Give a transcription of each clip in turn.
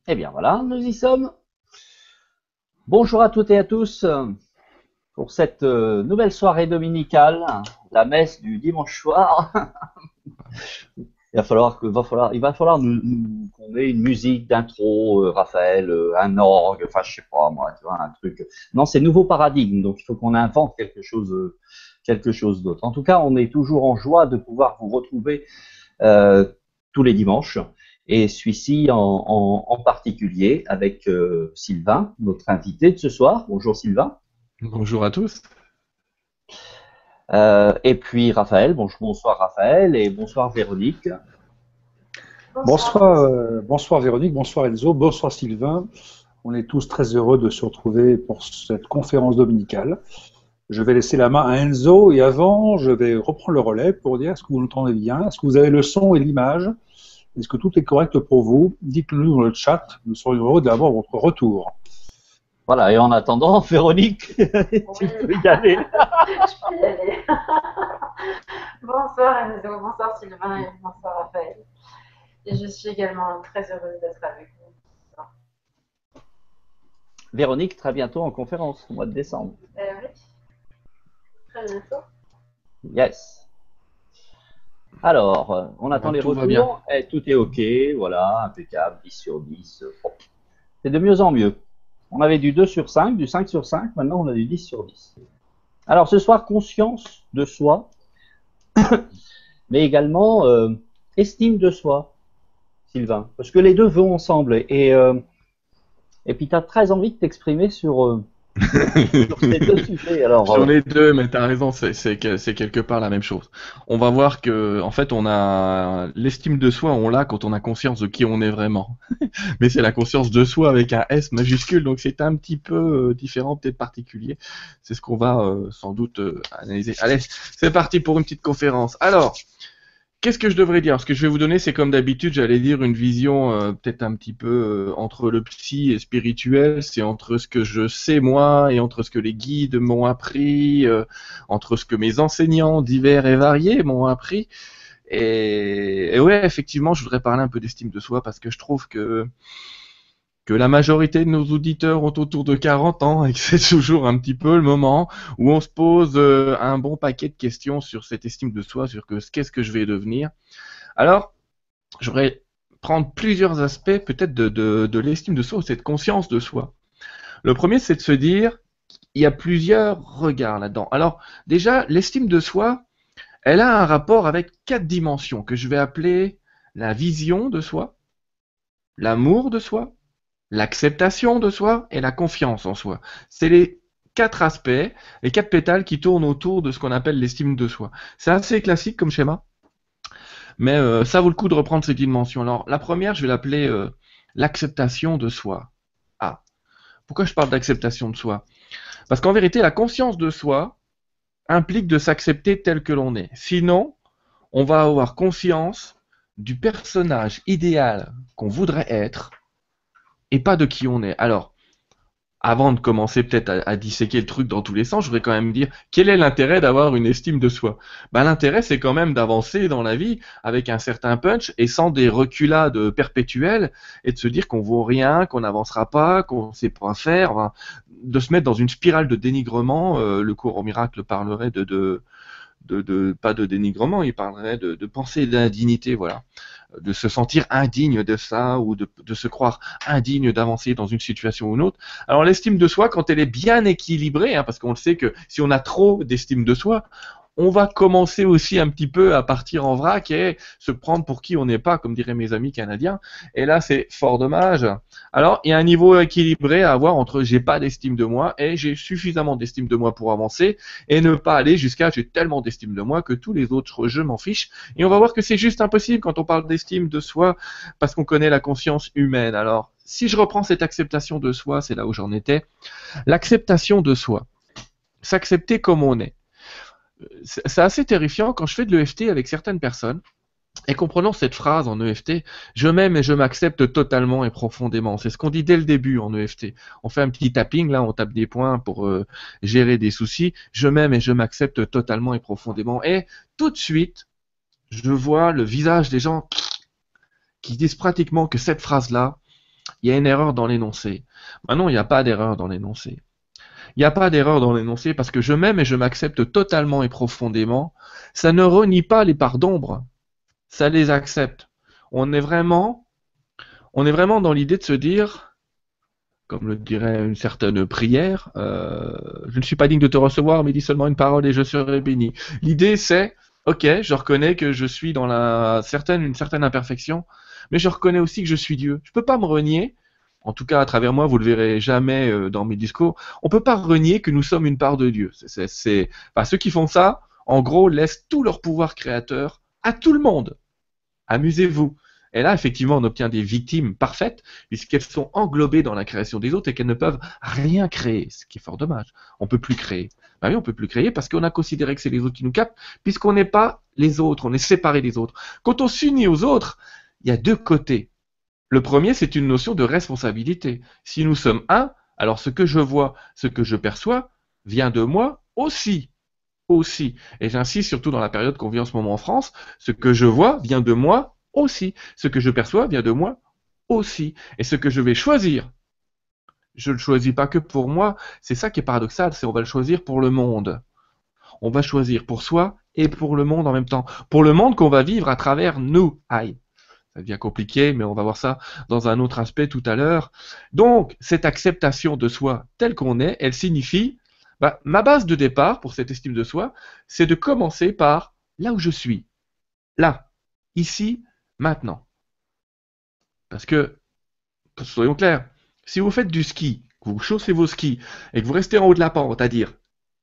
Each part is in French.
Eh bien voilà, nous y sommes. Bonjour à toutes et à tous pour cette nouvelle soirée dominicale, la messe du dimanche soir. Il va falloir qu'on ait une musique d'intro, Raphaël, un orgue, enfin je sais pas moi, tu vois, un truc. Non, c'est nouveau paradigme, donc il faut qu'on invente quelque chose d'autre. En tout cas, on est toujours en joie de pouvoir vous retrouver euh, tous les dimanches. Et celui-ci en particulier avec Sylvain, notre invité de ce soir. Bonjour Sylvain. Bonjour à tous. Et puis Raphaël. Bonsoir Raphaël et bonsoir Véronique. Bonsoir, bonsoir Véronique, bonsoir Enzo, bonsoir Sylvain. On est tous très heureux de se retrouver pour cette conférence dominicale. Je vais laisser la main à Enzo et avant, je vais reprendre le relais pour dire est-ce que vous l'entendez bien, est-ce que vous avez le son et l'image, est-ce que tout est correct pour vous? Dites-le nous dans le chat, nous serions heureux d'avoir votre retour. Voilà, et en attendant, Véronique, tu peux y aller. Je peux y aller. Bonsoir Enzo, bonsoir Sylvain et bonsoir Raphaël. Et je suis également très heureuse d'être avec vous. Véronique, très bientôt en conférence, au mois de décembre. Oui, très bientôt. Yes. Alors, on attend les Tout va bien. retours. Et tout est OK, voilà, impeccable, 10 sur 10. Bon. C'est de mieux en mieux. On avait du 2 sur 5, du 5 sur 5, maintenant on a du 10 sur 10. Alors ce soir, conscience de soi, mais également estime de soi, Sylvain. Parce que les deux vont ensemble. Et puis tu as très envie de t'exprimer sur ces deux sujets. Alors, J'en ai deux, mais t'as raison, c'est quelque part la même chose. On va voir que, en fait, on a l'estime de soi, on l'a quand on a conscience de qui on est vraiment. Mais c'est la conscience de soi avec un S majuscule, donc c'est un petit peu différent, peut-être particulier. C'est ce qu'on va sans doute analyser. Allez, c'est parti pour une petite conférence. Alors, qu'est-ce que je devrais dire? Ce que je vais vous donner, c'est comme d'habitude, j'allais dire une vision peut-être un petit peu entre le psy et spirituel. C'est entre ce que je sais moi et entre ce que les guides m'ont appris, entre ce que mes enseignants divers et variés m'ont appris. Et ouais, effectivement, je voudrais parler un peu d'estime de soi parce que je trouve que la majorité de nos auditeurs ont autour de 40 ans et que c'est toujours un petit peu le moment où on se pose un bon paquet de questions sur cette estime de soi, sur qu'est-ce que je vais devenir. Alors, je voudrais prendre plusieurs aspects peut-être de l'estime de soi ou cette conscience de soi. Le premier, c'est de se dire, il y a plusieurs regards là-dedans. Alors, déjà, l'estime de soi, elle a un rapport avec 4 dimensions que je vais appeler la vision de soi, l'amour de soi, l'acceptation de soi et la confiance en soi. C'est les 4 aspects, les 4 pétales qui tournent autour de ce qu'on appelle l'estime de soi. C'est assez classique comme schéma, mais ça vaut le coup de reprendre ces dimensions. Alors, la première, je vais l'appeler l'acceptation de soi. Ah, pourquoi je parle d'acceptation de soi? Parce qu'en vérité, la conscience de soi implique de s'accepter tel que l'on est. Sinon, on va avoir conscience du personnage idéal qu'on voudrait être et pas de qui on est. Alors, avant de commencer peut-être à disséquer le truc dans tous les sens, je voudrais quand même dire quel est l'intérêt d'avoir une estime de soi? Ben, l'intérêt, c'est quand même d'avancer dans la vie avec un certain punch et sans des reculades perpétuelles et de se dire qu'on vaut rien, qu'on n'avancera pas, qu'on ne sait pas faire, enfin, de se mettre dans une spirale de dénigrement. Le cours au miracle parlerait pas de dénigrement, il parlerait de pensée d'indignité, voilà, de se sentir indigne de ça ou de se croire indigne d'avancer dans une situation ou une autre. Alors l'estime de soi, quand elle est bien équilibrée, hein, parce qu'on le sait que si on a trop d'estime de soi, on va commencer aussi un petit peu à partir en vrac et se prendre pour qui on n'est pas, comme diraient mes amis canadiens. Et là, c'est fort dommage. Alors, il y a un niveau équilibré à avoir entre j'ai pas d'estime de moi et j'ai suffisamment d'estime de moi pour avancer et ne pas aller jusqu'à j'ai tellement d'estime de moi que tous les autres, je m'en fiche. Et on va voir que c'est juste impossible quand on parle d'estime de soi parce qu'on connaît la conscience humaine. Alors, si je reprends cette acceptation de soi, c'est là où j'en étais. L'acceptation de soi. S'accepter comme on est. C'est assez terrifiant quand je fais de l'EFT avec certaines personnes et comprenons cette phrase en EFT, je m'aime et je m'accepte totalement et profondément. C'est ce qu'on dit dès le début en EFT. On fait un petit tapping, là, on tape des points pour gérer des soucis. Je m'aime et je m'accepte totalement et profondément. Et tout de suite, je vois le visage des gens qui disent pratiquement que cette phrase-là, il y a une erreur dans l'énoncé. Maintenant, il n'y a pas d'erreur dans l'énoncé. Il n'y a pas d'erreur dans l'énoncé parce que je m'aime et je m'accepte totalement et profondément. Ça ne renie pas les parts d'ombre. Ça les accepte. On est vraiment dans l'idée de se dire, comme le dirait une certaine prière, je ne suis pas digne de te recevoir, mais dis seulement une parole et je serai béni. L'idée c'est, ok, je reconnais que je suis dans une certaine imperfection, mais je reconnais aussi que je suis Dieu. Je peux pas me renier. En tout cas, à travers moi, vous le verrez jamais dans mes discours. On peut pas renier que nous sommes une part de Dieu. Enfin, ceux qui font ça, en gros, laissent tout leur pouvoir créateur à tout le monde. Amusez-vous. Et là, effectivement, on obtient des victimes parfaites, puisqu'elles sont englobées dans la création des autres et qu'elles ne peuvent rien créer, ce qui est fort dommage. On peut plus créer. Ben oui, on peut plus créer parce qu'on a considéré que c'est les autres qui nous captent, puisqu'on n'est pas les autres, on est séparés des autres. Quand on s'unit aux autres, il y a deux côtés. Le premier, c'est une notion de responsabilité. Si nous sommes un, alors ce que je vois, ce que je perçois, vient de moi aussi. Aussi. Et j'insiste surtout dans la période qu'on vit en ce moment en France, ce que je vois vient de moi aussi. Ce que je perçois vient de moi aussi. Et ce que je vais choisir, je ne le choisis pas que pour moi. C'est ça qui est paradoxal, c'est on va le choisir pour le monde. On va choisir pour soi et pour le monde en même temps. Pour le monde qu'on va vivre à travers nous. Aïe. Ça devient compliqué, mais on va voir ça dans un autre aspect tout à l'heure. Donc, cette acceptation de soi telle qu'on est, elle signifie, ma base de départ pour cette estime de soi, c'est de commencer par là où je suis. Là, ici, maintenant. Parce que, soyons clairs, si vous faites du ski, que vous chaussez vos skis, et que vous restez en haut de la pente, à dire,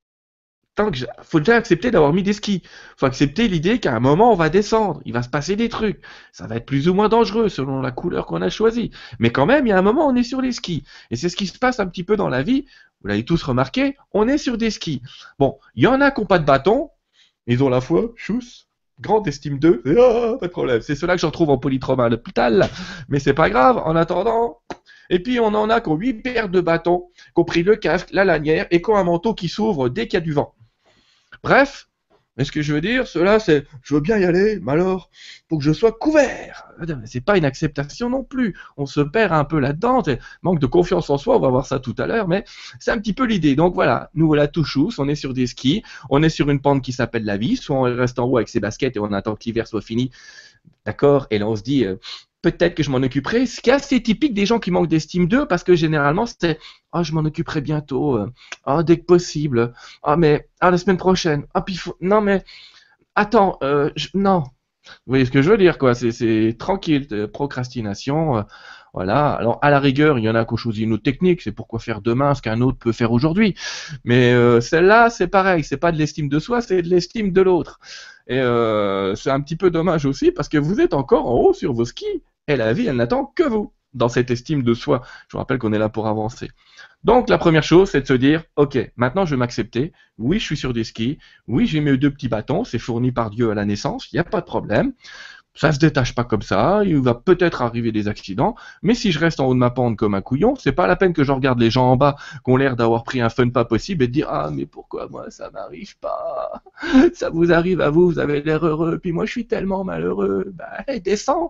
faut déjà accepter d'avoir mis des skis. Faut accepter l'idée qu'à un moment on va descendre, il va se passer des trucs. Ça va être plus ou moins dangereux selon la couleur qu'on a choisie. Mais quand même, il y a un moment on est sur les skis. Et c'est ce qui se passe un petit peu dans la vie. Vous l'avez tous remarqué, on est sur des skis. Bon, il y en a qui n'ont pas de bâton, ils ont la foi, chousse, grande estime d'eux, pas de problème. C'est cela que j'en trouve en polytrauma à l'hôpital. Mais c'est pas grave, en attendant. Et puis on en a qui ont 8 paires de bâtons, qui ont pris le casque, la lanière et qui ont un manteau qui s'ouvre dès qu'il y a du vent. Bref, mais ce que je veux dire, cela c'est, je veux bien y aller, mais alors, pour que je sois couvert. C'est pas une acceptation non plus. On se perd un peu là-dedans. Manque de confiance en soi, on va voir ça tout à l'heure, mais c'est un petit peu l'idée. Donc voilà, nous voilà tout chousse, on est sur des skis, on est sur une pente qui s'appelle la vie, soit on reste en haut avec ses baskets et on attend que l'hiver soit fini, d'accord, et là on se dit, peut-être que je m'en occuperai, ce qui est assez typique des gens qui manquent d'estime d'eux, parce que généralement c'est je m'en occuperai bientôt, dès que possible, mais la semaine prochaine, puis non mais attends, non, vous voyez ce que je veux dire quoi, c'est tranquille, procrastination, voilà. Alors à la rigueur, il y en a qui ont choisi une autre technique, c'est pourquoi faire demain ce qu'un autre peut faire aujourd'hui, mais celle-là c'est pareil, c'est pas de l'estime de soi, c'est de l'estime de l'autre. Et c'est un petit peu dommage aussi parce que vous êtes encore en haut sur vos skis et la vie, elle n'attend que vous dans cette estime de soi. Je vous rappelle qu'on est là pour avancer. Donc la première chose, c'est de se dire, ok, maintenant je vais m'accepter. Oui, je suis sur des skis. Oui, j'ai mes 2 petits bâtons. C'est fourni par Dieu à la naissance. Il n'y a pas de problème. Ça se détache pas comme ça. Il va peut-être arriver des accidents. Mais si je reste en haut de ma pente comme un couillon, c'est pas la peine que je regarde les gens en bas qui ont l'air d'avoir pris un fun pas possible et de dire, mais pourquoi moi ça m'arrive pas? Ça vous arrive à vous, vous avez l'air heureux, puis moi je suis tellement malheureux. Descends.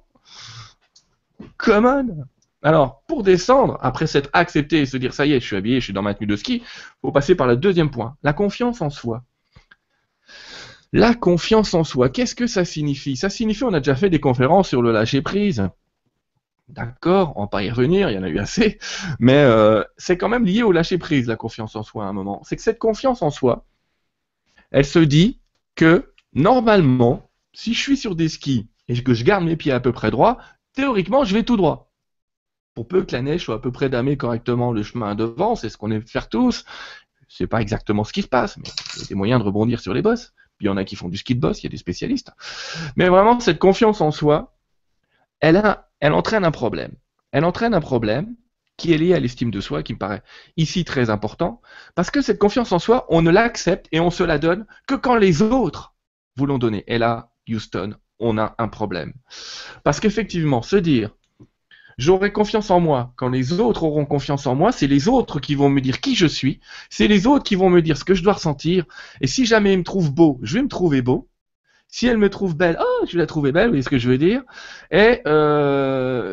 Come on. Alors, pour descendre, après s'être accepté et se dire, ça y est, je suis habillé, je suis dans ma tenue de ski, faut passer par le deuxième point, la confiance en soi. La confiance en soi, qu'est-ce que ça signifie? Ça signifie, on a déjà fait des conférences sur le lâcher-prise. D'accord, on va pas y revenir, il y en a eu assez, mais c'est quand même lié au lâcher-prise, la confiance en soi à un moment. C'est que cette confiance en soi, elle se dit que, normalement, si je suis sur des skis et que je garde mes pieds à peu près droits, théoriquement, je vais tout droit. Pour peu que la neige soit à peu près damée correctement le chemin devant, c'est ce qu'on aime faire tous. C'est pas exactement ce qui se passe, mais il y a des moyens de rebondir sur les bosses. Puis il y en a qui font du ski de boss, il y a des spécialistes. Mais vraiment, cette confiance en soi, elle entraîne un problème. Elle entraîne un problème qui est lié à l'estime de soi, qui me paraît ici très important, parce que cette confiance en soi, on ne l'accepte et on se la donne que quand les autres vous l'ont donnée. Et là, Houston, on a un problème. Parce qu'effectivement, se dire, j'aurai confiance en moi quand les autres auront confiance en moi, c'est les autres qui vont me dire qui je suis, c'est les autres qui vont me dire ce que je dois ressentir, et si jamais ils me trouvent beau, je vais me trouver beau. Si elle me trouve belle, je vais la trouver belle, vous voyez ce que je veux dire. Et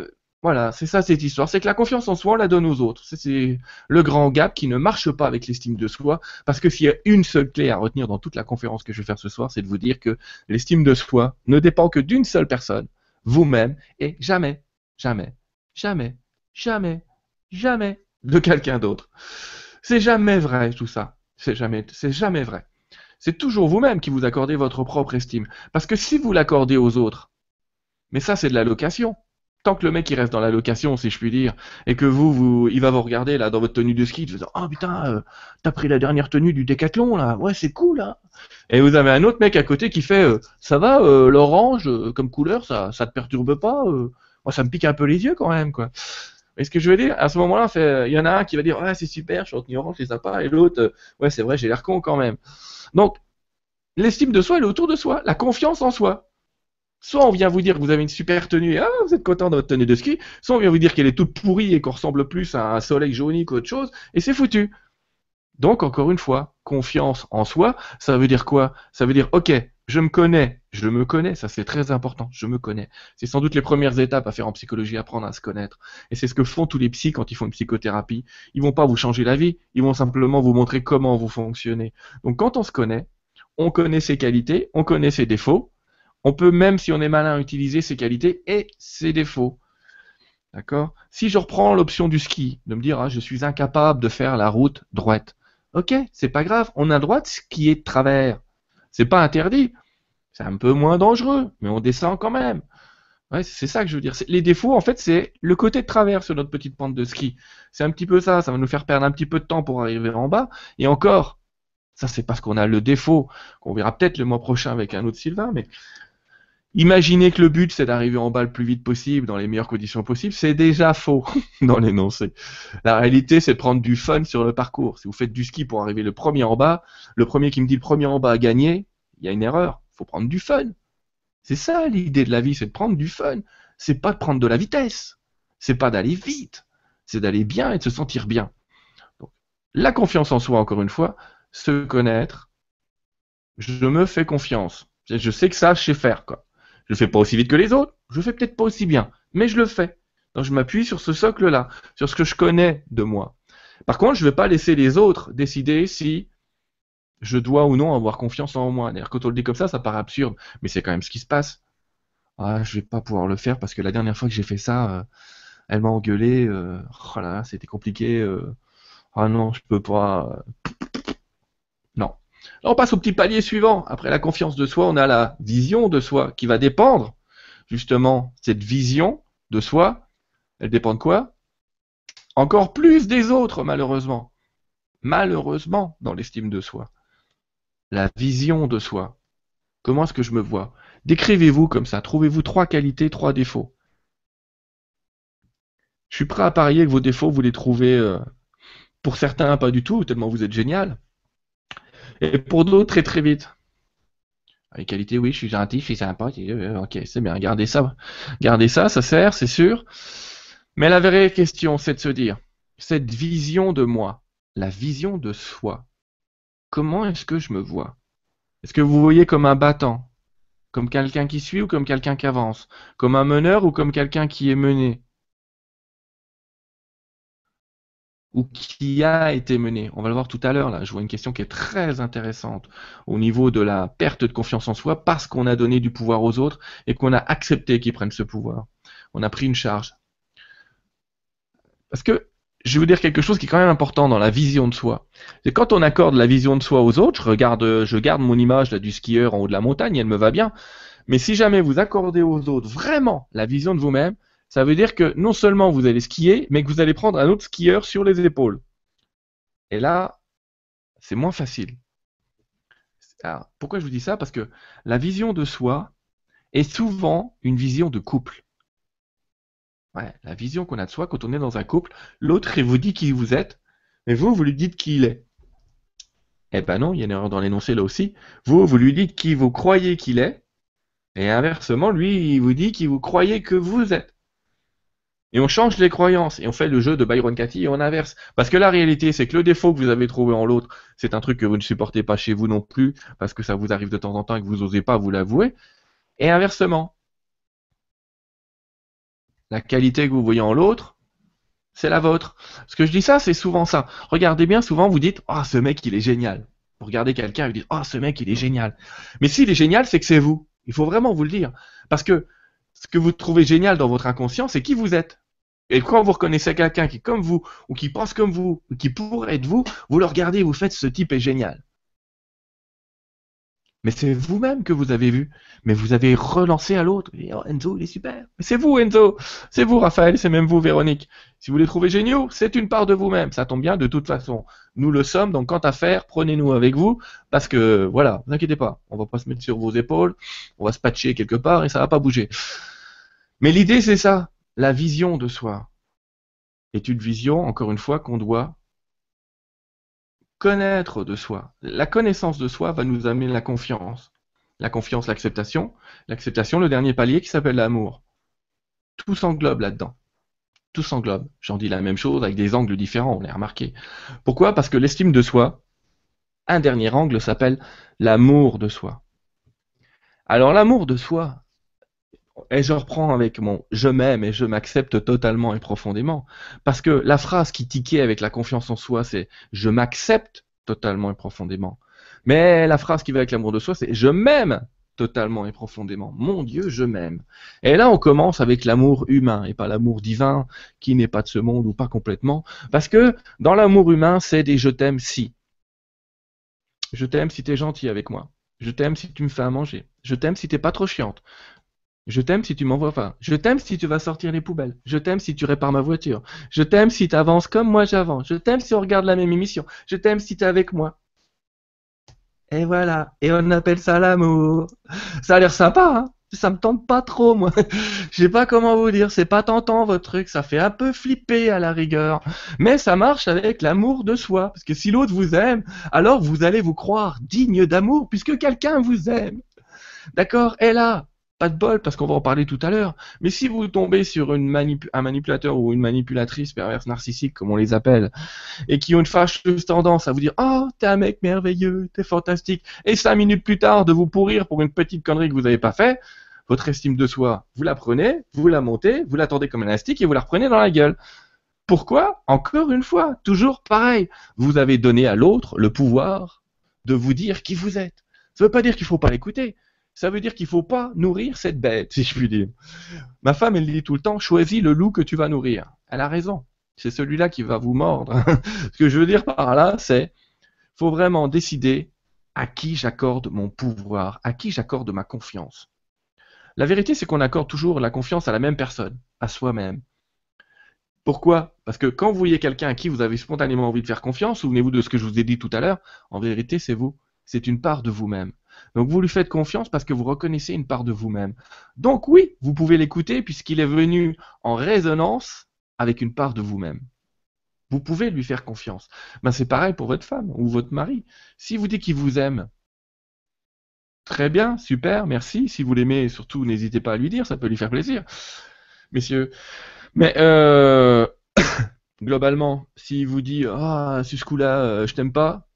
Voilà, c'est ça cette histoire. C'est que la confiance en soi, on la donne aux autres. C'est le grand gap qui ne marche pas avec l'estime de soi. Parce que s'il y a une seule clé à retenir dans toute la conférence que je vais faire ce soir, c'est de vous dire que l'estime de soi ne dépend que d'une seule personne, vous-même, et jamais, jamais, jamais, jamais, jamais de quelqu'un d'autre. C'est jamais vrai tout ça. C'est jamais vrai. C'est toujours vous-même qui vous accordez votre propre estime. Parce que si vous l'accordez aux autres, mais ça c'est de la location. Tant que le mec il reste dans la location, si je puis dire, et que il va vous regarder là dans votre tenue de ski, il va dire oh putain, t'as pris la dernière tenue du Décathlon là, ouais c'est cool là. Et vous avez un autre mec à côté qui fait ça va, l'orange comme couleur, ça te perturbe pas, moi ça me pique un peu les yeux quand même quoi. Et ce que je veux dire, à ce moment-là, il y en a un qui va dire ouais c'est super, je suis en tenue orange, c'est sympa, et l'autre ouais c'est vrai j'ai l'air con quand même. Donc l'estime de soi elle est autour de soi, la confiance en soi. Soit on vient vous dire que vous avez une super tenue et vous êtes content de votre tenue de ski, soit on vient vous dire qu'elle est toute pourrie et qu'on ressemble plus à un soleil jauni qu'autre chose, et c'est foutu. Donc, encore une fois, confiance en soi, ça veut dire quoi? Ça veut dire, ok, je me connais, ça c'est très important, je me connais. C'est sans doute les premières étapes à faire en psychologie, apprendre à se connaître. Et c'est ce que font tous les psys quand ils font une psychothérapie. Ils vont pas vous changer la vie, ils vont simplement vous montrer comment vous fonctionnez. Donc, quand on se connaît, on connaît ses qualités, on connaît ses défauts. On peut même, si on est malin, utiliser ses qualités et ses défauts. D'accord? Si je reprends l'option du ski, de me dire je suis incapable de faire la route droite. Ok, c'est pas grave, on a le droit de skier de travers. C'est pas interdit. C'est un peu moins dangereux, mais on descend quand même. Ouais, c'est ça que je veux dire. Les défauts, en fait, c'est le côté de travers sur notre petite pente de ski. C'est un petit peu ça, ça va nous faire perdre un petit peu de temps pour arriver en bas. Et encore, ça c'est parce qu'on a le défaut, qu'on verra peut-être le mois prochain avec un autre Sylvain, mais imaginez que le but c'est d'arriver en bas le plus vite possible, dans les meilleures conditions possibles, c'est déjà faux dans l'énoncé. La réalité c'est de prendre du fun sur le parcours. Si vous faites du ski pour arriver le premier en bas, le premier qui me dit le premier en bas a gagné, il y a une erreur. Il faut prendre du fun. C'est ça l'idée de la vie, c'est de prendre du fun. C'est pas de prendre de la vitesse. C'est pas d'aller vite. C'est d'aller bien et de se sentir bien. Donc, la confiance en soi, encore une fois, se connaître. Je me fais confiance. Je sais que ça, je sais faire, quoi. Je le fais pas aussi vite que les autres, je le fais peut-être pas aussi bien, mais je le fais. Donc je m'appuie sur ce socle-là, sur ce que je connais de moi. Par contre, je ne vais pas laisser les autres décider si je dois ou non avoir confiance en moi. D'ailleurs, quand on le dit comme ça paraît absurde, mais c'est quand même ce qui se passe. Je vais pas pouvoir le faire parce que la dernière fois que j'ai fait ça, elle m'a engueulé. Oh là là, c'était compliqué. Ah non, je peux pas. Non. Là, on passe au petit palier suivant. Après la confiance de soi, on a la vision de soi qui va dépendre, justement, cette vision de soi, elle dépend de quoi? Encore plus des autres, malheureusement. Malheureusement, dans l'estime de soi. La vision de soi. Comment est-ce que je me vois? Décrivez-vous comme ça. Trouvez-vous 3 qualités, 3 défauts. Je suis prêt à parier que vos défauts, vous les trouvez, pour certains, pas du tout, tellement vous êtes génial. Et pour d'autres, très très vite. Les qualités, oui, je suis gentil, je suis sympa. Ok, c'est bien, gardez ça. Gardez ça, ça sert, c'est sûr. Mais la vraie question, c'est de se dire, cette vision de moi, la vision de soi, comment est-ce que je me vois? Est-ce que vous voyez comme un battant? Comme quelqu'un qui suit ou comme quelqu'un qui avance? Comme un meneur ou comme quelqu'un qui est mené? Ou qui a été mené? On va le voir tout à l'heure, là. Je vois une question qui est très intéressante au niveau de la perte de confiance en soi parce qu'on a donné du pouvoir aux autres et qu'on a accepté qu'ils prennent ce pouvoir. On a pris une charge. Parce que je vais vous dire quelque chose qui est quand même important dans la vision de soi. C'est quand on accorde la vision de soi aux autres, je garde mon image là, du skieur en haut de la montagne, elle me va bien. Mais si jamais vous accordez aux autres vraiment la vision de vous-même, ça veut dire que non seulement vous allez skier, mais que vous allez prendre un autre skieur sur les épaules. Et là, c'est moins facile. Alors, pourquoi je vous dis ça? Parce que la vision de soi est souvent une vision de couple. Ouais, la vision qu'on a de soi quand on est dans un couple, l'autre il vous dit qui vous êtes, mais vous lui dites qui il est. Eh ben non, il y a une erreur dans l'énoncé là aussi. Vous lui dites qui vous croyez qu'il est, et inversement, lui, il vous dit qui vous croyez que vous êtes. Et on change les croyances, et on fait le jeu de Byron Katie et on inverse. Parce que la réalité, c'est que le défaut que vous avez trouvé en l'autre, c'est un truc que vous ne supportez pas chez vous non plus, parce que ça vous arrive de temps en temps et que vous n'osez pas vous l'avouer. Et inversement. La qualité que vous voyez en l'autre, c'est la vôtre. Ce que je dis ça, c'est souvent ça. Regardez bien, souvent vous dites, ah, ce mec, il est génial. Vous regardez quelqu'un et vous dites, ah, ce mec, il est génial. Mais s'il est génial, c'est que c'est vous. Il faut vraiment vous le dire. Parce que ce que vous trouvez génial dans votre inconscient, c'est qui vous êtes. Et quand vous reconnaissez quelqu'un qui est comme vous, ou qui pense comme vous, ou qui pourrait être vous, vous le regardez et vous faites, ce type est génial. Mais c'est vous-même que vous avez vu. Mais vous avez relancé à l'autre. Oh, Enzo, il est super. Mais c'est vous, Enzo. C'est vous, Raphaël. C'est même vous, Véronique. Si vous les trouvez géniaux, c'est une part de vous-même. Ça tombe bien de toute façon. Nous le sommes. Donc, quant à faire, prenez-nous avec vous. Parce que, voilà, ne vous inquiétez pas. On va pas se mettre sur vos épaules. On va se patcher quelque part et ça va pas bouger. Mais l'idée, c'est ça. La vision de soi est une vision, encore une fois, qu'on doit connaître de soi. La connaissance de soi va nous amener la confiance. La confiance, l'acceptation. L'acceptation, le dernier palier qui s'appelle l'amour. Tout s'englobe là-dedans. Tout s'englobe. J'en dis la même chose avec des angles différents, on l'a remarqué. Pourquoi? Parce que l'estime de soi, un dernier angle s'appelle l'amour de soi. Alors l'amour de soi, et je reprends avec mon je m'aime et je m'accepte totalement et profondément. Parce que la phrase qui tiquait avec la confiance en soi, c'est je m'accepte totalement et profondément. Mais la phrase qui va avec l'amour de soi, c'est je m'aime totalement et profondément. Mon Dieu, je m'aime. Et là, on commence avec l'amour humain et pas l'amour divin qui n'est pas de ce monde ou pas complètement. Parce que dans l'amour humain, c'est des je t'aime si. Je t'aime si t'es gentil avec moi. Je t'aime si tu me fais à manger. Je t'aime si t'es pas trop chiante. Je t'aime si tu m'envoies pas. Je t'aime si tu vas sortir les poubelles. Je t'aime si tu répares ma voiture. Je t'aime si tu avances comme moi j'avance. Je t'aime si on regarde la même émission. Je t'aime si tu es avec moi. Et voilà. Et on appelle ça l'amour. Ça a l'air sympa, hein? Ça me tente pas trop, moi. Je sais pas comment vous dire. C'est pas tentant, votre truc. Ça fait un peu flipper à la rigueur. Mais ça marche avec l'amour de soi. Parce que si l'autre vous aime, alors vous allez vous croire digne d'amour puisque quelqu'un vous aime. D'accord? Et là, pas de bol, parce qu'on va en parler tout à l'heure. Mais si vous tombez sur un manipulateur ou une manipulatrice perverse narcissique, comme on les appelle, et qui ont une fâcheuse tendance à vous dire « Oh, t'es un mec merveilleux, t'es fantastique », et 5 minutes plus tard de vous pourrir pour une petite connerie que vous n'avez pas fait, votre estime de soi, vous la prenez, vous la montez, vous la tendez comme un élastique et vous la reprenez dans la gueule. Pourquoi? Encore une fois, toujours pareil. Vous avez donné à l'autre le pouvoir de vous dire qui vous êtes. Ça ne veut pas dire qu'il ne faut pas l'écouter. Ça veut dire qu'il ne faut pas nourrir cette bête, si je puis dire. Ma femme, elle dit tout le temps, choisis le loup que tu vas nourrir. Elle a raison. C'est celui-là qui va vous mordre. Ce que je veux dire par là, c'est, faut vraiment décider à qui j'accorde mon pouvoir, à qui j'accorde ma confiance. La vérité, c'est qu'on accorde toujours la confiance à la même personne, à soi-même. Pourquoi? Parce que quand vous voyez quelqu'un à qui vous avez spontanément envie de faire confiance, souvenez-vous de ce que je vous ai dit tout à l'heure, en vérité, c'est vous. C'est une part de vous-même. Donc vous lui faites confiance parce que vous reconnaissez une part de vous-même. Donc oui, vous pouvez l'écouter puisqu'il est venu en résonance avec une part de vous-même. Vous pouvez lui faire confiance. Ben, c'est pareil pour votre femme ou votre mari. Si vous dites qu'il vous aime, très bien, super, merci. Si vous l'aimez, surtout, n'hésitez pas à lui dire, ça peut lui faire plaisir. Messieurs, mais globalement, s'il vous dit ah, sur ce coup-là, je t'aime pas,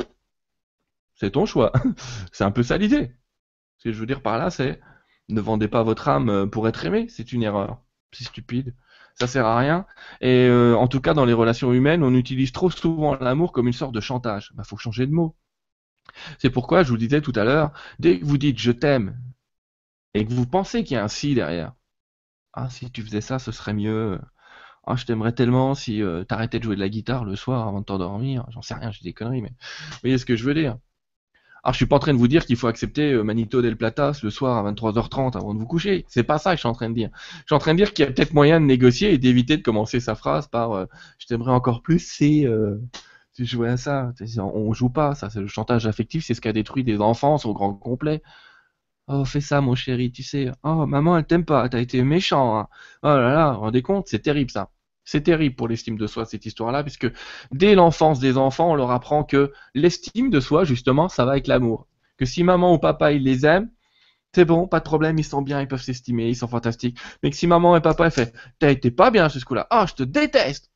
c'est ton choix. C'est un peu ça l'idée. Ce que je veux dire par là, c'est ne vendez pas votre âme pour être aimé, c'est une erreur. C'est stupide. Ça sert à rien. Et en tout cas, dans les relations humaines, on utilise trop souvent l'amour comme une sorte de chantage. Faut changer de mot. C'est pourquoi je vous disais tout à l'heure, dès que vous dites je t'aime et que vous pensez qu'il y a un si derrière, ah si tu faisais ça, ce serait mieux. Ah, je t'aimerais tellement si t'arrêtais de jouer de la guitare le soir avant de t'endormir. J'en sais rien, j'ai des conneries, mais vous voyez ce que je veux dire. Alors, je suis pas en train de vous dire qu'il faut accepter Manito del Platas le soir à 23h30 avant de vous coucher. C'est pas ça que je suis en train de dire. Je suis en train de dire qu'il y a peut-être moyen de négocier et d'éviter de commencer sa phrase par je t'aimerais encore plus si tu jouais à ça. On joue pas, ça c'est le chantage affectif, c'est ce qui a détruit des enfants au grand complet. Oh, fais ça mon chéri, tu sais. Oh, maman elle t'aime pas, t'as été méchant. Hein. Oh là là, vous vous rendez compte, c'est terrible ça. C'est terrible pour l'estime de soi, cette histoire-là, puisque dès l'enfance des enfants, on leur apprend que l'estime de soi, justement, ça va avec l'amour. Que si maman ou papa, ils les aiment, c'est bon, pas de problème, ils sont bien, ils peuvent s'estimer, ils sont fantastiques. Mais que si maman et papa, ils font, t'as été pas bien ce coup-là, ah, je te déteste.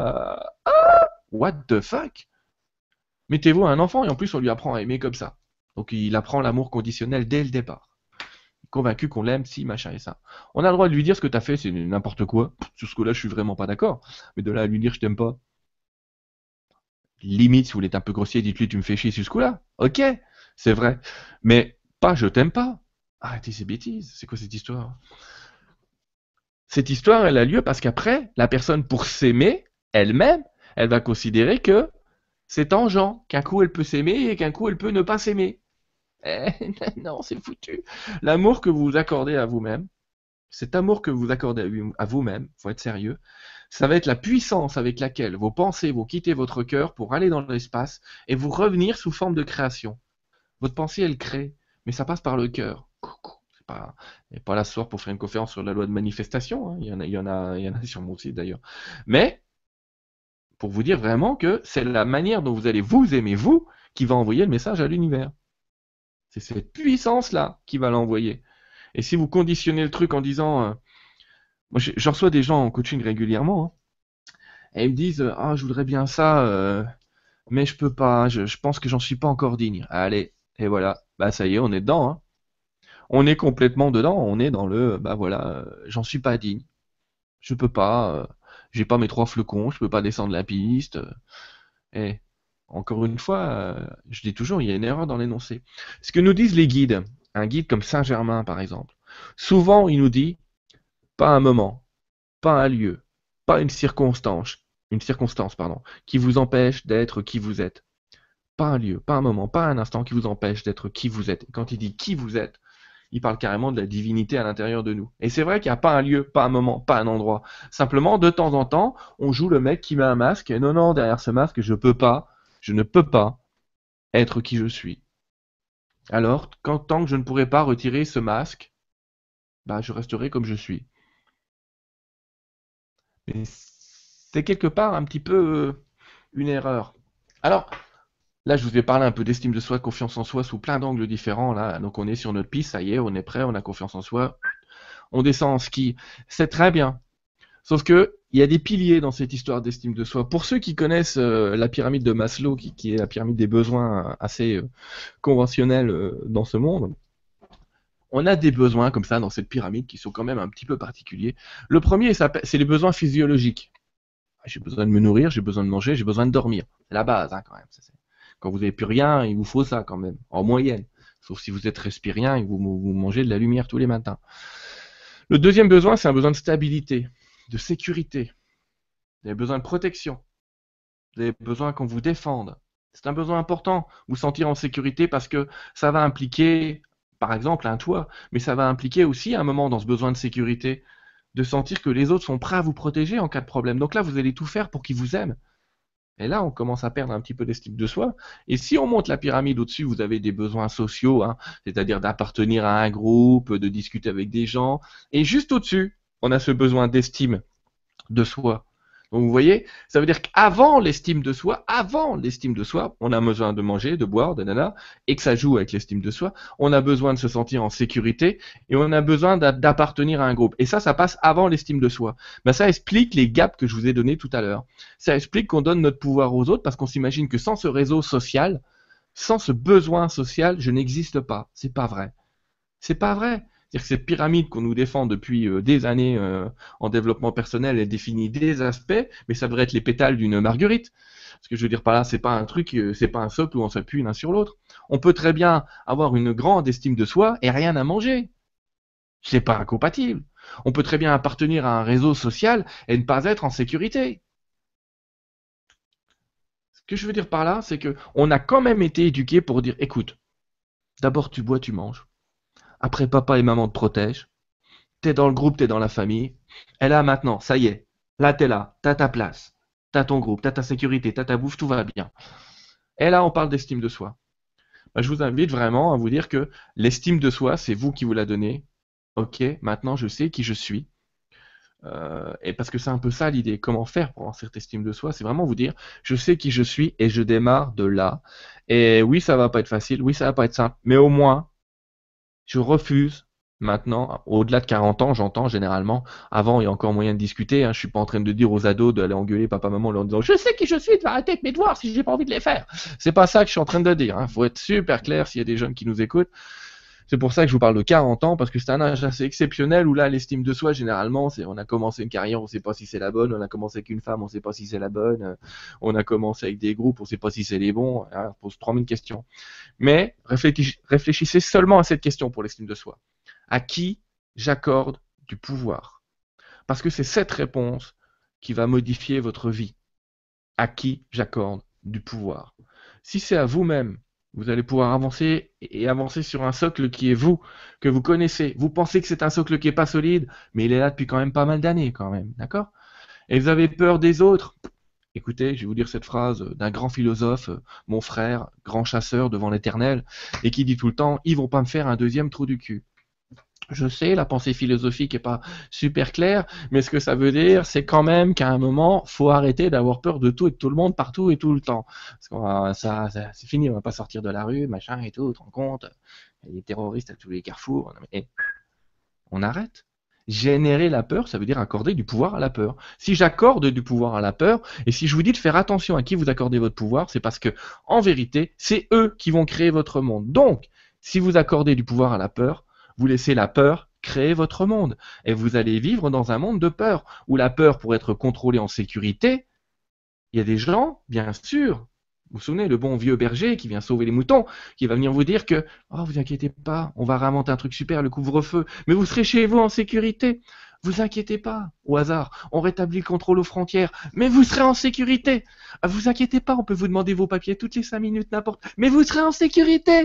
What the fuck? Mettez-vous un enfant et en plus, on lui apprend à aimer comme ça. Donc, il apprend l'amour conditionnel dès le départ. convaincu qu'on l'aime, si, machin et ça. On a le droit de lui dire ce que tu as fait, c'est n'importe quoi. Sur ce coup-là, je suis vraiment pas d'accord. Mais de là à lui dire je t'aime pas. Limite, si vous voulez être un peu grossier, dites-lui tu me fais chier sur ce coup-là. Ok, c'est vrai. Mais pas je t'aime pas. Arrêtez ces bêtises. C'est quoi cette histoire? Cette histoire, elle a lieu parce qu'après, la personne, pour s'aimer, elle-même, elle va considérer que c'est tangent, qu'un coup elle peut s'aimer et qu'un coup elle peut ne pas s'aimer. Eh, non, c'est foutu. L'amour que vous accordez à vous-même, cet amour que vous accordez à vous-même, faut être sérieux, ça va être la puissance avec laquelle vos pensées vont quitter votre cœur pour aller dans l'espace et vous revenir sous forme de création. Votre pensée, elle crée, mais ça passe par le cœur. C'est pas, et pas là ce soir pour faire une conférence sur la loi de manifestation, hein. Il y en a sur mon site d'ailleurs. Mais, pour vous dire vraiment que c'est la manière dont vous allez vous aimer, vous, qui va envoyer le message à l'univers. C'est cette puissance-là qui va l'envoyer. Et si vous conditionnez le truc en disant, moi j'en reçois des gens en coaching régulièrement, hein, et ils me disent, ah je voudrais bien ça, mais je peux pas, je pense que j'en suis pas encore digne. Allez, et voilà, bah ça y est, on est dedans, hein. On est complètement dedans, on est dans le, bah voilà, j'en suis pas digne. Je peux pas, j'ai pas mes 3 flocons, je peux pas descendre la piste. Et encore une fois, je dis toujours, il y a une erreur dans l'énoncé. Ce que nous disent les guides, un guide comme Saint-Germain par exemple, souvent il nous dit, pas un moment, pas un lieu, pas une circonstance, pardon, qui vous empêche d'être qui vous êtes. Pas un lieu, pas un moment, pas un instant qui vous empêche d'être qui vous êtes. Et quand il dit qui vous êtes, il parle carrément de la divinité à l'intérieur de nous. Et c'est vrai qu'il n'y a pas un lieu, pas un moment, pas un endroit. Simplement, de temps en temps, on joue le mec qui met un masque, et non, non, derrière ce masque, je ne peux pas être qui je suis. Alors, tant que je ne pourrai pas retirer ce masque, bah, je resterai comme je suis. Mais c'est quelque part un petit peu une erreur. Alors, là, je vous ai parlé un peu d'estime de soi, de confiance en soi sous plein d'angles différents. Là, donc on est sur notre piste, ça y est, on est prêt, on a confiance en soi. On descend en ski, c'est très bien. Sauf que il y a des piliers dans cette histoire d'estime de soi. Pour ceux qui connaissent la pyramide de Maslow, qui est la pyramide des besoins assez conventionnelle dans ce monde, on a des besoins comme ça dans cette pyramide qui sont quand même un petit peu particuliers. Le premier, c'est les besoins physiologiques. J'ai besoin de me nourrir, j'ai besoin de manger, j'ai besoin de dormir. C'est la base, hein, quand même. Quand vous n'avez plus rien, il vous faut ça quand même, en moyenne. Sauf si vous êtes respirien et que vous mangez de la lumière tous les matins. Le deuxième besoin, c'est un besoin de stabilité, de sécurité. Vous avez besoin de protection. Vous avez besoin qu'on vous défende. C'est un besoin important, vous sentir en sécurité parce que ça va impliquer, par exemple, un toit, mais ça va impliquer aussi un moment dans ce besoin de sécurité, de sentir que les autres sont prêts à vous protéger en cas de problème. Donc là, vous allez tout faire pour qu'ils vous aiment. Et là, on commence à perdre un petit peu d'estime de soi. Et si on monte la pyramide au-dessus, vous avez des besoins sociaux, hein, c'est-à-dire d'appartenir à un groupe, de discuter avec des gens. Et juste au-dessus, on a ce besoin d'estime de soi. Donc vous voyez, ça veut dire qu'avant l'estime de soi, on a besoin de manger, de boire, de nana, et que ça joue avec l'estime de soi. On a besoin de se sentir en sécurité et on a besoin d'appartenir à un groupe. Et ça passe avant l'estime de soi. Ben, ça explique les gaps que je vous ai donnés tout à l'heure. Ça explique qu'on donne notre pouvoir aux autres parce qu'on s'imagine que sans ce réseau social, sans ce besoin social, je n'existe pas. C'est pas vrai. C'est pas vrai. C'est-à-dire que cette pyramide qu'on nous défend depuis des années en développement personnel, elle définit des aspects, mais ça devrait être les pétales d'une marguerite. Ce que je veux dire par là, c'est pas un truc, c'est pas un socle où on s'appuie l'un sur l'autre. On peut très bien avoir une grande estime de soi et rien à manger. C'est pas incompatible. On peut très bien appartenir à un réseau social et ne pas être en sécurité. Ce que je veux dire par là, c'est que on a quand même été éduqué pour dire, écoute, d'abord tu bois, tu manges. Après, papa et maman te protègent. T'es dans le groupe, t'es dans la famille. Et là, maintenant, ça y est. Là, t'es là. T'as ta place. T'as ton groupe. T'as ta sécurité. T'as ta bouffe. Tout va bien. Et là, on parle d'estime de soi. Je vous invite vraiment à vous dire que l'estime de soi, c'est vous qui vous la donnez. Ok, maintenant, je sais qui je suis. Et parce que c'est un peu ça l'idée. Comment faire pour avoir cette estime de soi? C'est vraiment vous dire, je sais qui je suis et je démarre de là. Et oui, ça va pas être facile. Oui, ça va pas être simple. Mais au moins, je refuse maintenant, au-delà de 40 ans, j'entends généralement, avant il y a encore moyen de discuter, hein, je suis pas en train de dire aux ados d'aller engueuler papa-maman en leur disant je sais qui je suis, de arrêter avec mes devoirs si j'ai pas envie de les faire. C'est pas ça que je suis en train de dire, hein. Faut être super clair s'il y a des jeunes qui nous écoutent. C'est pour ça que je vous parle de 40 ans, parce que c'est un âge assez exceptionnel où là, l'estime de soi, généralement, c'est on a commencé une carrière, on ne sait pas si c'est la bonne, on a commencé avec une femme, on ne sait pas si c'est la bonne, on a commencé avec des groupes, on ne sait pas si c'est les bons, hein, on pose 3000 questions. Mais réfléchissez seulement à cette question pour l'estime de soi. À qui j'accorde du pouvoir? Parce que c'est cette réponse qui va modifier votre vie. À qui j'accorde du pouvoir? Si c'est à vous-même, vous allez pouvoir avancer et avancer sur un socle qui est vous, que vous connaissez. Vous pensez que c'est un socle qui est pas solide, mais il est là depuis quand même pas mal d'années quand même, d'accord? Et vous avez peur des autres. Écoutez, je vais vous dire cette phrase d'un grand philosophe, mon frère, grand chasseur devant l'Éternel, et qui dit tout le temps, ils vont pas me faire un deuxième trou du cul. Je sais, la pensée philosophique est pas super claire, mais ce que ça veut dire, c'est quand même qu'à un moment, faut arrêter d'avoir peur de tout et de tout le monde, partout et tout le temps. Parce que c'est fini, on va pas sortir de la rue, machin et tout, tu te rends compte? Il y a des terroristes à tous les carrefours. Non, mais, on arrête. Générer la peur, ça veut dire accorder du pouvoir à la peur. Si j'accorde du pouvoir à la peur, et si je vous dis de faire attention à qui vous accordez votre pouvoir, c'est parce que, en vérité, c'est eux qui vont créer votre monde. Donc, si vous accordez du pouvoir à la peur, vous laissez la peur créer votre monde. Et vous allez vivre dans un monde de peur, où la peur, pour être contrôlée en sécurité, il y a des gens, bien sûr, vous vous souvenez, le bon vieux berger qui vient sauver les moutons, qui va venir vous dire que oh, vous inquiétez pas, on va réinventer un truc super, le couvre-feu, mais vous serez chez vous en sécurité. Vous inquiétez pas, au hasard, on rétablit le contrôle aux frontières, mais vous serez en sécurité. Vous inquiétez pas, on peut vous demander vos papiers toutes les 5 minutes, n'importe, mais vous serez en sécurité.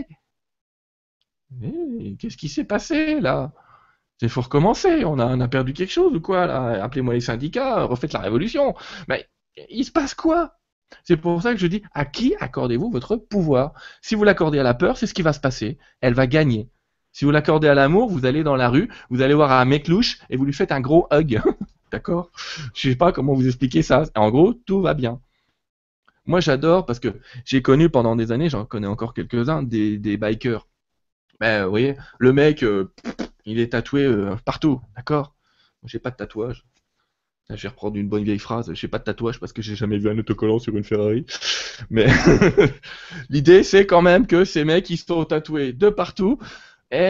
Qu'est-ce qui s'est passé là? Il faut recommencer, on a perdu quelque chose ou quoi là? Appelez-moi les syndicats, refaites la révolution. Mais il se passe quoi? C'est pour ça que je dis, à qui accordez-vous votre pouvoir? Si vous l'accordez à la peur, c'est ce qui va se passer. Elle va gagner. Si vous l'accordez à l'amour, vous allez dans la rue, vous allez voir un mec louche et vous lui faites un gros hug. D'accord? Je sais pas comment vous expliquer ça. En gros, tout va bien. Moi, j'adore parce que j'ai connu pendant des années, j'en connais encore quelques-uns, des bikers. Ben, vous voyez, le mec, il est tatoué partout. D'accord? Moi, j'ai pas de tatouage. Là, je vais reprendre une bonne vieille phrase. J'ai pas de tatouage parce que j'ai jamais vu un autocollant sur une Ferrari. Mais l'idée, c'est quand même que ces mecs, ils sont tatoués de partout. Et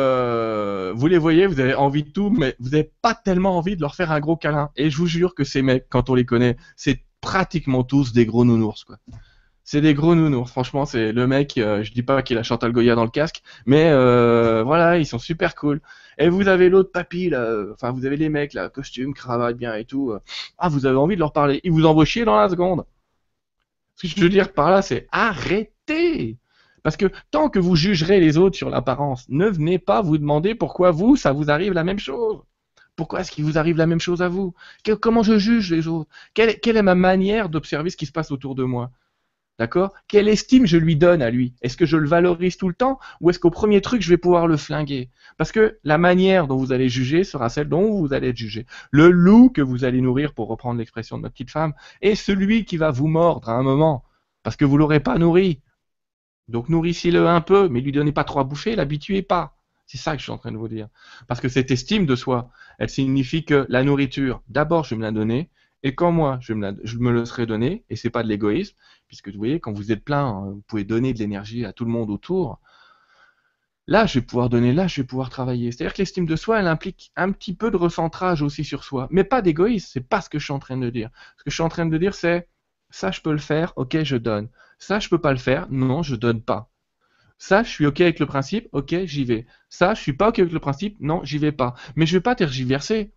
vous les voyez, vous avez envie de tout, mais vous n'avez pas tellement envie de leur faire un gros câlin. Et je vous jure que ces mecs, quand on les connaît, c'est pratiquement tous des gros nounours, quoi. C'est des gros nounours. Franchement, c'est le mec, je dis pas qu'il a Chantal Goya dans le casque, mais voilà, ils sont super cool. Et vous avez l'autre papy, là, enfin, vous avez les mecs, là, costume, cravate, bien et tout. Ah, vous avez envie de leur parler. Ils vous envoient chier dans la seconde. Ce que je veux dire par là, c'est arrêtez! Parce que tant que vous jugerez les autres sur l'apparence, ne venez pas vous demander pourquoi vous, ça vous arrive la même chose. Pourquoi est-ce qu'il vous arrive la même chose à vous? Comment je juge les autres? Quelle est ma manière d'observer ce qui se passe autour de moi? D'accord? Quelle estime je lui donne à lui? Est-ce que je le valorise tout le temps ou est-ce qu'au premier truc, je vais pouvoir le flinguer? Parce que la manière dont vous allez juger sera celle dont vous allez être jugé. Le loup que vous allez nourrir, pour reprendre l'expression de notre petite femme, est celui qui va vous mordre à un moment parce que vous l'aurez pas nourri. Donc nourrissez-le un peu, mais lui donnez pas trop à bouffer, l'habituez pas. C'est ça que je suis en train de vous dire. Parce que cette estime de soi, elle signifie que la nourriture, d'abord je vais me la donner, et quand moi je me le serai donné, et c'est pas de l'égoïsme, puisque vous voyez, quand vous êtes plein, vous pouvez donner de l'énergie à tout le monde autour. Là, je vais pouvoir donner, là, je vais pouvoir travailler. C'est-à-dire que l'estime de soi, elle implique un petit peu de recentrage aussi sur soi, mais pas d'égoïsme. C'est pas ce que je suis en train de dire. Ce que je suis en train de dire, c'est ça, je peux le faire, ok, je donne. Ça, je peux pas le faire, non, je donne pas. Ça, je suis ok avec le principe, ok, j'y vais. Ça, je suis pas ok avec le principe, non, j'y vais pas. Mais je vais pas tergiverser.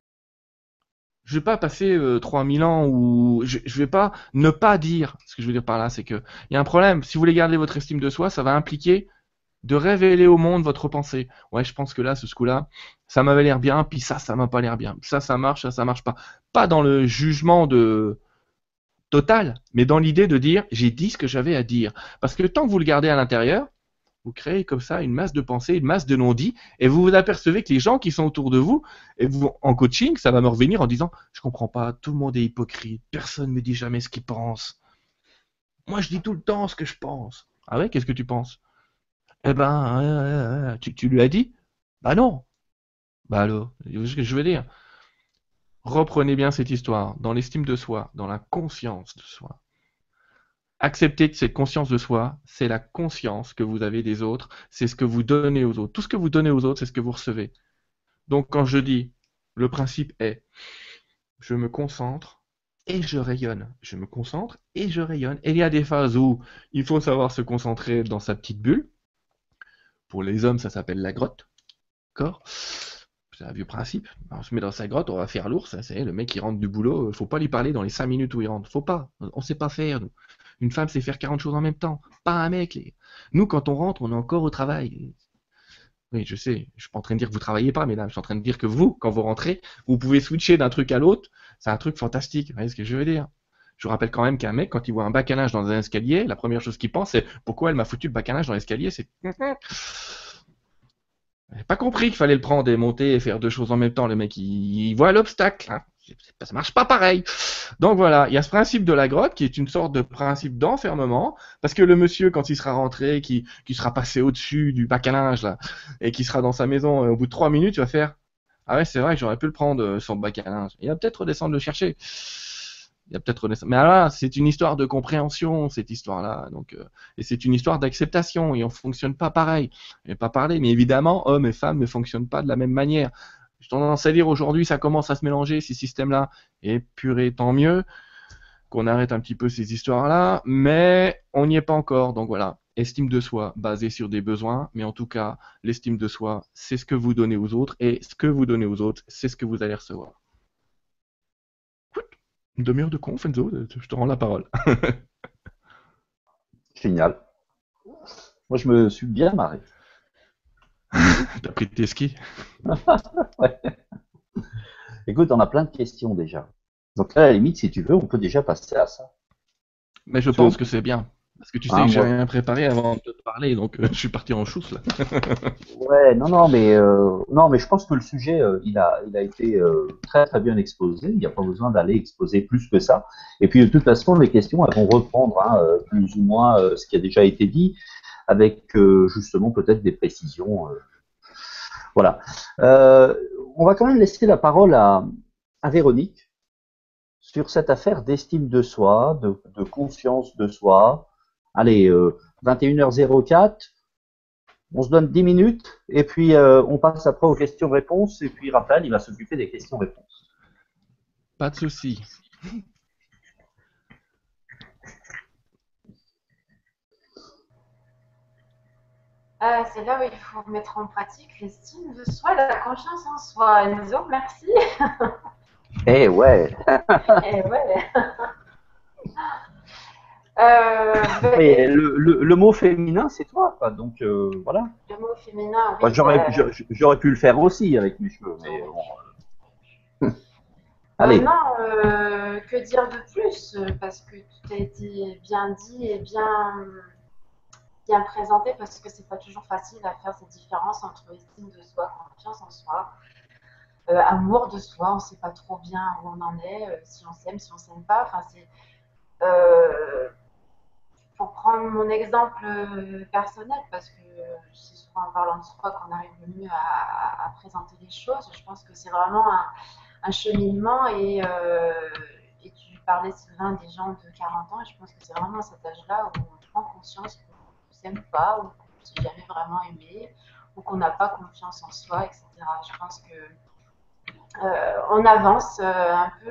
Je vais pas passer 3000 ans où je vais pas ne pas dire. Ce que je veux dire par là, c'est que il y a un problème. Si vous voulez garder votre estime de soi, ça va impliquer de révéler au monde votre pensée. Ouais, je pense que là, ce coup-là, ça m'avait l'air bien, puis ça m'a pas l'air bien. Ça marche, ça marche pas. Pas dans le jugement de total, mais dans l'idée de dire j'ai dit ce que j'avais à dire. Parce que tant que vous le gardez à l'intérieur, vous créez comme ça une masse de pensées, une masse de non-dits, et vous vous apercevez que les gens qui sont autour de vous, et vous, en coaching, ça va me revenir en disant je comprends pas, tout le monde est hypocrite, personne ne me dit jamais ce qu'il pense. Moi, je dis tout le temps ce que je pense. Ah ouais, qu'est-ce que tu penses? Eh ben, tu lui as dit? Bah non. Bah alors, ce que je veux dire. Reprenez bien cette histoire, dans l'estime de soi, dans la conscience de soi. Accepter cette conscience de soi, c'est la conscience que vous avez des autres, c'est ce que vous donnez aux autres. Tout ce que vous donnez aux autres, c'est ce que vous recevez. Donc quand je dis, le principe est, je me concentre et je rayonne. Je me concentre et je rayonne. Et il y a des phases où il faut savoir se concentrer dans sa petite bulle. Pour les hommes, ça s'appelle la grotte. D'accord? C'est un vieux principe. On se met dans sa grotte, on va faire l'ours. C'est le mec qui rentre du boulot. Faut pas lui parler dans les 5 minutes où il rentre. Faut pas. On sait pas faire, nous. Une femme sait faire 40 choses en même temps. Pas un mec. Nous, quand on rentre, on est encore au travail. Oui, je sais. Je suis pas en train de dire que vous travaillez pas, mesdames. Je suis en train de dire que vous, quand vous rentrez, vous pouvez switcher d'un truc à l'autre. C'est un truc fantastique. Vous voyez ce que je veux dire? Je vous rappelle quand même qu'un mec, quand il voit un bac à linge dans un escalier, la première chose qu'il pense, c'est pourquoi elle m'a foutu le bac à linge dans l'escalier? C'est j'ai pas compris qu'il fallait le prendre et monter et faire deux choses en même temps. Le mec, il voit l'obstacle. Hein. Ça marche pas pareil. Donc voilà, il y a ce principe de la grotte qui est une sorte de principe d'enfermement, parce que le monsieur, quand il sera rentré, qui sera passé au-dessus du bac à linge là, et qui sera dans sa maison, au bout de 3 minutes, il va faire ah ouais, c'est vrai que j'aurais pu le prendre son bac à linge. Il va peut-être redescendre le chercher. Il va peut-être redescendre. Mais là, c'est une histoire de compréhension, cette histoire-là. Donc, et c'est une histoire d'acceptation. Et on fonctionne pas pareil. Je vais pas parler, mais évidemment, hommes et femmes ne fonctionnent pas de la même manière. J'ai tendance à dire aujourd'hui, ça commence à se mélanger ces systèmes-là. Et purée, tant mieux qu'on arrête un petit peu ces histoires-là, mais on n'y est pas encore. Donc voilà, estime de soi basée sur des besoins, mais en tout cas, l'estime de soi, c'est ce que vous donnez aux autres, et ce que vous donnez aux autres, c'est ce que vous allez recevoir. Une demi-heure de conf, Enzo, je te rends la parole. Génial. Moi, je me suis bien marré. T'as pris tes skis? Ouais. Écoute, on a plein de questions déjà. Donc là, à la limite, si tu veux, on peut déjà passer à ça. Mais je pense que c'est bien. Parce que tu sais Hein, que j'ai moi. rien préparé avant de te parler, donc je suis parti en chousse là. Ouais, non, mais je pense que le sujet, il a été très très bien exposé. Il n'y a pas besoin d'aller exposer plus que ça. Et puis de toute façon, les questions, elles vont reprendre hein, plus ou moins ce qui a déjà été dit, avec justement peut-être des précisions. Voilà. Euh, on va quand même laisser la parole à Véronique sur cette affaire d'estime de soi, de conscience de soi. Allez, 21h04. On se donne 10 minutes et puis on passe après aux questions-réponses et puis Raphaël, il va s'occuper des questions-réponses. Pas de souci. C'est là où il faut mettre en pratique l'estime de soi, la confiance en soi. Enzo, merci. Eh ouais. Et ouais. Mais le mot féminin, c'est toi, quoi. Donc voilà. Le mot féminin, Enfin, oui. j'aurais pu le faire aussi avec mes cheveux, mais bon. Allez. Non, que dire de plus? Parce que tout a été bien dit et bien présenté, parce que c'est pas toujours facile à faire cette différence entre estime de soi, confiance en soi, amour de soi. On sait pas trop bien où on en est, si on s'aime, si on s'aime pas. Enfin, c'est pour prendre mon exemple personnel, parce que c'est souvent en parlant de soi qu'on arrive le mieux à présenter les choses. Je pense que c'est vraiment un cheminement et tu parlais, Sylvain, des gens de 40 ans, et je pense que c'est vraiment à cet âge-là où on prend conscience qu'on ne s'aime pas, ou qu'on ne s'est jamais vraiment aimé, ou qu'on n'a pas confiance en soi, etc. Je pense que on avance un peu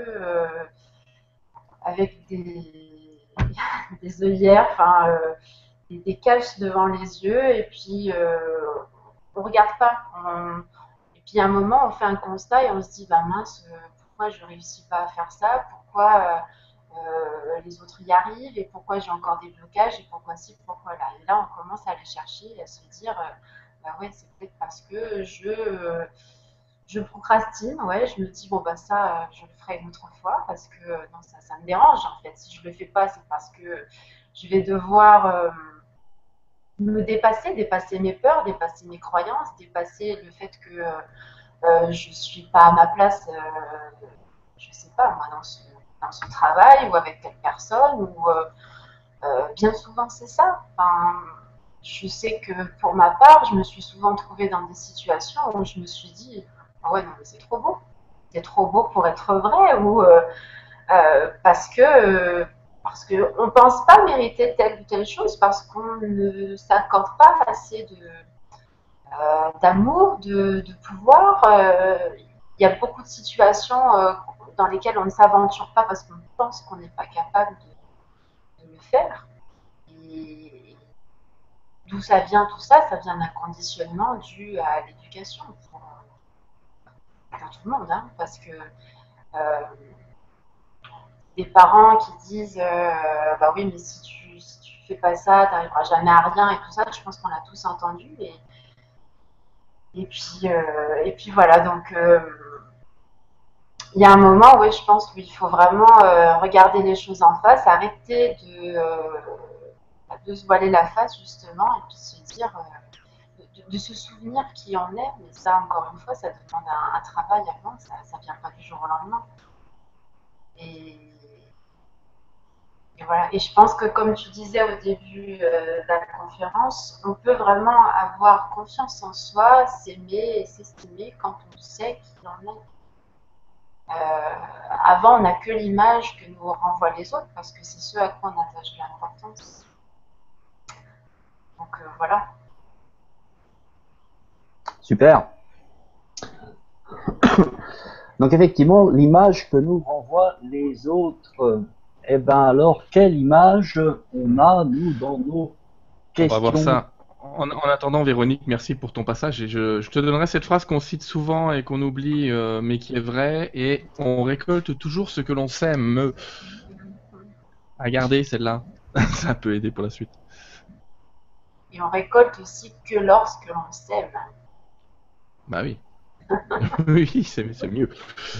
avec des œillères, enfin des caches devant les yeux, et puis on regarde pas. Et puis à un moment, on fait un constat et on se dit, bah mince, pourquoi je réussis pas à faire ça? Pourquoi les autres y arrivent? Et pourquoi j'ai encore des blocages? Et pourquoi ci, pourquoi là? Et là, on commence à aller chercher et à se dire, bah ouais, c'est peut-être parce que je procrastine, ouais, je me dis, bon, bah ça, je le ferai une autre fois, parce que non, ça me dérange, en fait. Si je le fais pas, c'est parce que je vais devoir me dépasser mes peurs, dépasser mes croyances, dépasser le fait que je suis pas à ma place, je sais pas, moi, dans ce travail ou avec telle personne, ou bien souvent, c'est ça. Enfin, je sais que pour ma part, je me suis souvent trouvée dans des situations où je me suis dit, ah ouais, non, mais c'est trop beau pour être vrai, ou parce que parce qu'on ne pense pas mériter telle ou telle chose, parce qu'on ne s'accorde pas assez d'amour, de pouvoir. Il y a beaucoup de situations dans lesquelles on ne s'aventure pas parce qu'on pense qu'on n'est pas capable de le faire. Et d'où ça vient tout ça? Ça vient d'un conditionnement dû à l'éducation pour tout le monde, hein, parce que des parents qui disent bah oui, mais si tu fais pas ça, tu n'arriveras jamais à rien et tout ça, je pense qu'on l'a tous entendu. Et puis voilà, donc il y a un moment, oui, je pense qu'il faut vraiment regarder les choses en face, arrêter de se voiler la face justement, et puis se dire, de se souvenir qui on est, mais ça, encore une fois, ça demande un travail avant, ça ne vient pas du jour au lendemain. Et voilà. Et je pense que, comme tu disais au début de la conférence, on peut vraiment avoir confiance en soi, s'aimer et s'estimer quand on sait qui on est. Avant, on n'a que l'image que nous renvoient les autres, parce que c'est ce à quoi on attache de l'importance. Donc voilà. Super. Donc effectivement, l'image que nous renvoient les autres, eh ben alors, quelle image on a, nous, dans nos questions? On va voir ça. En attendant, Véronique, merci pour ton passage. Et je te donnerai cette phrase qu'on cite souvent et qu'on oublie, mais qui est vraie. Et on récolte toujours ce que l'on sème. À garder celle-là. Ça peut aider pour la suite. Et on récolte aussi que lorsque l'on sème. Bah oui. Oui, c'est mieux.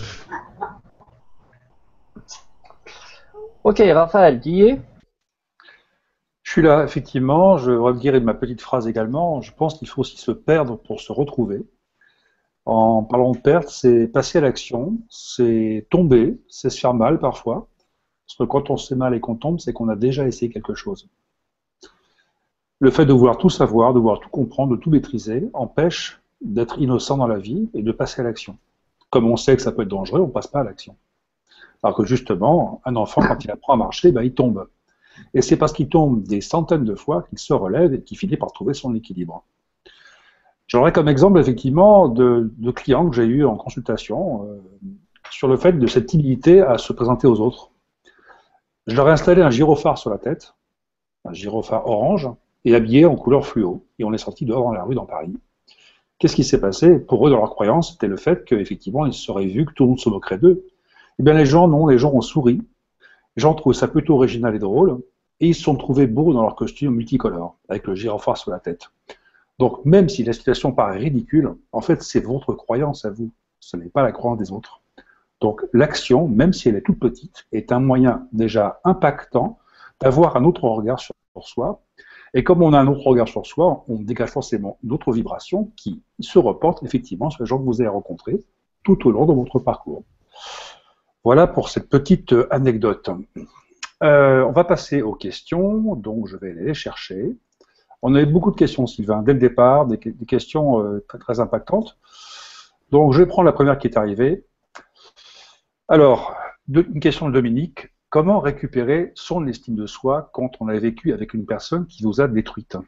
Ok, Raphaël, tu y es? Je suis là, effectivement. Je vais dire ma petite phrase également. Je pense qu'il faut aussi se perdre pour se retrouver. En parlant de perdre, c'est passer à l'action, c'est tomber, c'est se faire mal parfois. Parce que quand on se fait mal et qu'on tombe, c'est qu'on a déjà essayé quelque chose. Le fait de vouloir tout savoir, de vouloir tout comprendre, de tout maîtriser, empêche d'être innocent dans la vie et de passer à l'action. Comme on sait que ça peut être dangereux, on ne passe pas à l'action. Alors que justement, un enfant, quand il apprend à marcher, il tombe. Et c'est parce qu'il tombe des centaines de fois qu'il se relève et qu'il finit par trouver son équilibre. J'aurais comme exemple, effectivement, de clients que j'ai eus en consultation sur le fait de cette timidité à se présenter aux autres. Je leur ai installé un gyrophare sur la tête, un gyrophare orange, et habillé en couleur fluo. Et on est sorti dehors dans la rue dans Paris. Qu'est-ce qui s'est passé? Pour eux, dans leur croyance, c'était le fait qu'effectivement, ils se seraient vus, que tout le monde se moquerait d'eux. Eh bien, les gens, non, les gens ont souri. Les gens trouvent ça plutôt original et drôle. Et ils se sont trouvés beaux dans leur costume multicolore, avec le gyrophare sur la tête. Donc, même si la situation paraît ridicule, en fait, c'est votre croyance à vous. Ce n'est pas la croyance des autres. Donc, l'action, même si elle est toute petite, est un moyen déjà impactant d'avoir un autre regard sur soi. Et comme on a un autre regard sur soi, on dégage forcément d'autres vibrations qui se reportent effectivement sur les gens que vous avez rencontrés tout au long de votre parcours. Voilà pour cette petite anecdote. On va passer aux questions, donc je vais aller les chercher. On a eu beaucoup de questions, Sylvain, dès le départ, des questions très, très impactantes. Donc je vais prendre la première qui est arrivée. Alors, une question de Dominique. Comment récupérer son estime de soi quand on a vécu avec une personne qui vous a détruite?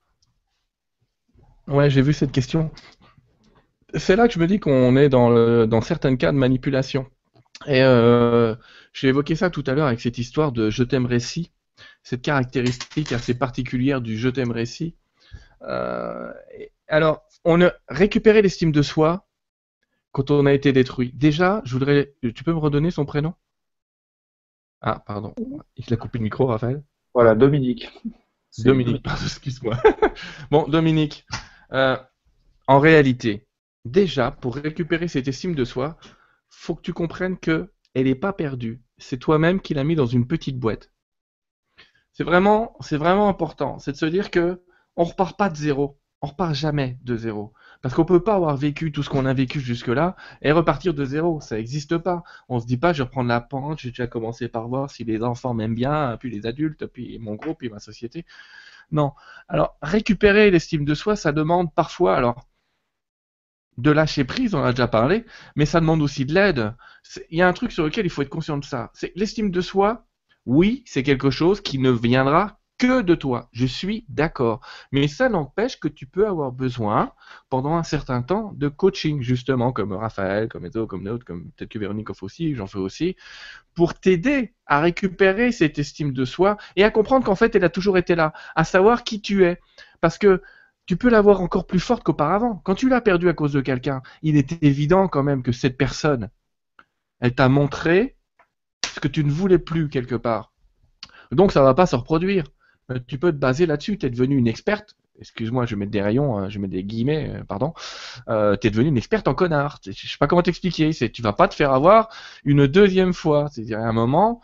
Ouais, j'ai vu cette question. C'est là que je me dis qu'on est dans certains cas de manipulation. Et j'ai évoqué ça tout à l'heure avec cette histoire de je t'aimerai si, cette caractéristique assez particulière du je t'aimerai si. Alors, on a récupéré l'estime de soi quand on a été détruit. Déjà, tu peux me redonner son prénom? Ah, pardon. Il a coupé le micro, Raphaël. Voilà, Dominique. Dominique, pardon, excuse-moi. Bon, Dominique, en réalité, déjà, pour récupérer cette estime de soi, faut que tu comprennes que elle n'est pas perdue. C'est toi-même qui l'as mis dans une petite boîte. C'est vraiment important. C'est de se dire que on repart pas de zéro. On repart jamais de zéro. Parce qu'on peut pas avoir vécu tout ce qu'on a vécu jusque-là et repartir de zéro. Ça n'existe pas. On se dit pas, je vais reprendre la pente, j'ai déjà commencé par voir si les enfants m'aiment bien, puis les adultes, puis mon groupe, puis ma société. Non. Alors, récupérer l'estime de soi, ça demande parfois, de lâcher prise, on en a déjà parlé, mais ça demande aussi de l'aide. Il y a un truc sur lequel il faut être conscient de ça. C'est l'estime de soi, Oui, c'est quelque chose qui ne viendra que de toi. Je suis d'accord. Mais ça n'empêche que tu peux avoir besoin, pendant un certain temps, de coaching, justement, comme Raphaël, comme Edo, comme d'autres, comme peut-être que Véronique en fait aussi, j'en fais aussi, pour t'aider à récupérer cette estime de soi et à comprendre qu'en fait, elle a toujours été là, à savoir qui tu es. Parce que tu peux l'avoir encore plus forte qu'auparavant. Quand tu l'as perdue à cause de quelqu'un, il était évident quand même que cette personne, elle t'a montré ce que tu ne voulais plus quelque part. Donc ça va pas se reproduire. Tu peux te baser là-dessus. Tu es devenue une experte. Excuse-moi, je vais mettre des rayons, je vais mettre des guillemets, pardon. Tu es devenue une experte en connard. Je sais pas comment t'expliquer. Tu vas pas te faire avoir une deuxième fois. C'est-à-dire à un moment,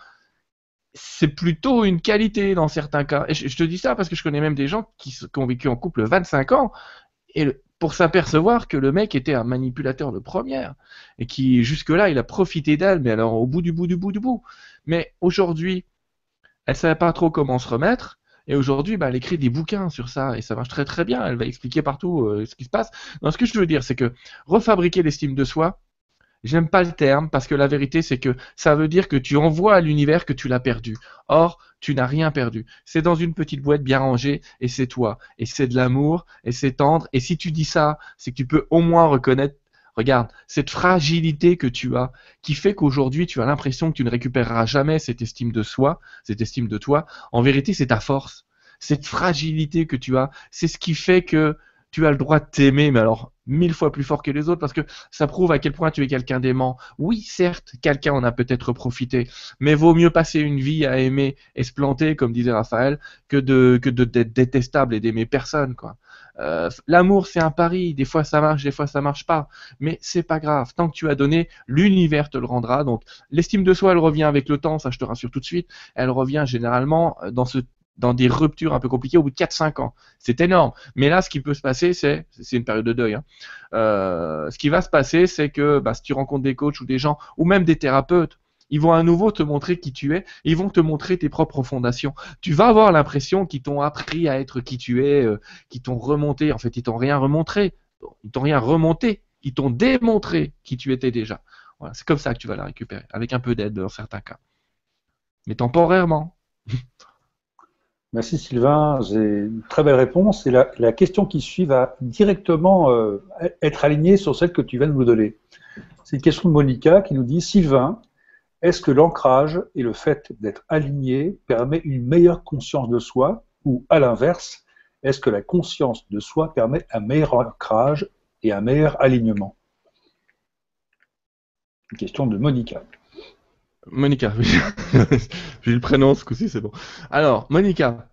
c'est plutôt une qualité dans certains cas. Et je te dis ça parce que je connais même des gens qui ont vécu en couple 25 ans et pour s'apercevoir que le mec était un manipulateur de première et qui jusque-là il a profité d'elle, mais alors au bout du bout du bout du bout. Mais aujourd'hui, elle savait pas trop comment se remettre. Et aujourd'hui, bah, elle écrit des bouquins sur ça et ça marche très très bien. Elle va expliquer partout ce qui se passe. Non, ce que je veux dire, c'est que refabriquer l'estime de soi, j'aime pas le terme parce que la vérité, c'est que ça veut dire que tu envoies à l'univers que tu l'as perdu. Or, tu n'as rien perdu. C'est dans une petite boîte bien rangée et c'est toi. Et c'est de l'amour et c'est tendre. Et si tu dis ça, c'est que tu peux au moins reconnaître, regarde, cette fragilité que tu as qui fait qu'aujourd'hui, tu as l'impression que tu ne récupéreras jamais cette estime de soi, cette estime de toi. En vérité, c'est ta force. Cette fragilité que tu as, c'est ce qui fait que tu as le droit de t'aimer, mais alors 1000 fois plus fort que les autres, parce que ça prouve à quel point tu es quelqu'un d'aimant. Oui, certes, quelqu'un en a peut-être profité, mais vaut mieux passer une vie à aimer et se planter, comme disait Raphaël, que d'être détestable et d'aimer personne, quoi. L'amour, c'est un pari. Des fois, ça marche, des fois, ça marche pas. Mais c'est pas grave. Tant que tu as donné, l'univers te le rendra. Donc, l'estime de soi, elle revient avec le temps. Ça, je te rassure tout de suite. Elle revient généralement dans des ruptures un peu compliquées au bout de 4-5 ans. C'est énorme. Mais là, ce qui peut se passer, c'est une période de deuil, hein. Ce qui va se passer, c'est que bah, si tu rencontres des coachs ou des gens, ou même des thérapeutes, ils vont à nouveau te montrer qui tu es, ils vont te montrer tes propres fondations. Tu vas avoir l'impression qu'ils t'ont appris à être qui tu es, qu'ils t'ont remonté, en fait, ils t'ont rien remontré, ils t'ont rien remonté, ils t'ont démontré qui tu étais déjà. Voilà, c'est comme ça que tu vas la récupérer, avec un peu d'aide dans certains cas. Mais temporairement. Merci Sylvain, j'ai une très belle réponse. Et la question qui suit va directement être alignée sur celle que tu viens de nous donner. C'est une question de Monica qui nous dit: Sylvain, est-ce que l'ancrage et le fait d'être aligné permet une meilleure conscience de soi, ou à l'inverse, est-ce que la conscience de soi permet un meilleur ancrage et un meilleur alignement? Une question de Monica. Monica, oui. J'ai eu le prénom ce coup-ci, c'est bon. Alors, Monica,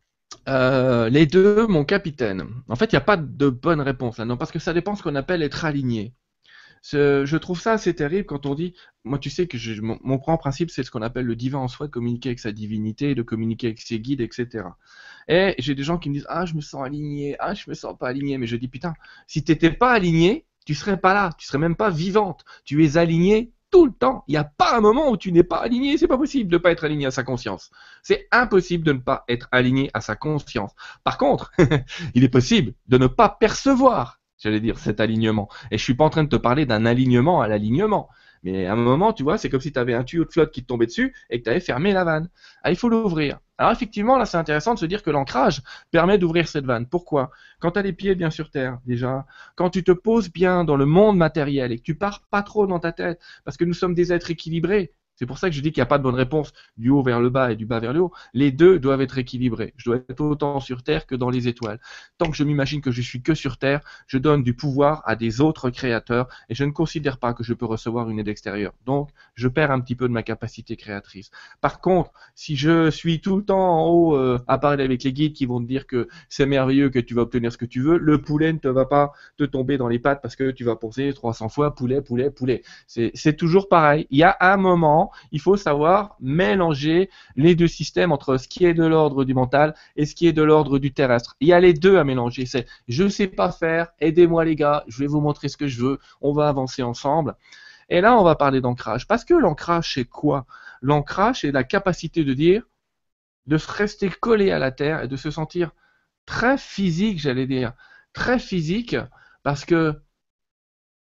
les deux, mon capitaine. En fait, il n'y a pas de bonne réponse là, non, parce que ça dépend de ce qu'on appelle être aligné. Je trouve ça assez terrible quand on dit, moi tu sais que mon grand principe c'est ce qu'on appelle le divin en soi, de communiquer avec sa divinité, de communiquer avec ses guides, etc. Et j'ai des gens qui me disent, ah je me sens aligné, ah je me sens pas aligné, mais je dis putain, si t'étais pas aligné, tu serais pas là, tu serais même pas vivante, tu es aligné tout le temps. Il n'y a pas un moment où tu n'es pas aligné, c'est pas possible de ne pas être aligné à sa conscience. C'est impossible de ne pas être aligné à sa conscience. Par contre, il est possible de ne pas percevoir, j'allais dire, cet alignement. Et je suis pas en train de te parler d'un alignement à l'alignement. Mais à un moment, tu vois, c'est comme si tu avais un tuyau de flotte qui te tombait dessus et que tu avais fermé la vanne. Ah, il faut l'ouvrir. Alors effectivement, là, c'est intéressant de se dire que l'ancrage permet d'ouvrir cette vanne. Pourquoi? Quand tu as les pieds bien sur terre, déjà, quand tu te poses bien dans le monde matériel et que tu pars pas trop dans ta tête, parce que nous sommes des êtres équilibrés. C'est pour ça que je dis qu'il n'y a pas de bonne réponse du haut vers le bas et du bas vers le haut. Les deux doivent être équilibrés. Je dois être autant sur Terre que dans les étoiles. Tant que je m'imagine que je suis que sur Terre, je donne du pouvoir à des autres créateurs et je ne considère pas que je peux recevoir une aide extérieure. Donc, je perds un petit peu de ma capacité créatrice. Par contre, si je suis tout le temps en haut à parler avec les guides qui vont te dire que c'est merveilleux, que tu vas obtenir ce que tu veux, le poulet ne te va pas te tomber dans les pattes parce que tu vas penser 300 fois poulet, poulet, poulet. C'est toujours pareil. Il y a un moment, il faut savoir mélanger les deux systèmes entre ce qui est de l'ordre du mental et ce qui est de l'ordre du terrestre. Il y a les deux à mélanger. C'est je sais pas faire, aidez-moi les gars, je vais vous montrer ce que je veux, on va avancer ensemble. Et là, on va parler d'ancrage. Parce que l'ancrage, c'est quoi? L'ancrage, c'est la capacité de dire, de se rester collé à la terre et de se sentir très physique, j'allais dire. Très physique, parce que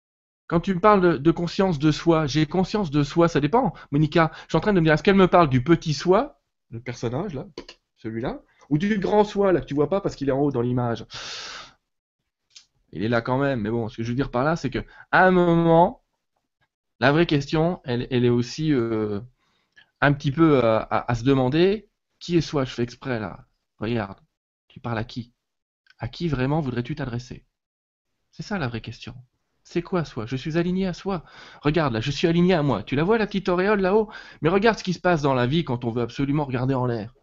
Quand tu me parles de conscience de soi, j'ai conscience de soi, ça dépend. Monica, je suis en train de me dire, est-ce qu'elle me parle du petit soi, le personnage là, celui-là, ou du grand soi là que tu vois pas parce qu'il est en haut dans l'image. Il est là quand même, mais bon, ce que je veux dire par là, c'est que à un moment, la vraie question, elle est aussi un petit peu à se demander qui est soi. Je fais exprès là. Regarde, tu parles à qui? À qui vraiment voudrais-tu t'adresser? C'est ça la vraie question. C'est quoi soi? Je suis aligné à soi. Regarde là, je suis aligné à moi. Tu la vois la petite auréole là-haut? Mais regarde ce qui se passe dans la vie quand on veut absolument regarder en l'air.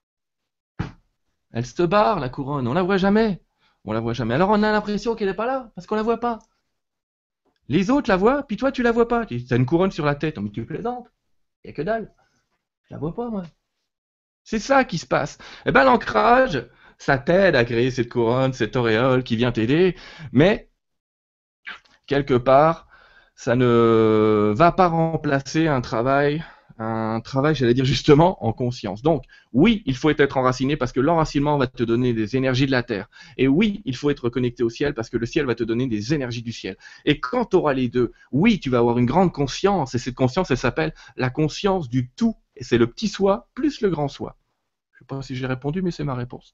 Elle se barre la couronne, on la voit jamais. On la voit jamais. Alors on a l'impression qu'elle n'est pas là, parce qu'on la voit pas. Les autres la voient, puis toi tu la vois pas. Tu as une couronne sur la tête, mais tu plaisantes. Il n'y a que dalle. Je la vois pas moi. C'est ça qui se passe. Eh ben l'ancrage, ça t'aide à créer cette couronne, cette auréole qui vient t'aider, mais quelque part, ça ne va pas remplacer un travail, j'allais dire justement, en conscience. Donc, oui, il faut être enraciné parce que l'enracinement va te donner des énergies de la terre. Et oui, il faut être connecté au ciel parce que le ciel va te donner des énergies du ciel. Et quand tu auras les deux, oui, tu vas avoir une grande conscience. Et cette conscience, elle s'appelle la conscience du tout. Et c'est le petit soi plus le grand soi. Je ne sais pas si j'ai répondu, mais c'est ma réponse.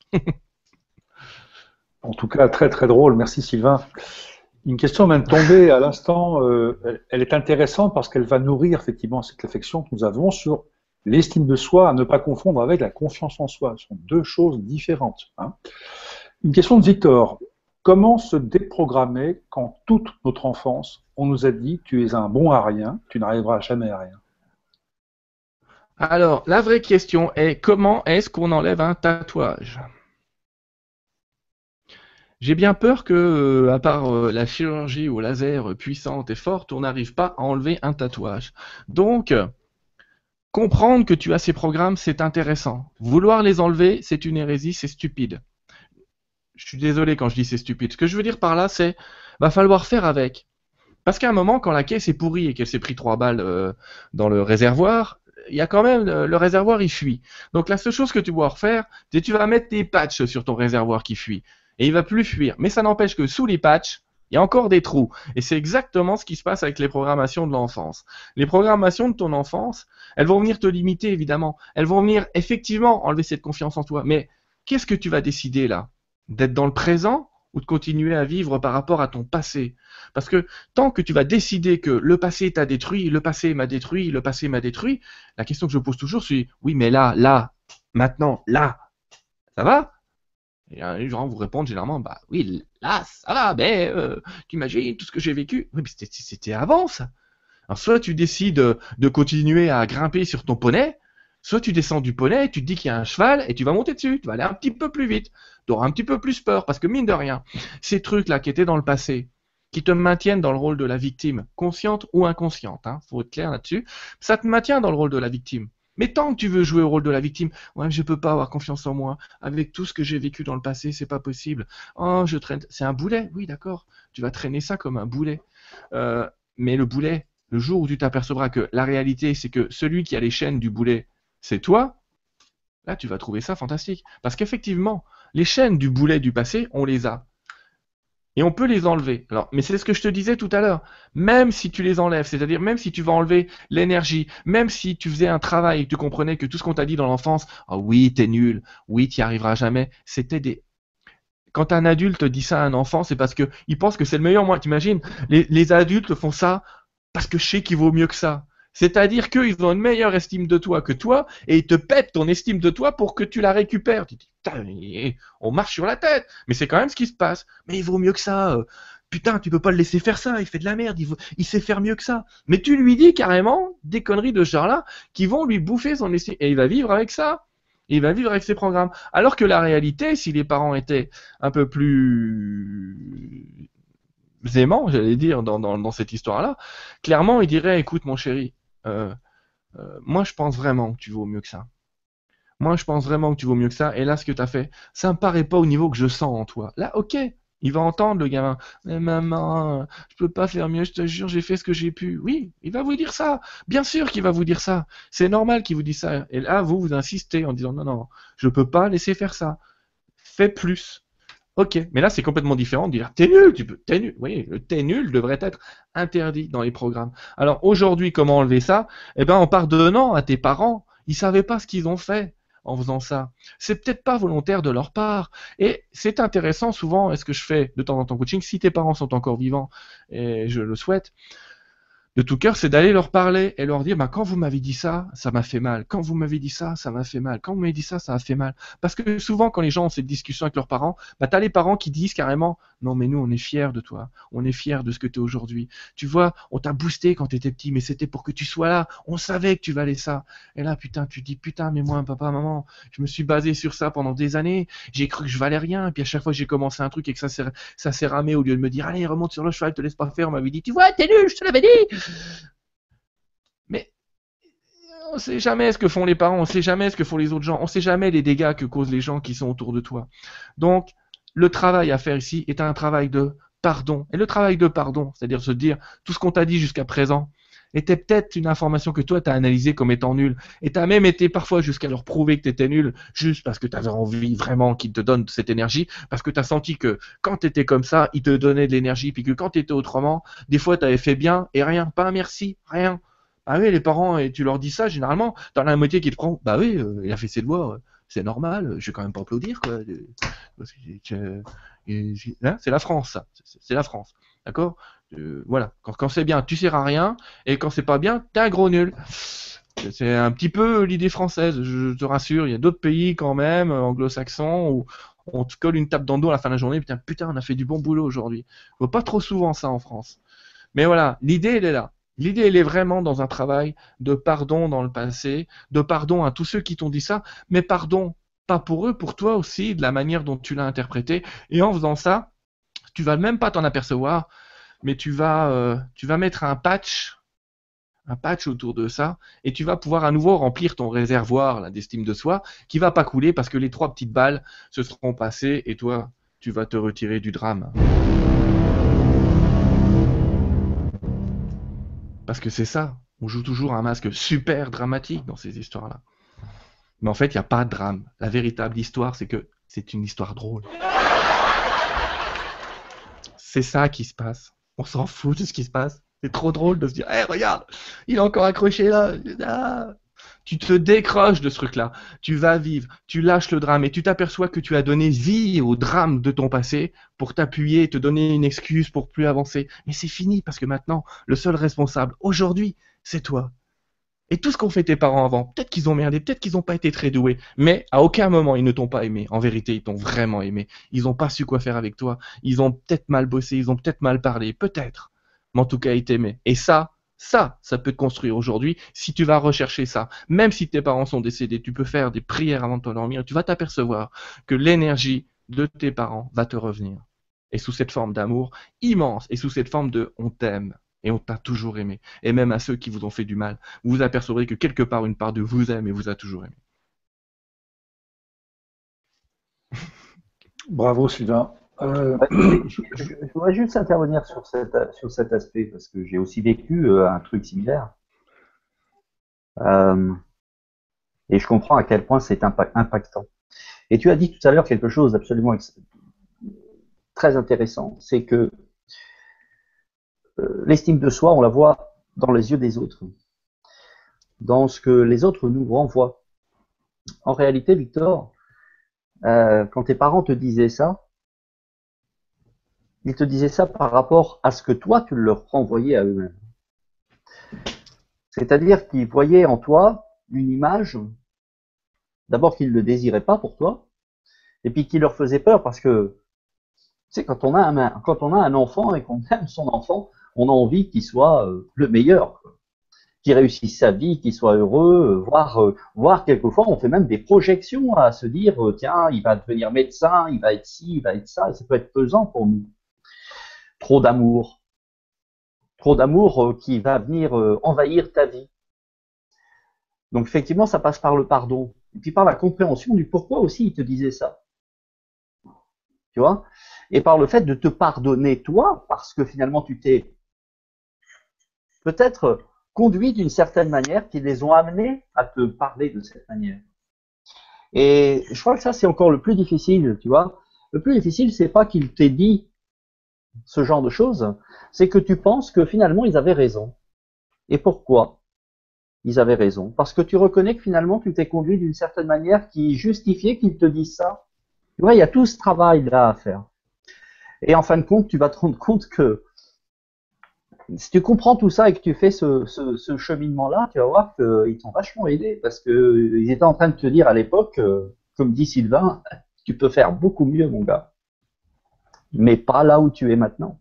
En tout cas, très très drôle. Merci Sylvain. Une question vient de tomber à l'instant. Elle est intéressante parce qu'elle va nourrir effectivement cette réflexion que nous avons sur l'estime de soi à ne pas confondre avec la confiance en soi. Ce sont deux choses différentes. Hein. Une question de Victor. Comment se déprogrammer quand toute notre enfance, on nous a dit tu es un bon à rien, tu n'arriveras jamais à rien? Alors, la vraie question est comment est-ce qu'on enlève un tatouage? J'ai bien peur que, à part la chirurgie au laser puissante et forte, on n'arrive pas à enlever un tatouage. Donc, comprendre que tu as ces programmes, c'est intéressant. Vouloir les enlever, c'est une hérésie, c'est stupide. Je suis désolé quand je dis c'est stupide. Ce que je veux dire par là, c'est va falloir faire avec. Parce qu'à un moment, quand la caisse est pourrie et qu'elle s'est pris 3 balles dans le réservoir, il y a quand même le réservoir, il fuit. Donc la seule chose que tu dois refaire, c'est que tu vas mettre des patchs sur ton réservoir qui fuit. Et il va plus fuir. Mais ça n'empêche que sous les patchs, il y a encore des trous. Et c'est exactement ce qui se passe avec les programmations de l'enfance. Les programmations de ton enfance, elles vont venir te limiter, évidemment. Elles vont venir effectivement enlever cette confiance en toi. Mais qu'est-ce que tu vas décider là? D'être dans le présent ou de continuer à vivre par rapport à ton passé? Parce que tant que tu vas décider que le passé t'a détruit, le passé m'a détruit, le passé m'a détruit, la question que je pose toujours, c'est oui, mais là, maintenant, là, ça va? Et les gens vous répondent généralement, bah oui, là, ça va, mais tu imagines tout ce que j'ai vécu. Oui, mais c'était avant ça. Alors soit tu décides de continuer à grimper sur ton poney, soit tu descends du poney, tu te dis qu'il y a un cheval et tu vas monter dessus, tu vas aller un petit peu plus vite, tu auras un petit peu plus peur, parce que mine de rien, ces trucs-là qui étaient dans le passé, qui te maintiennent dans le rôle de la victime, consciente ou inconsciente, hein, faut être clair là-dessus, ça te maintient dans le rôle de la victime. Mais tant que tu veux jouer au rôle de la victime, ouais, je peux pas avoir confiance en moi, avec tout ce que j'ai vécu dans le passé, c'est pas possible. Oh, je traîne, c'est un boulet, oui d'accord, tu vas traîner ça comme un boulet. Mais le boulet, le jour où tu t'apercevras que la réalité, c'est que celui qui a les chaînes du boulet, c'est toi, là tu vas trouver ça fantastique. Parce qu'effectivement, les chaînes du boulet du passé, on les a. Et on peut les enlever. Alors, mais c'est ce que je te disais tout à l'heure. Même si tu les enlèves, c'est-à-dire même si tu vas enlever l'énergie, même si tu faisais un travail et que tu comprenais que tout ce qu'on t'a dit dans l'enfance, ah oui, t'es nul, oui, t'y arriveras jamais, c'était des... Quand un adulte dit ça à un enfant, c'est parce que il pense que c'est le meilleur moyen. T'imagines, les adultes font ça parce que je sais qu'il vaut mieux que ça. C'est-à-dire qu'ils ont une meilleure estime de toi que toi et ils te pètent ton estime de toi pour que tu la récupères. Tu te dis, putain, on marche sur la tête. Mais c'est quand même ce qui se passe. Mais il vaut mieux que ça. Putain, tu peux pas le laisser faire ça. Il fait de la merde. Il sait faire mieux que ça. Mais tu lui dis carrément des conneries de ce genre-là qui vont lui bouffer son estime. Et il va vivre avec ça. Il va vivre avec ses programmes. Alors que la réalité, si les parents étaient un peu plus aimants, j'allais dire, dans cette histoire-là, clairement, ils diraient, écoute, mon chéri, moi, je pense vraiment que tu vaux mieux que ça. Moi, je pense vraiment que tu vaux mieux que ça. Et là, ce que tu as fait, ça me paraît pas au niveau que je sens en toi. Là, ok, il va entendre le gamin. Mais maman, je peux pas faire mieux, je te jure, j'ai fait ce que j'ai pu. Oui, il va vous dire ça. Bien sûr qu'il va vous dire ça. C'est normal qu'il vous dise ça. Et là, vous insistez en disant non, non, je peux pas laisser faire ça. Fais plus. Ok, mais là c'est complètement différent de dire t'es nul, t'es nul. Vous voyez, le t'es nul devrait être interdit dans les programmes. Alors aujourd'hui, comment enlever ça? Eh ben en pardonnant à tes parents, ils savaient pas ce qu'ils ont fait en faisant ça. C'est peut-être pas volontaire de leur part. Et c'est intéressant souvent, est-ce que je fais de temps en temps coaching, si tes parents sont encore vivants, et je le souhaite, de tout cœur, c'est d'aller leur parler et leur dire, bah, quand vous m'avez dit ça, ça m'a fait mal. Quand vous m'avez dit ça, ça m'a fait mal. Quand vous m'avez dit ça, ça a fait mal. Parce que souvent, quand les gens ont cette discussion avec leurs parents, bah, t'as les parents qui disent carrément, non, mais nous, on est fiers de toi. On est fiers de ce que tu es aujourd'hui. Tu vois, on t'a boosté quand tu étais petit, mais c'était pour que tu sois là. On savait que tu valais ça. Et là, putain, tu dis, putain, mais moi, papa, maman, je me suis basé sur ça pendant des années. J'ai cru que je valais rien. Et puis à chaque fois que j'ai commencé un truc et que ça s'est ramé, au lieu de me dire, allez, remonte sur le cheval, te laisse pas faire, on m'avait dit, tu vois, t'es nul, je te l'avais dit. Mais on sait jamais ce que font les parents, on sait jamais ce que font les autres gens, on sait jamais les dégâts que causent les gens qui sont autour de toi. Donc, le travail à faire ici est un travail de pardon. Et le travail de pardon, c'est-à-dire se dire tout ce qu'on t'a dit jusqu'à présent était peut-être une information que toi t'as analysée comme étant nulle. Et t'as même été parfois jusqu'à leur prouver que t'étais nul, juste parce que t'avais envie vraiment qu'ils te donnent cette énergie, parce que t'as senti que quand t'étais comme ça, ils te donnaient de l'énergie, puis que quand t'étais autrement, des fois t'avais fait bien et rien, pas un merci, rien. Ah oui, les parents, et tu leur dis ça, généralement, t'en as la moitié qui te prend, bah oui, il a fait ses devoirs, c'est normal, je vais quand même pas applaudir, quoi. Hein, c'est la France, ça. C'est la France. D'accord? Voilà. Quand c'est bien, tu sers à rien, et quand c'est pas bien, t'es un gros nul. C'est un petit peu l'idée française, je te rassure. Il y a d'autres pays quand même, anglo-saxons, où on te colle une tape dans le dos à la fin de la journée, putain, on a fait du bon boulot aujourd'hui. On voit pas trop souvent ça en France. Mais voilà, l'idée, elle est là. L'idée, elle est vraiment dans un travail de pardon dans le passé, de pardon à tous ceux qui t'ont dit ça, mais pardon, pas pour eux, pour toi aussi, de la manière dont tu l'as interprété. Et en faisant ça, tu vas même pas t'en apercevoir, mais tu vas mettre un patch autour de ça, et tu vas pouvoir à nouveau remplir ton réservoir là, d'estime de soi, qui va pas couler parce que les 3 petites balles se seront passées, et toi, tu vas te retirer du drame. Parce que c'est ça, on joue toujours un masque super dramatique dans ces histoires-là. Mais en fait, il n'y a pas de drame. La véritable histoire, c'est que c'est une histoire drôle. C'est ça qui se passe. On s'en fout de ce qui se passe. C'est trop drôle de se dire, hey, regarde, il est encore accroché là. Ah. Tu te décroches de ce truc-là. Tu vas vivre, tu lâches le drame et tu t'aperçois que tu as donné vie au drame de ton passé pour t'appuyer et te donner une excuse pour plus avancer. Mais c'est fini parce que maintenant, le seul responsable aujourd'hui, c'est toi. Et tout ce qu'ont fait tes parents avant, peut-être qu'ils ont merdé, peut-être qu'ils n'ont pas été très doués, mais à aucun moment ils ne t'ont pas aimé. En vérité, ils t'ont vraiment aimé. Ils n'ont pas su quoi faire avec toi. Ils ont peut-être mal bossé, ils ont peut-être mal parlé, peut-être. Mais en tout cas, ils t'aimaient. Et ça peut te construire aujourd'hui si tu vas rechercher ça. Même si tes parents sont décédés, tu peux faire des prières avant de t'endormir. Tu vas t'apercevoir que l'énergie de tes parents va te revenir. Et sous cette forme d'amour immense, et sous cette forme de on t'aime. Et on t'a toujours aimé. Et même à ceux qui vous ont fait du mal, vous vous apercevrez que quelque part une part de vous aime et vous a toujours aimé. Bravo Sylvain. Je voudrais juste intervenir sur cet aspect parce que j'ai aussi vécu un truc similaire. Et je comprends à quel point c'est impactant. Et tu as dit tout à l'heure quelque chose d'absolument très intéressant, c'est que l'estime de soi, on la voit dans les yeux des autres, dans ce que les autres nous renvoient. En réalité, Victor, quand tes parents te disaient ça, ils te disaient ça par rapport à ce que toi, tu leur renvoyais à eux-mêmes. C'est-à-dire qu'ils voyaient en toi une image, d'abord qu'ils ne le désiraient pas pour toi, et puis qui leur faisait peur parce que, tu sais, quand on a un enfant et qu'on aime son enfant, on a envie qu'il soit le meilleur, qu'il réussisse sa vie, qu'il soit heureux, voire quelquefois on fait même des projections à se dire tiens, il va devenir médecin, il va être ci, il va être ça, et ça peut être pesant pour nous. Trop d'amour qui va venir envahir ta vie. Donc effectivement, ça passe par le pardon, et puis par la compréhension du pourquoi aussi il te disait ça. Tu vois? Et par le fait de te pardonner toi, parce que finalement tu t'es peut-être conduit d'une certaine manière qui les ont amenés à te parler de cette manière. Et je crois que ça, c'est encore le plus difficile, tu vois. Le plus difficile, c'est pas qu'il t'ait dit ce genre de choses, c'est que tu penses que finalement ils avaient raison. Et pourquoi ils avaient raison? Parce que tu reconnais que finalement tu t'es conduit d'une certaine manière qui justifiait qu'ils te disent ça. Tu vois, il y a tout ce travail-là à faire. Et en fin de compte, tu vas te rendre compte que si tu comprends tout ça et que tu fais ce cheminement-là, tu vas voir qu'ils t'ont vachement aidé parce qu'ils étaient en train de te dire à l'époque, comme dit Sylvain, tu peux faire beaucoup mieux, mon gars. Mais pas là où tu es maintenant.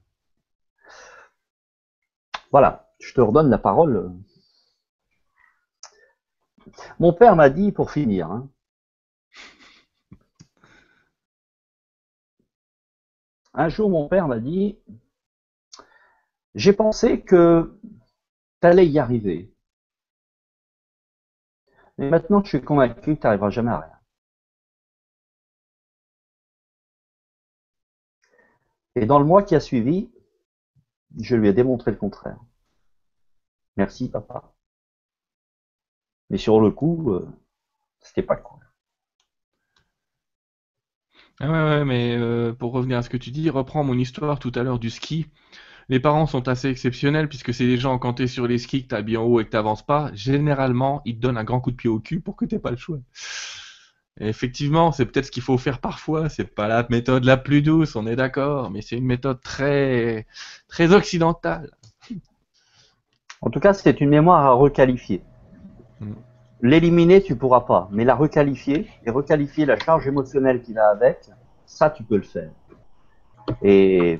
Voilà, je te redonne la parole. Mon père m'a dit, pour finir, hein, un jour mon père m'a dit, j'ai pensé que tu allais y arriver. Mais maintenant, je suis convaincu que tu n'arriveras jamais à rien. Et dans le mois qui a suivi, je lui ai démontré le contraire. Merci, papa. Mais sur le coup, c'était pas cool. Ah ouais, mais pour revenir à ce que tu dis, reprends mon histoire tout à l'heure du ski. Les parents sont assez exceptionnels puisque c'est des gens, quand t'es sur les skis, que t'as bien haut et que t'avances pas, généralement, ils te donnent un grand coup de pied au cul pour que t'aies pas le choix. Et effectivement, c'est peut-être ce qu'il faut faire parfois. C'est pas la méthode la plus douce, on est d'accord, mais c'est une méthode très, très occidentale. En tout cas, c'est une mémoire à requalifier. L'éliminer, tu pourras pas, mais la requalifier et requalifier la charge émotionnelle qui va avec, ça, tu peux le faire. Et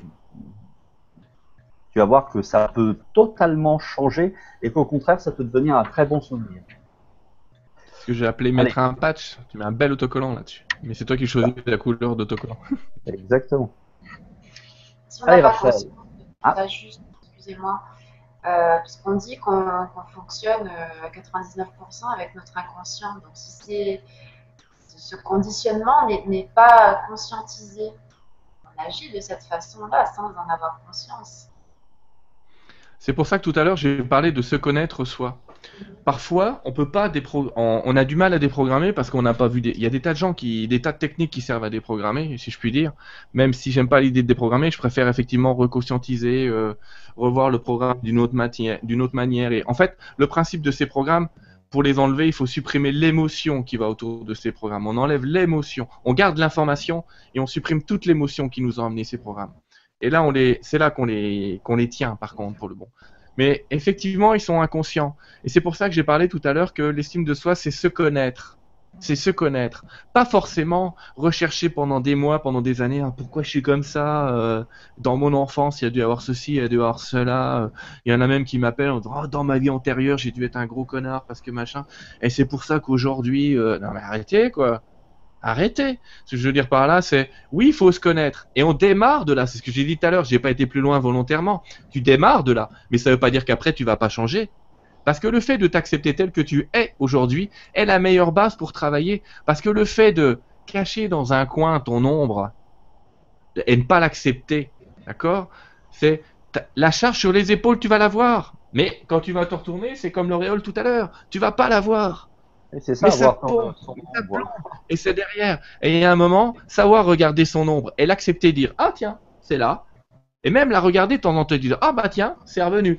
tu vas voir que ça peut totalement changer et qu'au contraire, ça peut devenir un très bon souvenir. Ce que j'ai appelé mettre un patch, tu mets un bel autocollant là-dessus. Mais c'est toi qui choisis la couleur d'autocollant. Exactement. Si on n'a pas conscience, juste, excusez-moi, puisqu'on dit qu'on fonctionne à 99% avec notre inconscient. Donc si ce conditionnement n'est pas conscientisé, on agit de cette façon-là sans en avoir conscience. C'est pour ça que tout à l'heure j'ai parlé de se connaître soi. Parfois, on peut pas on a du mal à déprogrammer parce qu'on n'a pas vu il y a des tas de gens des tas de techniques qui servent à déprogrammer, si je puis dire. Même si j'aime pas l'idée de déprogrammer, je préfère effectivement reconscientiser, revoir le programme d'une autre manière. Et en fait, le principe de ces programmes, pour les enlever, il faut supprimer l'émotion qui va autour de ces programmes. On enlève l'émotion, on garde l'information et on supprime toute l'émotion qui nous a amené ces programmes. Et là, c'est là qu'on les tient, par contre, pour le bon. Mais effectivement, ils sont inconscients. Et c'est pour ça que j'ai parlé tout à l'heure que l'estime de soi, c'est se connaître. C'est se connaître. Pas forcément rechercher pendant des mois, pendant des années, hein, pourquoi je suis comme ça. Dans mon enfance, il y a dû y avoir ceci, il y a dû y avoir cela. Il y en a même qui m'appellent en disant, oh, dans ma vie antérieure, j'ai dû être un gros connard parce que machin. Et c'est pour ça qu'aujourd'hui... Non mais arrêtez, quoi. Arrêtez. Ce que je veux dire par là, c'est oui, il faut se connaître. Et on démarre de là. C'est ce que j'ai dit tout à l'heure. J'ai pas été plus loin volontairement. Tu démarres de là. Mais ça veut pas dire qu'après, tu vas pas changer. Parce que le fait de t'accepter tel que tu es aujourd'hui est la meilleure base pour travailler. Parce que le fait de cacher dans un coin ton ombre et ne pas l'accepter, d'accord, c'est la charge sur les épaules, tu vas la voir. Mais quand tu vas te retourner, c'est comme l'auréole tout à l'heure. Tu vas pas la voir. Et c'est ça, mais ça plombe, et c'est derrière. Et il y a un moment, savoir regarder son ombre et l'accepter, dire ah tiens, c'est là. Et même la regarder de temps en temps, dire ah bah tiens, c'est revenu.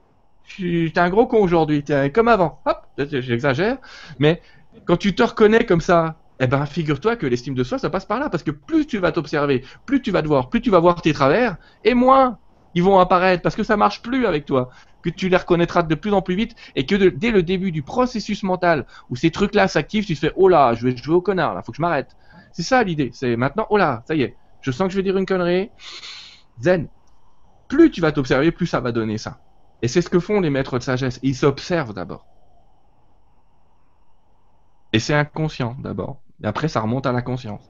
T'es un gros con aujourd'hui, t'es comme avant. Hop, j'exagère. Mais quand tu te reconnais comme ça, eh ben figure-toi que l'estime de soi, ça passe par là. Parce que plus tu vas t'observer, plus tu vas te voir, plus tu vas voir tes travers, et moins ils vont apparaître parce que ça marche plus avec toi. Que tu les reconnaîtras de plus en plus vite et que dès le début du processus mental où ces trucs-là s'activent, tu te fais oh là, je vais jouer au connard, là, faut que je m'arrête. C'est ça l'idée. C'est maintenant, oh là, ça y est, je sens que je vais dire une connerie. Zen. Plus tu vas t'observer, plus ça va donner ça. Et c'est ce que font les maîtres de sagesse. Ils s'observent d'abord. Et c'est inconscient d'abord. Et après, ça remonte à la conscience.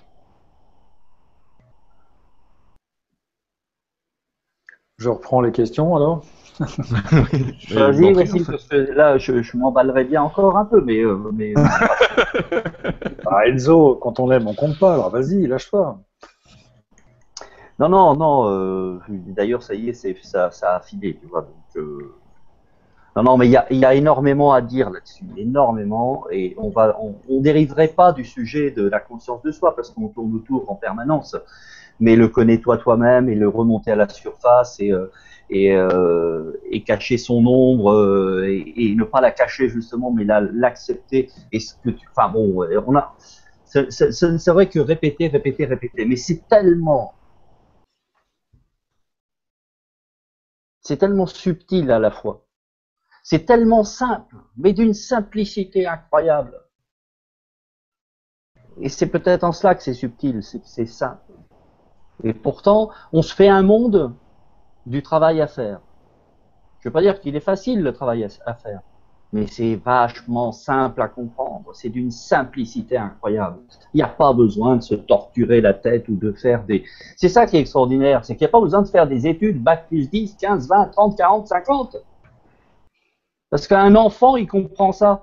Je reprends les questions alors. Vas-y, vas-y, parce que là, je m'emballerai bien encore un peu, mais... Ah, Enzo, quand on l'aime, on compte pas, alors vas-y, lâche-toi. Non. D'ailleurs, ça y est, ça a affiné, tu vois. Donc, Non, mais il y a énormément à dire là-dessus, énormément, et on dériverait pas du sujet de la conscience de soi parce qu'on tourne autour en permanence. Mais le connais-toi toi-même et le remonter à la surface et cacher son ombre et ne pas la cacher justement, mais l'accepter. Et ce que enfin bon, on a, c'est vrai que répéter, répéter, répéter, mais c'est tellement subtil à la fois. C'est tellement simple, mais d'une simplicité incroyable. Et c'est peut-être en cela que c'est subtil, c'est que c'est simple. Et pourtant, on se fait un monde du travail à faire. Je ne veux pas dire qu'il est facile le travail à faire, mais c'est vachement simple à comprendre. C'est d'une simplicité incroyable. Il n'y a pas besoin de se torturer la tête ou de faire des... C'est ça qui est extraordinaire, c'est qu'il n'y a pas besoin de faire des études, bac plus 10, 15, 20, 30, 40, 50. Parce qu'un enfant, il comprend ça.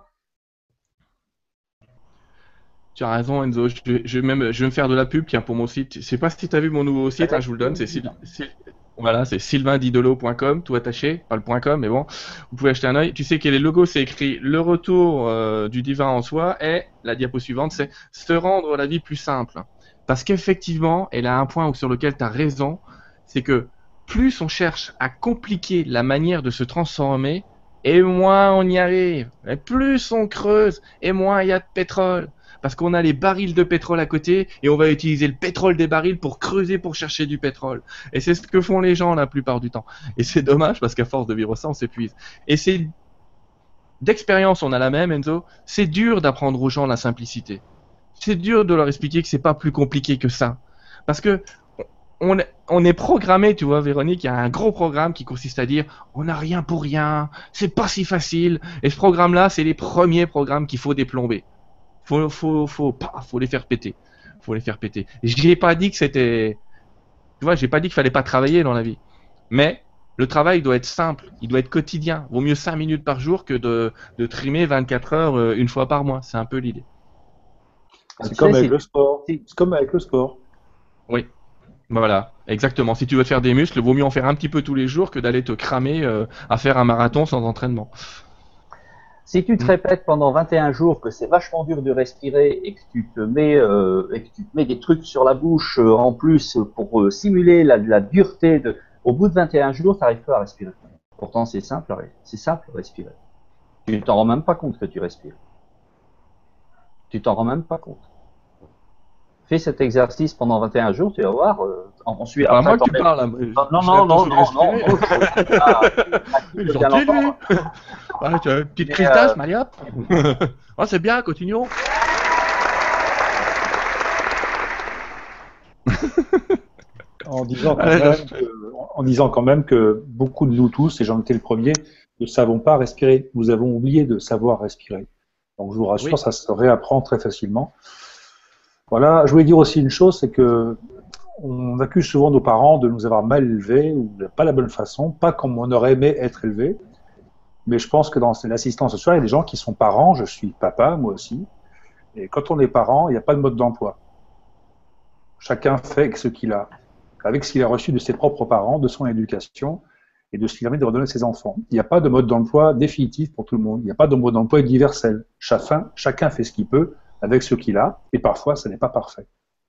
Tu as raison, Enzo. Je vais me faire de la pub, tiens, pour mon site. Je sais pas si tu as vu mon nouveau site, hein, je vous le donne. Voilà, c'est sylvaindidolo.com, tout attaché, pas le .com, mais bon, vous pouvez acheter un œil. Tu sais que les logos, c'est écrit le retour du divin en soi, et la diapo suivante, c'est se rendre la vie plus simple. Parce qu'effectivement, et là un point sur lequel tu as raison, c'est que plus on cherche à compliquer la manière de se transformer, et moins on y arrive. Et plus on creuse, et moins il y a de pétrole. Parce qu'on a les barils de pétrole à côté et on va utiliser le pétrole des barils pour creuser pour chercher du pétrole. Et c'est ce que font les gens la plupart du temps. Et c'est dommage parce qu'à force de vivre ça, on s'épuise. Et c'est d'expérience, on a la même, Enzo. C'est dur d'apprendre aux gens la simplicité. C'est dur de leur expliquer que c'est pas plus compliqué que ça. Parce que on est programmé, tu vois, Véronique, il y a un gros programme qui consiste à dire on n'a rien pour rien, c'est pas si facile. Et ce programme-là, c'est les premiers programmes qu'il faut déplomber. Faut les faire péter. Faut les faire péter. J'ai pas dit que c'était, tu vois, j'ai pas dit qu'il fallait pas travailler dans la vie. Mais le travail doit être simple, il doit être quotidien. Vaut mieux 5 minutes par jour que de trimer 24 heures une fois par mois. C'est un peu l'idée. C'est comme avec le sport. C'est comme avec le sport. Oui. Voilà, exactement. Si tu veux faire des muscles, vaut mieux en faire un petit peu tous les jours que d'aller te cramer à faire un marathon sans entraînement. Si tu te répètes pendant 21 jours que c'est vachement dur de respirer et que tu te mets des trucs sur la bouche en plus pour simuler la dureté au bout de 21 jours, tu n'arrives pas à respirer. Pourtant, c'est simple de respirer. Tu ne t'en rends même pas compte que tu respires. Tu t'en rends même pas compte. Fais cet exercice pendant 21 jours, tu vas voir. Ensuite, pas moi que tu parles. Non. Gentil, lui. Ah, tu as une petite crise d'asthme, allez hop. Ah, c'est bien, continuons. En disant quand même que beaucoup de nous tous, et j'en étais le premier, ne savons pas respirer. Nous avons oublié de savoir respirer. Donc je vous rassure, oui. Ça se réapprend très facilement. Voilà, je voulais dire aussi une chose, c'est que on accuse souvent nos parents de nous avoir mal élevés ou de pas la bonne façon, pas comme on aurait aimé être élevé. Mais je pense que dans l'assistance sociale, il y a des gens qui sont parents, je suis papa, moi aussi. Et quand on est parent, il n'y a pas de mode d'emploi. Chacun fait avec ce qu'il a reçu de ses propres parents, de son éducation et de ce qu'il a envie de redonner à ses enfants. Il n'y a pas de mode d'emploi définitif pour tout le monde. Il n'y a pas de mode d'emploi universel. Chacun fait ce qu'il peut avec ce qu'il a, et parfois, ce n'est pas parfait.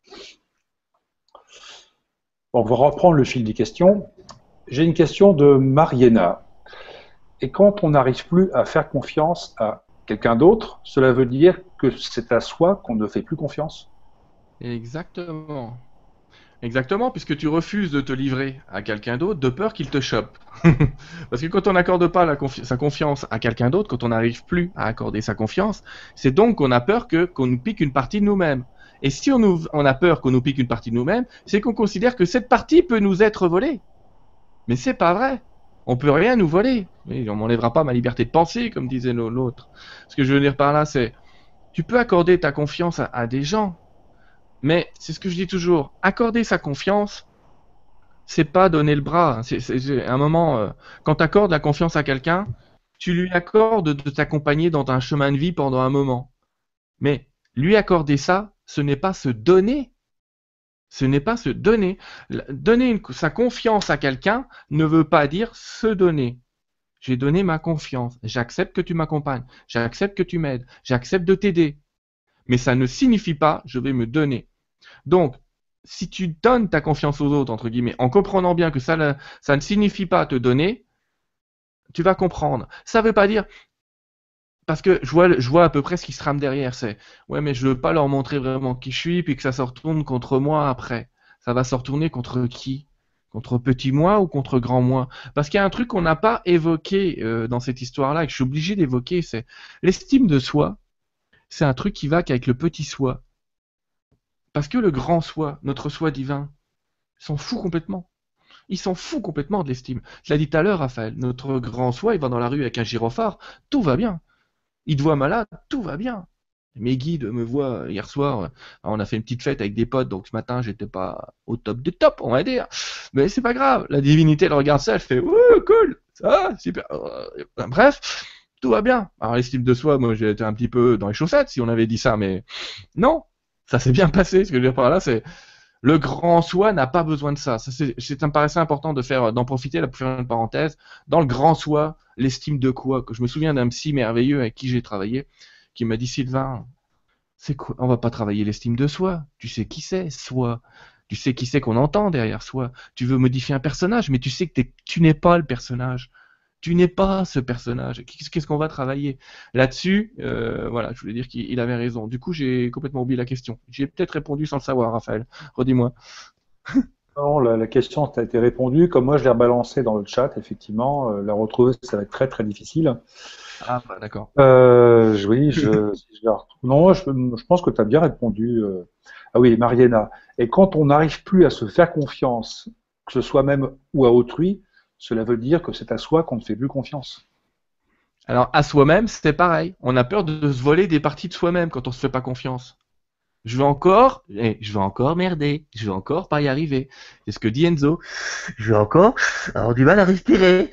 Bon, on va reprendre le fil des questions. J'ai une question de Mariana. Et quand on n'arrive plus à faire confiance à quelqu'un d'autre, cela veut dire que c'est à soi qu'on ne fait plus confiance? Exactement. Exactement, puisque tu refuses de te livrer à quelqu'un d'autre de peur qu'il te chope. Parce que quand on n'accorde pas sa confiance à quelqu'un d'autre, quand on n'arrive plus à accorder sa confiance, c'est donc qu'on a peur qu'on nous pique une partie de nous-mêmes. Et si on a peur qu'on nous pique une partie de nous-mêmes, c'est qu'on considère que cette partie peut nous être volée. Mais c'est pas vrai. On peut rien nous voler. Mais on m'enlèvera pas ma liberté de penser, comme disait l'autre. Ce que je veux dire par là, c'est tu peux accorder ta confiance à des gens. Mais c'est ce que je dis toujours, accorder sa confiance, c'est pas donner le bras. C'est un moment, quand tu accordes la confiance à quelqu'un, tu lui accordes de t'accompagner dans un chemin de vie pendant un moment. Mais lui accorder ça, ce n'est pas se donner. Ce n'est pas se donner. Donner sa confiance à quelqu'un ne veut pas dire se donner. J'ai donné ma confiance. J'accepte que tu m'accompagnes. J'accepte que tu m'aides. J'accepte de t'aider. Mais ça ne signifie pas je vais me donner. Donc, si tu donnes ta confiance aux autres, entre guillemets, en comprenant bien que ça ne signifie pas te donner, tu vas comprendre. Ça ne veut pas dire, parce que je vois à peu près ce qui se trame derrière, c'est ouais, mais je veux pas leur montrer vraiment qui je suis, puis que ça se retourne contre moi après. Ça va se retourner contre qui? Contre petit moi ou contre grand moi? Parce qu'il y a un truc qu'on n'a pas évoqué dans cette histoire-là et que je suis obligé d'évoquer, c'est l'estime de soi. C'est un truc qui va qu'avec le petit soi. Parce que le grand soi, notre soi divin, il s'en fout complètement. Il s'en fout complètement de l'estime. Je l'ai dit tout à l'heure, Raphaël. Notre grand soi, il va dans la rue avec un gyrophare, tout va bien. Il te voit malade, tout va bien. Mes guides me voient hier soir. On a fait une petite fête avec des potes, donc ce matin, j'étais pas au top du top, on va dire. Mais c'est pas grave. La divinité, elle regarde ça, elle fait ouh, cool, ça va, super. Bref, tout va bien. Alors, l'estime de soi, moi, j'ai été un petit peu dans les chaussettes si on avait dit ça, mais non, ça s'est bien passé. Ce que je veux dire par là, c'est le grand soi n'a pas besoin de ça. Ça me paraissait important d'en profiter là pour faire une parenthèse. Dans le grand soi, l'estime de quoi? Que je me souviens d'un psy merveilleux avec qui j'ai travaillé, qui m'a dit Sylvain, c'est quoi? On va pas travailler l'estime de soi. Tu sais qui c'est, soi. Tu sais qui c'est qu'on entend derrière soi. Tu veux modifier un personnage, mais tu sais que tu n'es pas le personnage. Tu n'es pas ce personnage. Qu'est-ce qu'on va travailler là-dessus? Voilà, je voulais dire qu'il avait raison. Du coup, j'ai complètement oublié la question. J'ai peut-être répondu sans le savoir, Raphaël. Redis-moi. Non, la question a été répondue. Comme moi, je l'ai rebalancé dans le chat, effectivement. La retrouver, ça va être très, très difficile. Ah, bah, d'accord. Oui, si je la retrouve. Non, je pense que tu as bien répondu. Ah oui, Mariana. Et quand on n'arrive plus à se faire confiance, que ce soit même ou à autrui, cela veut dire que c'est à soi qu'on ne fait plus confiance. Alors, à soi-même, c'était pareil. On a peur de se voler des parties de soi-même quand on se fait pas confiance. Je vais encore merder, je vais encore pas y arriver. C'est ce que dit Enzo. Je vais encore avoir du mal à respirer.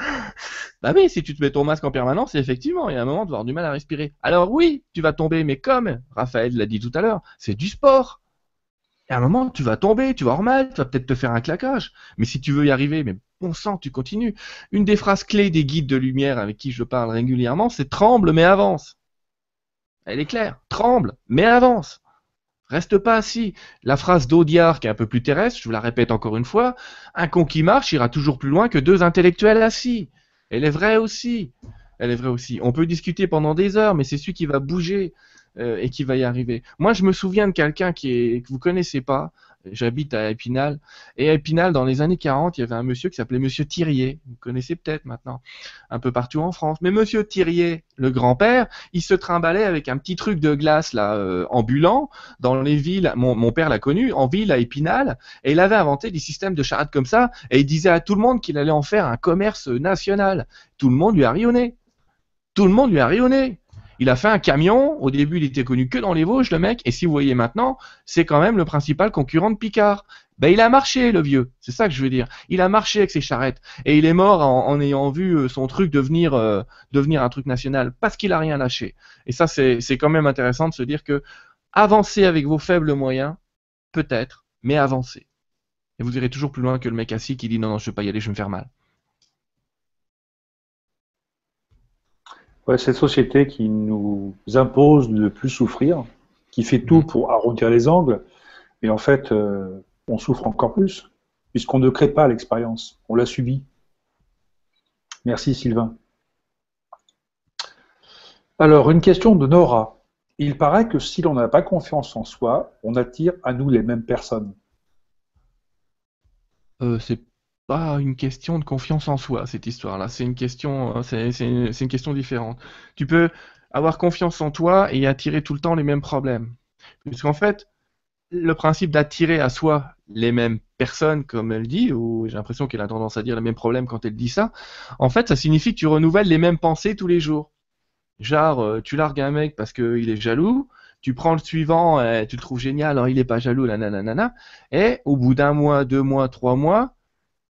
Bah oui, si tu te mets ton masque en permanence, effectivement, il y a un moment de avoir du mal à respirer. Alors oui, tu vas tomber, mais comme Raphaël l'a dit tout à l'heure, c'est du sport. Et à un moment, tu vas tomber, tu vas avoir mal, tu vas peut-être te faire un claquage. Mais si tu veux y arriver, mais bon sang, tu continues. Une des phrases clés des guides de lumière avec qui je parle régulièrement, c'est tremble mais avance. Elle est claire. Tremble mais avance. Reste pas assis. La phrase d'Audiard, qui est un peu plus terrestre, je vous la répète encore une fois, un con qui marche ira toujours plus loin que deux intellectuels assis. Elle est vraie aussi. Elle est vraie aussi. On peut discuter pendant des heures, mais c'est celui qui va bouger et qui va y arriver. Moi, je me souviens de quelqu'un que vous connaissez pas. J'habite à Épinal. Et à Épinal, dans les années 40, il y avait un monsieur qui s'appelait Monsieur Thirier. Vous connaissez peut-être maintenant, un peu partout en France. Mais Monsieur Thirier, le grand-père, il se trimballait avec un petit truc de glace là, ambulant dans les villes. Mon père l'a connu, en ville à Épinal. Et il avait inventé des systèmes de charrettes comme ça. Et il disait à tout le monde qu'il allait en faire un commerce national. Tout le monde lui a rionné. Tout le monde lui a rionné. Il a fait un camion. Au début, il était connu que dans les Vosges, le mec. Et si vous voyez maintenant, c'est quand même le principal concurrent de Picard. Ben, il a marché, le vieux. C'est ça que je veux dire. Il a marché avec ses charrettes. Et il est mort en ayant vu son truc devenir un truc national parce qu'il a rien lâché. Et ça, c'est quand même intéressant de se dire que avancez avec vos faibles moyens, peut-être, mais avancez. Et vous irez toujours plus loin que le mec assis qui dit non, non, je ne vais pas y aller, je vais me faire mal. Ouais, cette société qui nous impose de ne plus souffrir, qui fait tout pour arrondir les angles, et en fait, on souffre encore plus, puisqu'on ne crée pas l'expérience, on la subit. Merci Sylvain. Alors, une question de Nora. Il paraît que si l'on n'a pas confiance en soi, on attire à nous les mêmes personnes. C'est pas une question de confiance en soi, cette histoire-là. C'est une question, c'est une question différente. Tu peux avoir confiance en toi et attirer tout le temps les mêmes problèmes. Puisqu'en fait, le principe d'attirer à soi les mêmes personnes, comme elle dit, ou j'ai l'impression qu'elle a tendance à dire les mêmes problèmes quand elle dit ça, en fait, ça signifie que tu renouvelles les mêmes pensées tous les jours. Genre, tu largues un mec parce qu'il est jaloux, tu prends le suivant, tu le trouves génial, alors il est pas jaloux, nanana, et au bout d'un mois, 2 mois, 3 mois,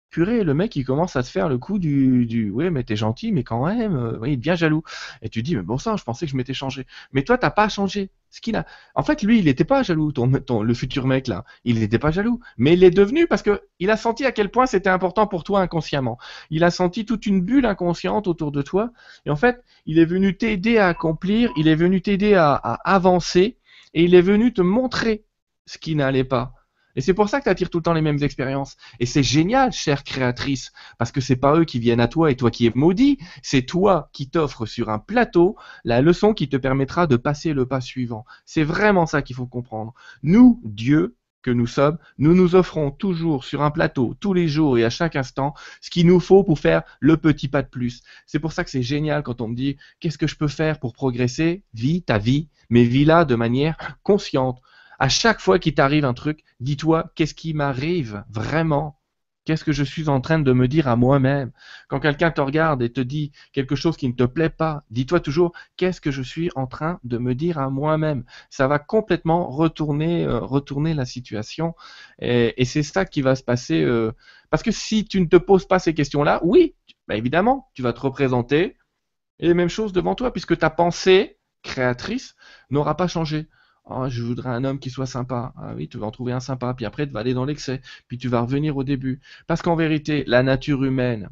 purée, le mec il commence à te faire le coup du ouais, mais t'es gentil, mais quand même, ouais, il est bien jaloux. Et tu dis, mais bon sang, je pensais que je m'étais changé. Mais toi, t'as pas changé. Ce qu'il a. En fait, lui, il n'était pas jaloux, le futur mec là. Il n'était pas jaloux. Mais il est devenu parce que il a senti à quel point c'était important pour toi inconsciemment. Il a senti toute une bulle inconsciente autour de toi. Et en fait, il est venu t'aider à accomplir, il est venu t'aider à avancer, et il est venu te montrer ce qui n'allait pas. Et c'est pour ça que tu attires tout le temps les mêmes expériences. Et c'est génial, chère créatrice, parce que c'est pas eux qui viennent à toi et toi qui es maudit, c'est toi qui t'offres sur un plateau la leçon qui te permettra de passer le pas suivant. C'est vraiment ça qu'il faut comprendre. Nous, Dieu, que nous sommes, nous nous offrons toujours sur un plateau, tous les jours et à chaque instant, ce qu'il nous faut pour faire le petit pas de plus. C'est pour ça que c'est génial quand on me dit qu'est-ce que je peux faire pour progresser? Vis ta vie, mais vis-la de manière consciente. À chaque fois qu'il t'arrive un truc, dis-toi qu'est-ce qui m'arrive vraiment? Qu'est-ce que je suis en train de me dire à moi-même? Quand quelqu'un te regarde et te dit quelque chose qui ne te plaît pas, dis-toi toujours qu'est-ce que je suis en train de me dire à moi-même? Ça va complètement retourner la situation et c'est ça qui va se passer. Parce que si tu ne te poses pas ces questions-là, oui, bah évidemment, tu vas te représenter et les mêmes choses devant toi puisque ta pensée créatrice n'aura pas changé. Oh, je voudrais un homme qui soit sympa. Ah oui, tu vas en trouver un sympa, puis après tu vas aller dans l'excès, puis tu vas revenir au début. Parce qu'en vérité, la nature humaine,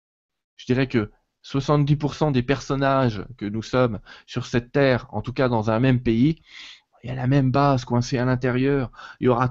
je dirais que 70% des personnages que nous sommes sur cette terre, en tout cas dans un même pays, il y a la même base coincée à l'intérieur. Il y aura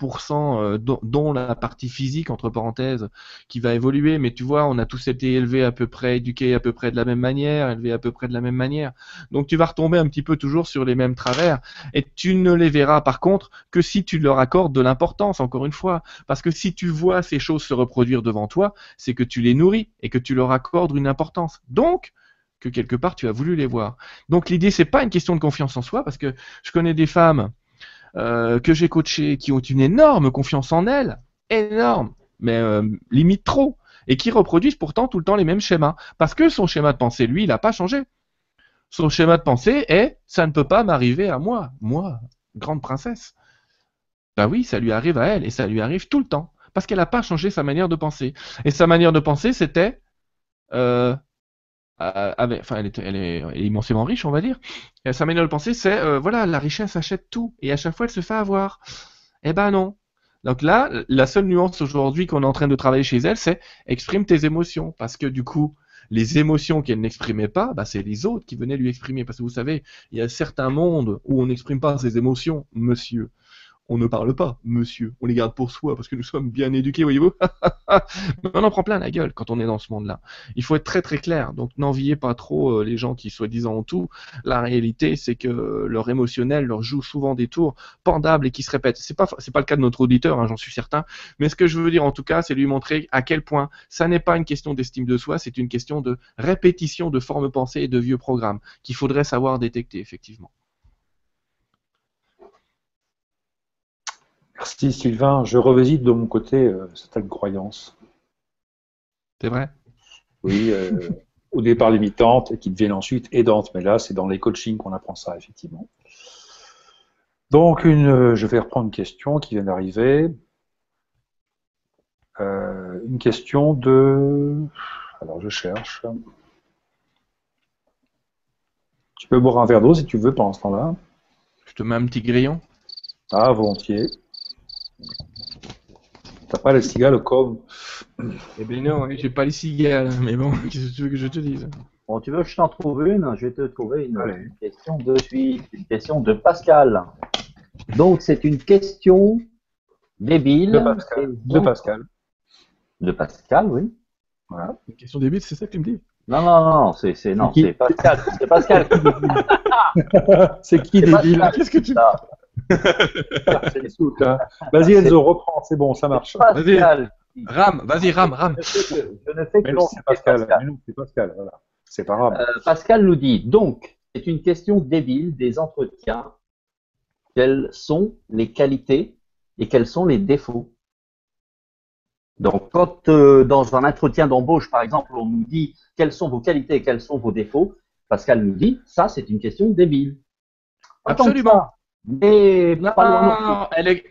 30% dont la partie physique, entre parenthèses, qui va évoluer. Mais tu vois, on a tous été élevés à peu près, éduqués à peu près de la même manière, élevés à peu près de la même manière. Donc tu vas retomber un petit peu toujours sur les mêmes travers. Et tu ne les verras par contre que si tu leur accordes de l'importance, encore une fois. Parce que si tu vois ces choses se reproduire devant toi, c'est que tu les nourris et que tu leur accordes une importance. Donc, que quelque part tu as voulu les voir. Donc l'idée c'est pas une question de confiance en soi parce que je connais des femmes que j'ai coachées qui ont une énorme confiance en elles, énorme, mais limite trop, et qui reproduisent pourtant tout le temps les mêmes schémas parce que son schéma de pensée lui il n'a pas changé. Son schéma de pensée est ça ne peut pas m'arriver à moi, grande princesse. Bah oui, ça lui arrive à elle et ça lui arrive tout le temps parce qu'elle n'a pas changé sa manière de penser. Et sa manière de penser c'était enfin, elle est immensément riche, on va dire. Et sa manière de penser, c'est voilà, la richesse achète tout, et à chaque fois, elle se fait avoir. Eh ben non. Donc là, la seule nuance aujourd'hui qu'on est en train de travailler chez elle, c'est exprime tes émotions, parce que du coup, les émotions qu'elle n'exprimait pas, bah, c'est les autres qui venaient lui exprimer. Parce que vous savez, il y a certains mondes où on n'exprime pas ses émotions, monsieur. On ne parle pas, monsieur. On les garde pour soi parce que nous sommes bien éduqués, voyez-vous. Mais on en prend plein la gueule quand on est dans ce monde-là. Il faut être très très clair. Donc n'enviez pas trop les gens qui soi-disant ont tout. La réalité, c'est que leur émotionnel leur joue souvent des tours pendables et qui se répètent. C'est pas le cas de notre auditeur, hein, j'en suis certain. Mais ce que je veux dire en tout cas, c'est lui montrer à quel point ça n'est pas une question d'estime de soi, c'est une question de répétition de formes pensées et de vieux programmes qu'il faudrait savoir détecter effectivement. Merci Sylvain. Je revisite de mon côté certaines croyances. C'est vrai? Oui, au départ limitantes et qui deviennent ensuite aidantes. Mais là, c'est dans les coachings qu'on apprend ça, effectivement. Donc, je vais reprendre une question qui vient d'arriver. Une question de... Alors, je cherche. Tu peux boire un verre d'eau si tu veux pendant ce temps-là. Je te mets un petit grillon. Ah, volontiers. T'as pas les cigales comme... Eh bien non, j'ai pas les cigales, mais bon, qu'est-ce que tu veux que je te dise? Bon, tu veux que je t'en trouve une? Je vais te trouver une question de suite, une question de Pascal. Donc, c'est une question débile. De Pascal. De Pascal. De Pascal, oui. Voilà. Une question débile, c'est ça que tu me dis? Non, c'est Pascal. C'est Pascal qui débile. C'est qui débile? Qu'est-ce que tu... C'est les soutes, hein. Vas-y Enzo, reprends, c'est bon, ça marche. Pascal. Rame, vas-y, rame. Je ne fais que Mais non, c'est Pascal. Pascal. Mais non, c'est Pascal, voilà. C'est pas grave. Pascal nous dit, donc, c'est une question débile des entretiens. Quelles sont les qualités et quels sont les défauts? Donc, quand dans un entretien d'embauche, par exemple, on nous dit quelles sont vos qualités et quels sont vos défauts, Pascal nous dit, ça, c'est une question débile. Absolument. Mais Non, pas loin non plus. elle est...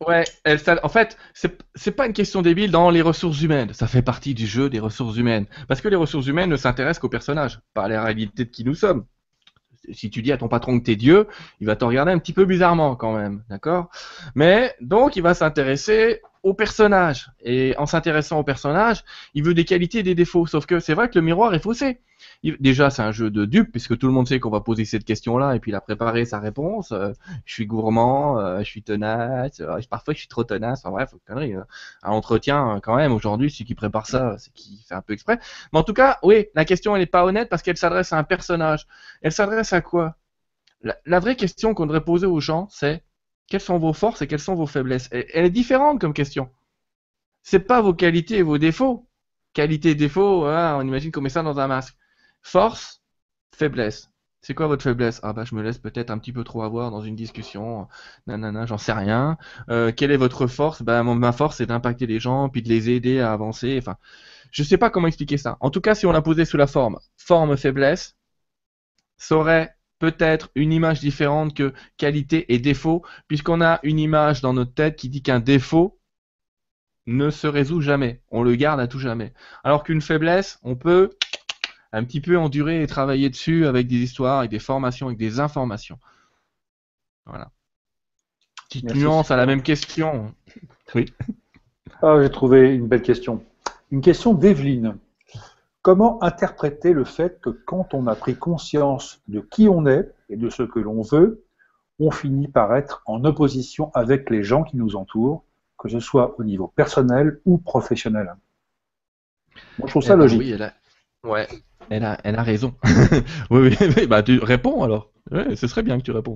Ouais, en fait, c'est pas une question débile dans les ressources humaines. Ça fait partie du jeu des ressources humaines. Parce que les ressources humaines ne s'intéressent qu'aux personnages, pas à la réalité de qui nous sommes. Si tu dis à ton patron que t'es Dieu, il va te regarder un petit peu bizarrement quand même, d'accord? Mais donc il va s'intéresser au personnage. Et en s'intéressant au personnage, il veut des qualités et des défauts. Sauf que c'est vrai que le miroir est faussé. Déjà, c'est un jeu de dupe, puisque tout le monde sait qu'on va poser cette question-là, et puis il a préparé sa réponse. Je suis gourmand, je suis tenace, parfois je suis trop tenace, enfin bref, connerie. Un entretien, quand même, aujourd'hui, celui qui prépare ça, c'est qui fait un peu exprès. Mais en tout cas, oui, la question, elle n'est pas honnête parce qu'elle s'adresse à un personnage. Elle s'adresse à quoi? La vraie question qu'on devrait poser aux gens, c'est quelles sont vos forces et quelles sont vos faiblesses? Elle est différente comme question. C'est pas vos qualités et vos défauts. Qualité et défaut, hein, on imagine qu'on met ça dans un masque. Force, faiblesse. C'est quoi votre faiblesse? Ah bah je me laisse peut-être un petit peu trop avoir dans une discussion. Nanana, j'en sais rien. Quelle est votre force? Bah ma force c'est d'impacter les gens puis de les aider à avancer. Enfin, je sais pas comment expliquer ça. En tout cas, si on l'a posé sous la forme faiblesse, ça aurait peut-être une image différente que qualité et défaut, puisqu'on a une image dans notre tête qui dit qu'un défaut ne se résout jamais. On le garde à tout jamais. Alors qu'une faiblesse, on peut un petit peu endurer et travailler dessus avec des histoires, avec des formations, avec des informations. Voilà. Petite Merci. nuance à la même question. Oui. Ah, j'ai trouvé une belle question. Une question d'Evelyne. Comment interpréter le fait que quand on a pris conscience de qui on est et de ce que l'on veut, on finit par être en opposition avec les gens qui nous entourent, que ce soit au niveau personnel ou professionnel? Moi, je trouve ça logique. Oui, ouais, elle a raison. Oui, oui, oui, bah tu réponds alors. Ouais, ce serait bien que tu répondes.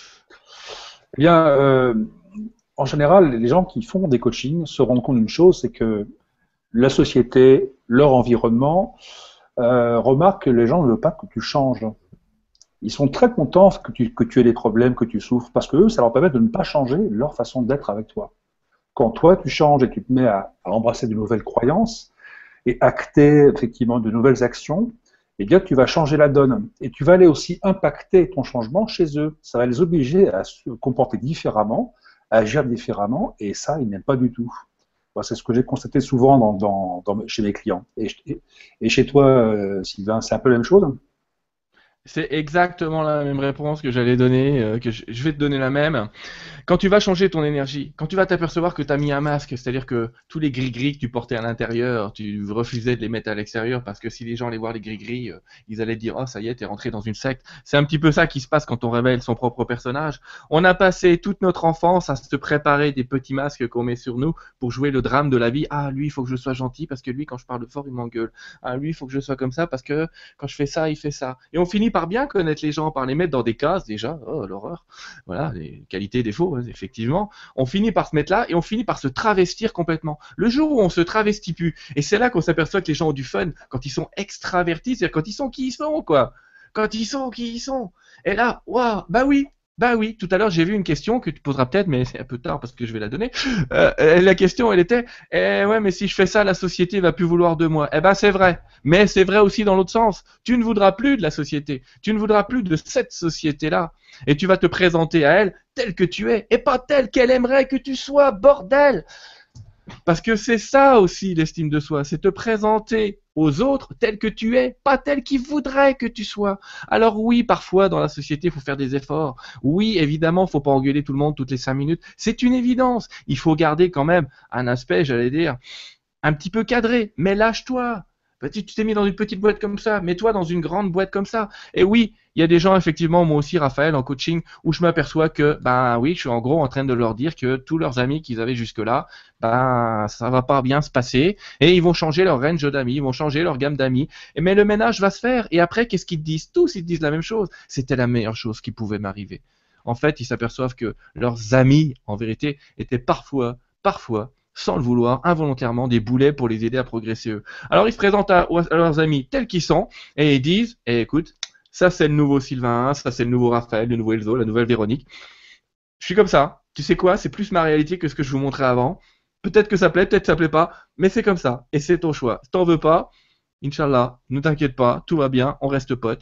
Eh bien, en général, les gens qui font des coachings se rendent compte d'une chose, c'est que la société, leur environnement, remarquent que les gens ne veulent pas que tu changes. Ils sont très contents que tu aies des problèmes, que tu souffres, parce que eux, ça leur permet de ne pas changer leur façon d'être avec toi. Quand toi, tu changes et tu te mets à embrasser de nouvelles croyances et acter effectivement de nouvelles actions, eh bien, tu vas changer la donne. Et tu vas aller aussi impacter ton changement chez eux. Ça va les obliger à se comporter différemment, à agir différemment, et ça, ils n'aiment pas du tout. Moi, c'est ce que j'ai constaté souvent chez mes clients. Et chez toi, Sylvain, c'est un peu la même chose? C'est exactement la même réponse que j'allais donner, que je vais te donner la même. Quand tu vas changer ton énergie, quand tu vas t'apercevoir que tu as mis un masque, c'est-à-dire que tous les gris-gris que tu portais à l'intérieur, tu refusais de les mettre à l'extérieur parce que si les gens allaient voir les gris-gris, ils allaient dire oh ça y est, t'es rentré dans une secte. C'est un petit peu ça qui se passe quand on révèle son propre personnage. On a passé toute notre enfance à se préparer des petits masques qu'on met sur nous pour jouer le drame de la vie. Ah lui, il faut que je sois gentil parce que lui, quand je parle fort, il m'engueule. Ah lui, il faut que je sois comme ça parce que quand je fais ça, il fait ça. Et on finit par bien connaître les gens, par les mettre dans des cases déjà. Oh l'horreur. Voilà, les qualités, défauts, effectivement. On finit par se mettre là et on finit par se travestir complètement. Le jour où on se travestit plus, et c'est là qu'on s'aperçoit que les gens ont du fun quand ils sont extravertis, c'est-à-dire quand ils sont qui ils sont, quoi. Quand ils sont qui ils sont. Et là, waouh, bah oui, tout à l'heure j'ai vu une question que tu poseras peut-être, mais c'est un peu tard parce que je vais la donner. La question, elle était, ouais, mais si je fais ça, la société va plus vouloir de moi. Eh ben c'est vrai, mais c'est vrai aussi dans l'autre sens. Tu ne voudras plus de la société, tu ne voudras plus de cette société-là, et tu vas te présenter à elle tel que tu es, et pas tel qu'elle aimerait que tu sois, bordel. Parce que c'est ça aussi l'estime de soi, c'est te présenter aux autres tel que tu es, pas tel qu'ils voudraient que tu sois. Alors oui, parfois dans la société, il faut faire des efforts. Oui, évidemment, il faut pas engueuler tout le monde toutes les 5 minutes. C'est une évidence. Il faut garder quand même un aspect, j'allais dire, un petit peu cadré. Mais lâche-toi. Tu t'es mis dans une petite boîte comme ça, mets-toi dans une grande boîte comme ça. Et oui, il y a des gens, effectivement, moi aussi, Raphaël, en coaching, où je m'aperçois que, ben oui, je suis en gros en train de leur dire que tous leurs amis qu'ils avaient jusque-là, ben ça va pas bien se passer, et ils vont changer leur range d'amis, ils vont changer leur gamme d'amis. Mais le ménage va se faire, et après, qu'est-ce qu'ils te disent? Tous, ils te disent la même chose. C'était la meilleure chose qui pouvait m'arriver. En fait, ils s'aperçoivent que leurs amis, en vérité, étaient parfois, sans le vouloir, involontairement, des boulets pour les aider à progresser eux. Alors ils se présentent à leurs amis tels qu'ils sont, et ils disent, écoute, ça c'est le nouveau Sylvain, ça c'est le nouveau Raphaël, le nouveau Elzo, la nouvelle Véronique. Je suis comme ça. Tu sais quoi, c'est plus ma réalité que ce que je vous montrais avant. Peut-être que ça plaît, peut-être que ça plaît pas, mais c'est comme ça. Et c'est ton choix. Si t'en veux pas, Inch'Allah, ne t'inquiète pas, tout va bien, on reste potes.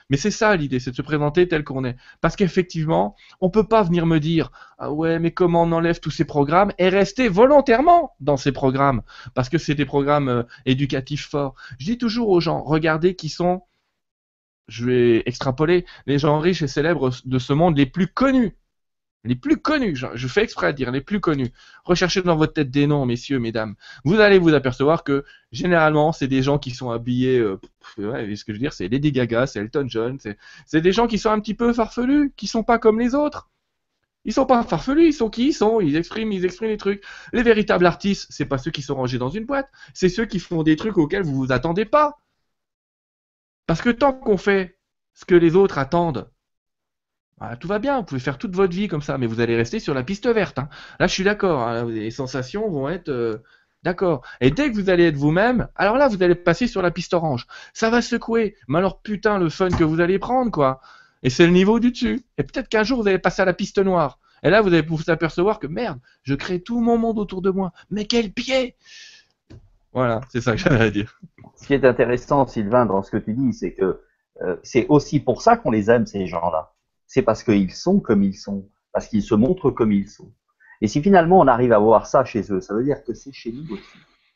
Mais c'est ça l'idée, c'est de se présenter tel qu'on est. Parce qu'effectivement, on peut pas venir me dire ah ouais, mais comment on enlève tous ces programmes et rester volontairement dans ces programmes parce que c'est des programmes éducatifs forts. Je dis toujours aux gens, regardez qui sont, je vais extrapoler, les gens riches et célèbres de ce monde les plus connus. Les plus connus, je fais exprès de dire les plus connus. Recherchez dans votre tête des noms, messieurs, mesdames. Vous allez vous apercevoir que généralement, c'est des gens qui sont habillés. Ouais, ce que je veux dire, c'est Lady Gaga, c'est Elton John, c'est des gens qui sont un petit peu farfelus, qui sont pas comme les autres. Ils sont pas farfelus, ils sont qui ils sont. Ils expriment les trucs. Les véritables artistes, c'est pas ceux qui sont rangés dans une boîte, c'est ceux qui font des trucs auxquels vous vous attendez pas. Parce que tant qu'on fait ce que les autres attendent. Voilà, tout va bien, vous pouvez faire toute votre vie comme ça, mais vous allez rester sur la piste verte. Hein. Là, je suis d'accord, hein, les sensations vont être d'accord. Et dès que vous allez être vous-même, alors là, vous allez passer sur la piste orange. Ça va secouer, mais alors putain, le fun que vous allez prendre, quoi. Et c'est le niveau du dessus. Et peut-être qu'un jour, vous allez passer à la piste noire. Et là, vous allez vous apercevoir que merde, je crée tout mon monde autour de moi. Mais quel pied! Voilà, c'est ça que j'avais à dire. Ce qui est intéressant, Sylvain, dans ce que tu dis, c'est que c'est aussi pour ça qu'on les aime, ces gens-là. C'est parce qu'ils sont comme ils sont, parce qu'ils se montrent comme ils sont. Et si finalement on arrive à voir ça chez eux, ça veut dire que c'est chez nous aussi.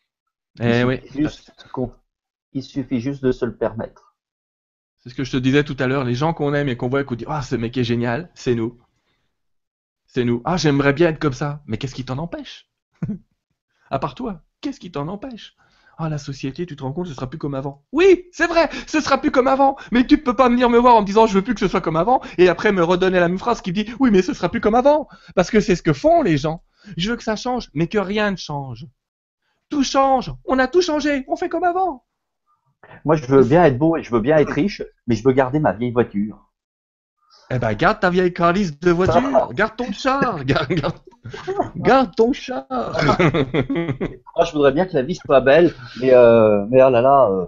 Il suffit juste de se le permettre. C'est ce que je te disais tout à l'heure, les gens qu'on aime et qu'on voit et qu'on dit « Ah, ce mec est génial, c'est nous. C'est nous. Ah, j'aimerais bien être comme ça. » Mais qu'est-ce qui t'en empêche? À part toi, qu'est-ce qui t'en empêche? Ah, la société, tu te rends compte, ce sera plus comme avant. Oui, c'est vrai, ce sera plus comme avant. Mais tu peux pas venir me voir en me disant je veux plus que ce soit comme avant et après me redonner la même phrase qui dit oui, mais ce sera plus comme avant. Parce que c'est ce que font les gens. Je veux que ça change, mais que rien ne change. Tout change. On a tout changé. On fait comme avant. Moi, je veux bien être beau et je veux bien être riche, mais je veux garder ma vieille voiture. Eh ben, garde ta vieille calice de voiture. Garde ton char. Garde ton char. Moi, je voudrais bien que la vie soit belle, mais oh là là,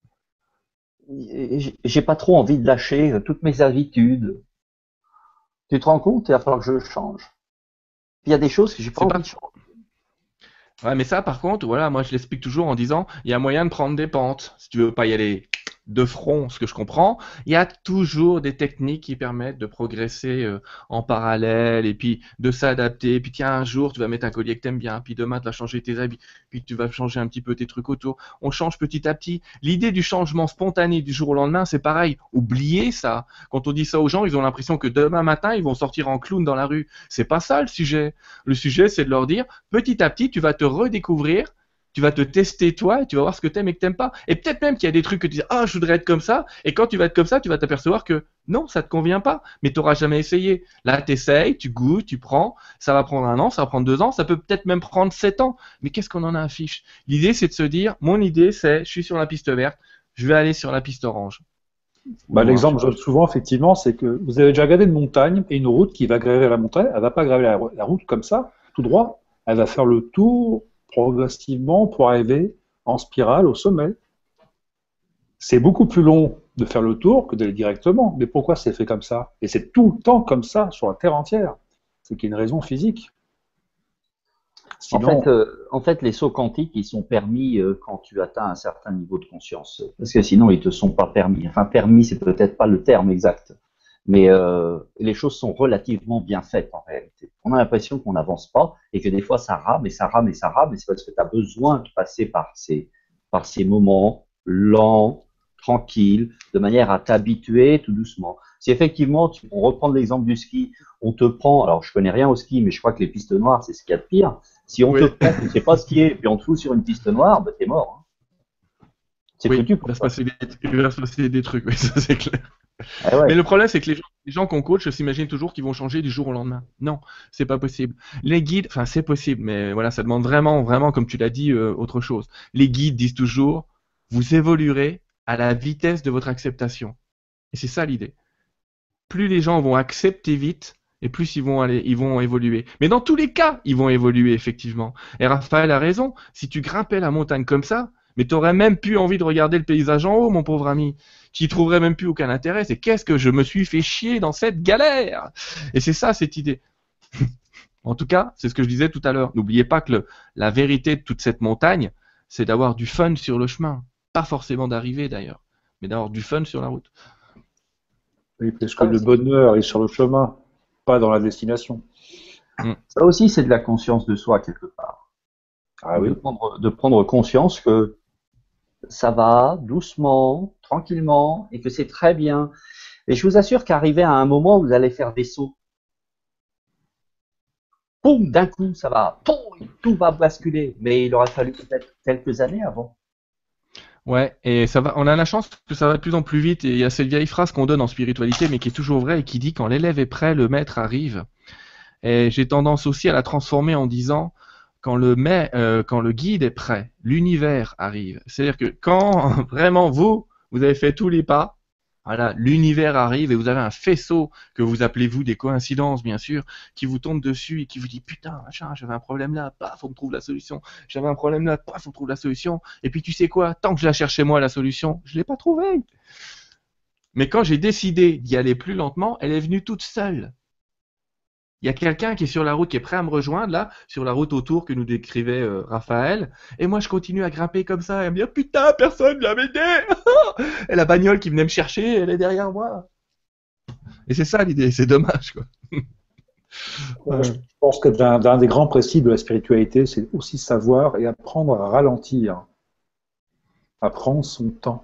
j'ai pas trop envie de lâcher toutes mes habitudes. Tu te rends compte? Il va falloir que je change. Il y a des choses que j'ai pas envie de changer. Ouais, mais ça, par contre, voilà, moi je l'explique toujours en disant, il y a moyen de prendre des pentes. Si tu veux pas y aller de front, ce que je comprends, il y a toujours des techniques qui permettent de progresser en parallèle et puis de s'adapter. Puis tiens, un jour, tu vas mettre un collier que t'aimes bien, puis demain, tu vas changer tes habits, puis tu vas changer un petit peu tes trucs autour. On change petit à petit. L'idée du changement spontané du jour au lendemain, c'est pareil. Oubliez ça. Quand on dit ça aux gens, ils ont l'impression que demain matin, ils vont sortir en clown dans la rue. C'est pas ça le sujet. Le sujet, c'est de leur dire, petit à petit, tu vas te redécouvrir. Tu vas te tester toi et tu vas voir ce que t'aimes et que t'aimes pas. Et peut-être même qu'il y a des trucs que tu dis ah je voudrais être comme ça et quand tu vas être comme ça tu vas t'apercevoir que non ça te convient pas mais t'auras jamais essayé. Là t'essayes, tu goûtes, tu prends, ça va prendre 1 an, ça va prendre 2 ans, ça peut peut-être même prendre 7 ans. Mais qu'est-ce qu'on en a à fiche? L'idée c'est de se dire mon idée c'est je suis sur la piste verte, je vais aller sur la piste orange. L'exemple que je donne souvent effectivement c'est que vous avez déjà regardé une montagne et une route qui va graver la montagne, elle va pas graver la route comme ça tout droit, elle va faire le tour progressivement pour arriver en spirale au sommet. C'est beaucoup plus long de faire le tour que d'aller directement. Mais pourquoi c'est fait comme ça? Et c'est tout le temps comme ça sur la Terre entière. C'est qu'il y a une raison physique. Sinon... En fait, les sauts quantiques, ils sont permis quand tu atteins un certain niveau de conscience. Parce que sinon, ils te sont pas permis. Enfin, permis, c'est peut-être pas le terme exact. Mais les choses sont relativement bien faites en réalité. On a l'impression qu'on n'avance pas et que des fois ça rame et ça rame et ça rame et c'est parce que tu as besoin de passer par ces moments lents, tranquilles, de manière à t'habituer tout doucement. Si effectivement, on reprend l'exemple du ski, on te prend, alors je connais rien au ski, mais je crois que les pistes noires c'est ce qu'il y a de pire. Si on te prend, tu ne sais pas skier et puis on te fout sur une piste noire, ben t'es mort. Hein. C'est foutu. Il va se passer des trucs, oui, ça c'est clair. Ah ouais. Mais le problème, c'est que les gens qu'on coach s'imaginent toujours qu'ils vont changer du jour au lendemain. Non, c'est pas possible. Les guides, enfin c'est possible, mais voilà, ça demande vraiment, comme tu l'as dit, autre chose. Les guides disent toujours, vous évoluerez à la vitesse de votre acceptation. Et c'est ça l'idée. Plus les gens vont accepter vite, et plus ils vont évoluer. Mais dans tous les cas, ils vont évoluer effectivement. Et Raphaël a raison. Si tu grimpais la montagne comme ça, mais tu n'aurais même plus envie de regarder le paysage en haut, mon pauvre ami. Tu n'y trouverais même plus aucun intérêt. C'est qu'est-ce que je me suis fait chier dans cette galère? Et c'est ça, cette idée. En tout cas, c'est ce que je disais tout à l'heure. N'oubliez pas que la vérité de toute cette montagne, c'est d'avoir du fun sur le chemin. Pas forcément d'arriver d'ailleurs, mais d'avoir du fun sur la route. Oui, parce que le bonheur est sur le chemin, pas dans la destination. Ça aussi, c'est de la conscience de soi quelque part. Ah oui. De prendre conscience que ça va doucement, tranquillement, et que c'est très bien. Et je vous assure qu'arrivé à un moment, vous allez faire des sauts. Poum, d'un coup, ça va, poum, tout va basculer. Mais il aurait fallu peut-être quelques années avant. Ouais, et ça va. On a la chance que ça va de plus en plus vite. Et il y a cette vieille phrase qu'on donne en spiritualité, mais qui est toujours vraie et qui dit quand l'élève est prêt, le maître arrive. Et j'ai tendance aussi à la transformer en disant quand le guide est prêt, l'univers arrive. C'est-à-dire que quand vraiment vous avez fait tous les pas, voilà, l'univers arrive et vous avez un faisceau que vous appelez vous des coïncidences, bien sûr, qui vous tombe dessus et qui vous dit putain, machin, j'avais un problème là, paf, on me trouve la solution. J'avais un problème là, paf, on trouve la solution. Et puis tu sais quoi, tant que je la cherchais moi la solution, je l'ai pas trouvée. Mais quand j'ai décidé d'y aller plus lentement, elle est venue toute seule. Il y a quelqu'un qui est sur la route, qui est prêt à me rejoindre, là, sur la route autour que nous décrivait Raphaël. Et moi, je continue à grimper comme ça et à me dire, putain, personne vient m'aider. Et la bagnole qui venait me chercher, elle est derrière moi. Et c'est ça l'idée, c'est dommage, quoi. Je pense que d'un des grands principes de la spiritualité, c'est aussi savoir et apprendre à ralentir, à prendre son temps.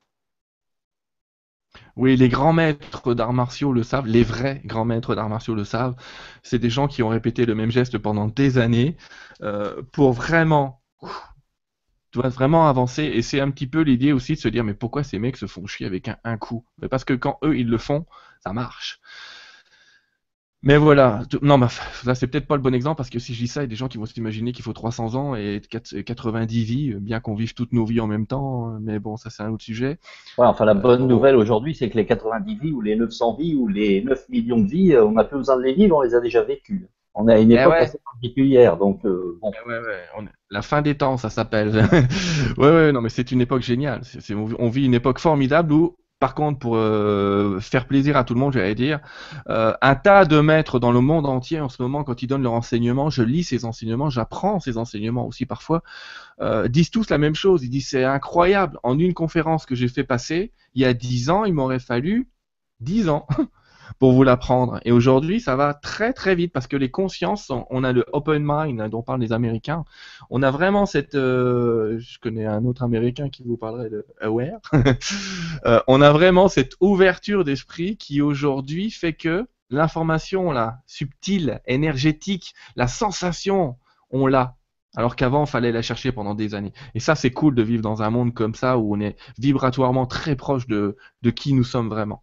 Oui, les grands maîtres d'arts martiaux le savent, les vrais grands maîtres d'arts martiaux le savent. C'est des gens qui ont répété le même geste pendant des années pour vraiment, tu vois, vraiment avancer. Et c'est un petit peu l'idée aussi de se dire, mais pourquoi ces mecs se font chier avec un coup? Mais parce que quand eux, ils le font, ça marche. Mais voilà, non, bah, là c'est peut-être pas le bon exemple parce que si je dis ça, il y a des gens qui vont s'imaginer qu'il faut 300 ans et 90 vies, bien qu'on vive toutes nos vies en même temps, mais bon, ça c'est un autre sujet. Ouais, enfin, la bonne nouvelle aujourd'hui, c'est que les 90 vies ou les 900 vies ou les 9 millions de vies, on n'a plus besoin de les vivre, on les a déjà vécues. On est à une Eh époque ouais, assez particulière, donc bon. ouais, ouais, la fin des temps, ça s'appelle. Ouais, ouais, non, mais c'est une époque géniale. On vit une époque formidable où, par contre, pour faire plaisir à tout le monde, j'allais dire, un tas de maîtres dans le monde entier en ce moment, quand ils donnent leur enseignement, je lis ces enseignements, j'apprends ces enseignements aussi parfois, disent tous la même chose. Ils disent c'est incroyable. En une conférence que j'ai fait passer, il y a 10 ans, il m'aurait fallu 10 ans pour vous l'apprendre. Et aujourd'hui, ça va très très vite parce que les consciences, on a le open mind dont parlent les Américains. On a vraiment cette, je connais un autre Américain qui vous parlerait de aware. On a vraiment cette ouverture d'esprit qui aujourd'hui fait que l'information là, subtile, énergétique, la sensation, on l'a. Alors qu'avant, il fallait la chercher pendant des années. Et ça, c'est cool de vivre dans un monde comme ça où on est vibratoirement très proche de qui nous sommes vraiment.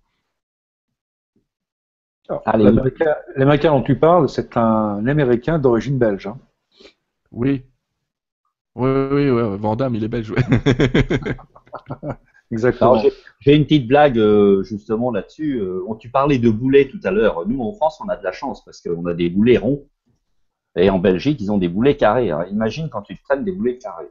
Allez, L'Américain dont tu parles, c'est un Américain d'origine belge. Hein. Oui. Oui, oui, oui, Van Damme, il est belge, ouais. Exactement. alors j'ai une petite blague justement là-dessus. Tu parlais de boulets tout à l'heure. Nous, en France, on a de la chance parce qu'on a des boulets ronds. Et en Belgique, ils ont des boulets carrés. Alors, imagine quand tu te traînes des boulets carrés.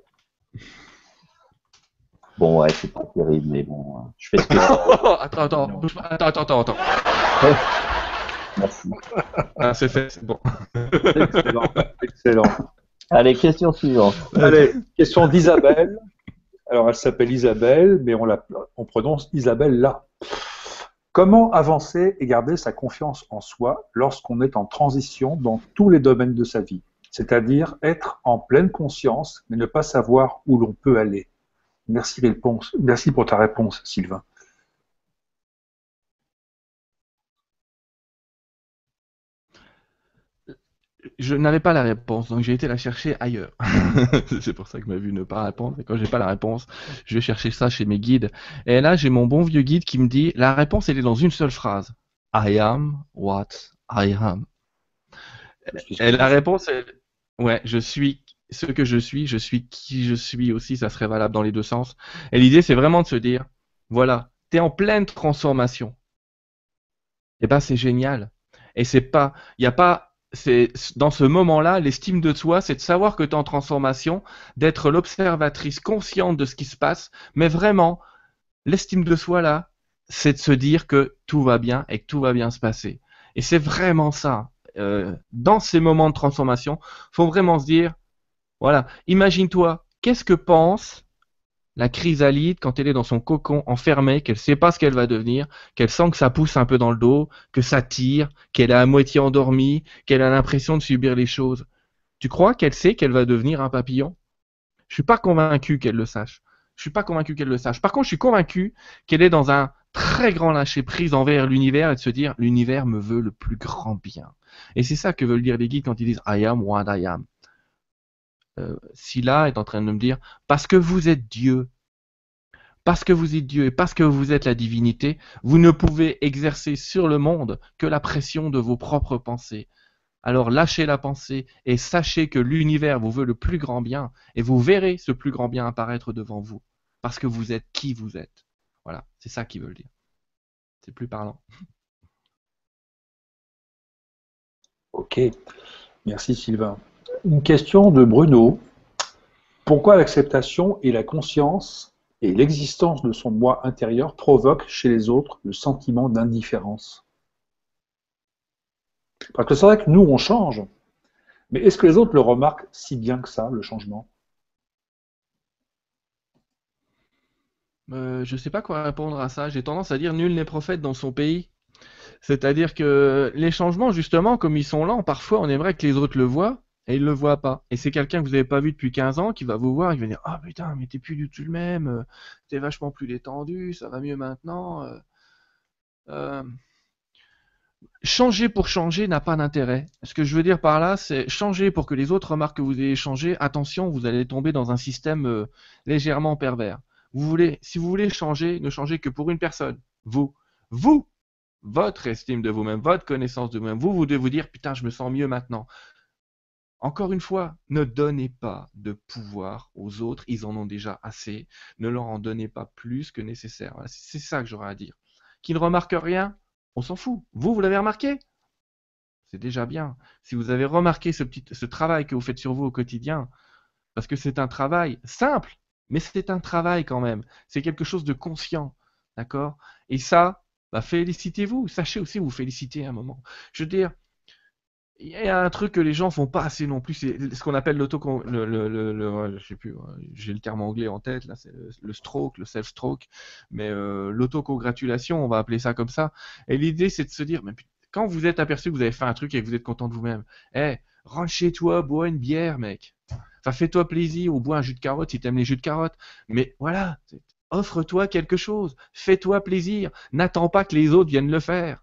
Bon, ouais, c'est pas terrible, mais bon, je fais ce que je peux. Attends. Merci. Ah, c'est fait, c'est bon. Excellent. Excellent. Allez, question suivante. Allez, question d'Isabelle. Alors, elle s'appelle Isabelle, mais on prononce Isabelle là. Comment avancer et garder sa confiance en soi lorsqu'on est en transition dans tous les domaines de sa vie? C'est-à-dire être en pleine conscience, mais ne pas savoir où l'on peut aller. Merci pour ta réponse, Sylvain. Je n'avais pas la réponse, donc j'ai été la chercher ailleurs. C'est pour ça que m'a vu ne pas répondre. Et quand j'ai pas la réponse, je vais chercher ça chez mes guides. Et là, j'ai mon bon vieux guide qui me dit, la réponse, elle est dans une seule phrase. I am what I am. Et la réponse, ouais, je suis ce que je suis qui je suis aussi, ça serait valable dans les deux sens. Et l'idée, c'est vraiment de se dire, voilà, t'es en pleine transformation. Et ben, c'est génial. Et c'est pas, il y a pas, c'est dans ce moment-là, l'estime de soi, c'est de savoir que tu es en transformation, d'être l'observatrice consciente de ce qui se passe, mais vraiment, l'estime de soi là, c'est de se dire que tout va bien et que tout va bien se passer. Et c'est vraiment ça. Dans ces moments de transformation, faut vraiment se dire, voilà, imagine-toi, qu'est-ce que pense La chrysalide, quand elle est dans son cocon enfermée, qu'elle ne sait pas ce qu'elle va devenir, qu'elle sent que ça pousse un peu dans le dos, que ça tire, qu'elle est à moitié endormie, qu'elle a l'impression de subir les choses. Tu crois qu'elle sait qu'elle va devenir un papillon? Je suis pas convaincu qu'elle le sache. Je suis pas convaincu qu'elle le sache. Par contre, je suis convaincu qu'elle est dans un très grand lâcher-prise envers l'univers et de se dire l'univers me veut le plus grand bien. Et c'est ça que veulent dire les guides quand ils disent I am what I am. Scylla est en train de me dire parce que vous êtes Dieu, parce que vous êtes Dieu et parce que vous êtes la divinité, vous ne pouvez exercer sur le monde que la pression de vos propres pensées. Alors lâchez la pensée et sachez que l'univers vous veut le plus grand bien et vous verrez ce plus grand bien apparaître devant vous parce que vous êtes qui vous êtes. Voilà, c'est ça qu'ils veulent dire. C'est plus parlant. Ok, merci Sylvain. Une question de Bruno. Pourquoi l'acceptation et la conscience et l'existence de son moi intérieur provoquent chez les autres le sentiment d'indifférence? Parce que c'est vrai que nous, on change, mais est-ce que les autres le remarquent si bien que ça, le changement? Je sais pas quoi répondre à ça. J'ai tendance à dire nul n'est prophète dans son pays. C'est-à-dire que les changements, justement, comme ils sont lents, parfois on aimerait que les autres le voient et ils le voient pas. Et c'est quelqu'un que vous n'avez pas vu depuis 15 ans qui va vous voir et qui va dire ah putain, mais t'es plus du tout le même, t'es vachement plus détendu, ça va mieux maintenant. Euh, Changer pour changer n'a pas d'intérêt. Ce que je veux dire par là, c'est changer pour que les autres remarquent que vous avez changé. Attention, vous allez tomber dans un système légèrement pervers. Si vous voulez changer, ne changez que pour une personne. Vous, votre estime de vous-même, votre connaissance de vous-même. Vous devez vous dire, putain, je me sens mieux maintenant. Encore une fois, ne donnez pas de pouvoir aux autres, ils en ont déjà assez. Ne leur en donnez pas plus que nécessaire. Voilà, c'est ça que j'aurais à dire. Qui ne remarque rien, on s'en fout. Vous l'avez remarqué? C'est déjà bien. Si vous avez remarqué ce travail que vous faites sur vous au quotidien, parce que c'est un travail simple, mais c'est un travail quand même. C'est quelque chose de conscient. D'accord? Et ça, bah, félicitez-vous. Sachez aussi vous féliciter à un moment. Je veux dire, il y a un truc que les gens font pas assez non plus, c'est ce qu'on appelle je sais plus, j'ai le terme anglais en tête là, c'est le stroke, le self-stroke, mais l'autocongratulation, on va appeler ça comme ça. Et l'idée, c'est de se dire, mais quand vous êtes aperçu que vous avez fait un truc et que vous êtes content de vous-même, rentre chez toi, bois une bière, mec. Enfin, fais-toi plaisir ou bois un jus de carotte si t'aimes les jus de carotte. Mais voilà, offre-toi quelque chose, fais-toi plaisir. N'attends pas que les autres viennent le faire.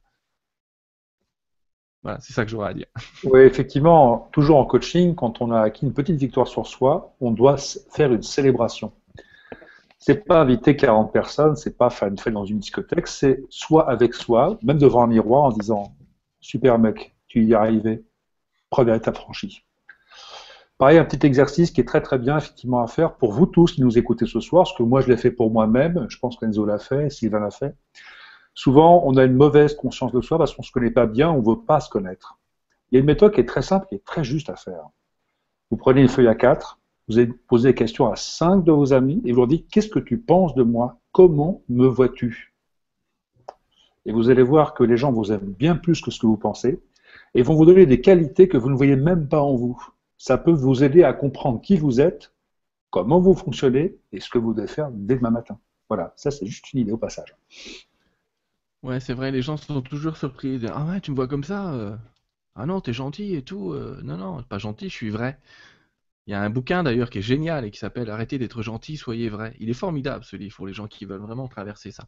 Voilà, c'est ça que j'aurais à dire. Oui, effectivement, toujours en coaching, quand on a acquis une petite victoire sur soi, on doit faire une célébration. C'est pas inviter 40 personnes, c'est pas faire une fête dans une discothèque, c'est soi avec soi, même devant un miroir en disant super mec, tu y es arrivé, première étape franchie. Pareil, un petit exercice qui est très très bien effectivement à faire pour vous tous qui nous écoutez ce soir, parce que moi je l'ai fait pour moi-même, je pense qu'Enzo l'a fait, Sylvain l'a fait. Souvent, on a une mauvaise conscience de soi parce qu'on ne se connaît pas bien, on ne veut pas se connaître. Il y a une méthode qui est très simple et très juste à faire. Vous prenez une feuille A4, vous allez poser des questions à 5 de vos amis et vous leur dites qu'est-ce que tu penses de moi? Comment me vois-tu? Et vous allez voir que les gens vous aiment bien plus que ce que vous pensez et vont vous donner des qualités que vous ne voyez même pas en vous. Ça peut vous aider à comprendre qui vous êtes, comment vous fonctionnez et ce que vous devez faire dès demain matin. Voilà, ça c'est juste une idée au passage. Ouais, c'est vrai, les gens sont toujours surpris. Ah ouais, tu me vois comme ça? Ah non, t'es gentil et tout. Non, non, pas gentil, je suis vrai. Il y a un bouquin d'ailleurs qui est génial et qui s'appelle Arrêtez d'être gentil, soyez vrai. Il est formidable ce livre pour les gens qui veulent vraiment traverser ça.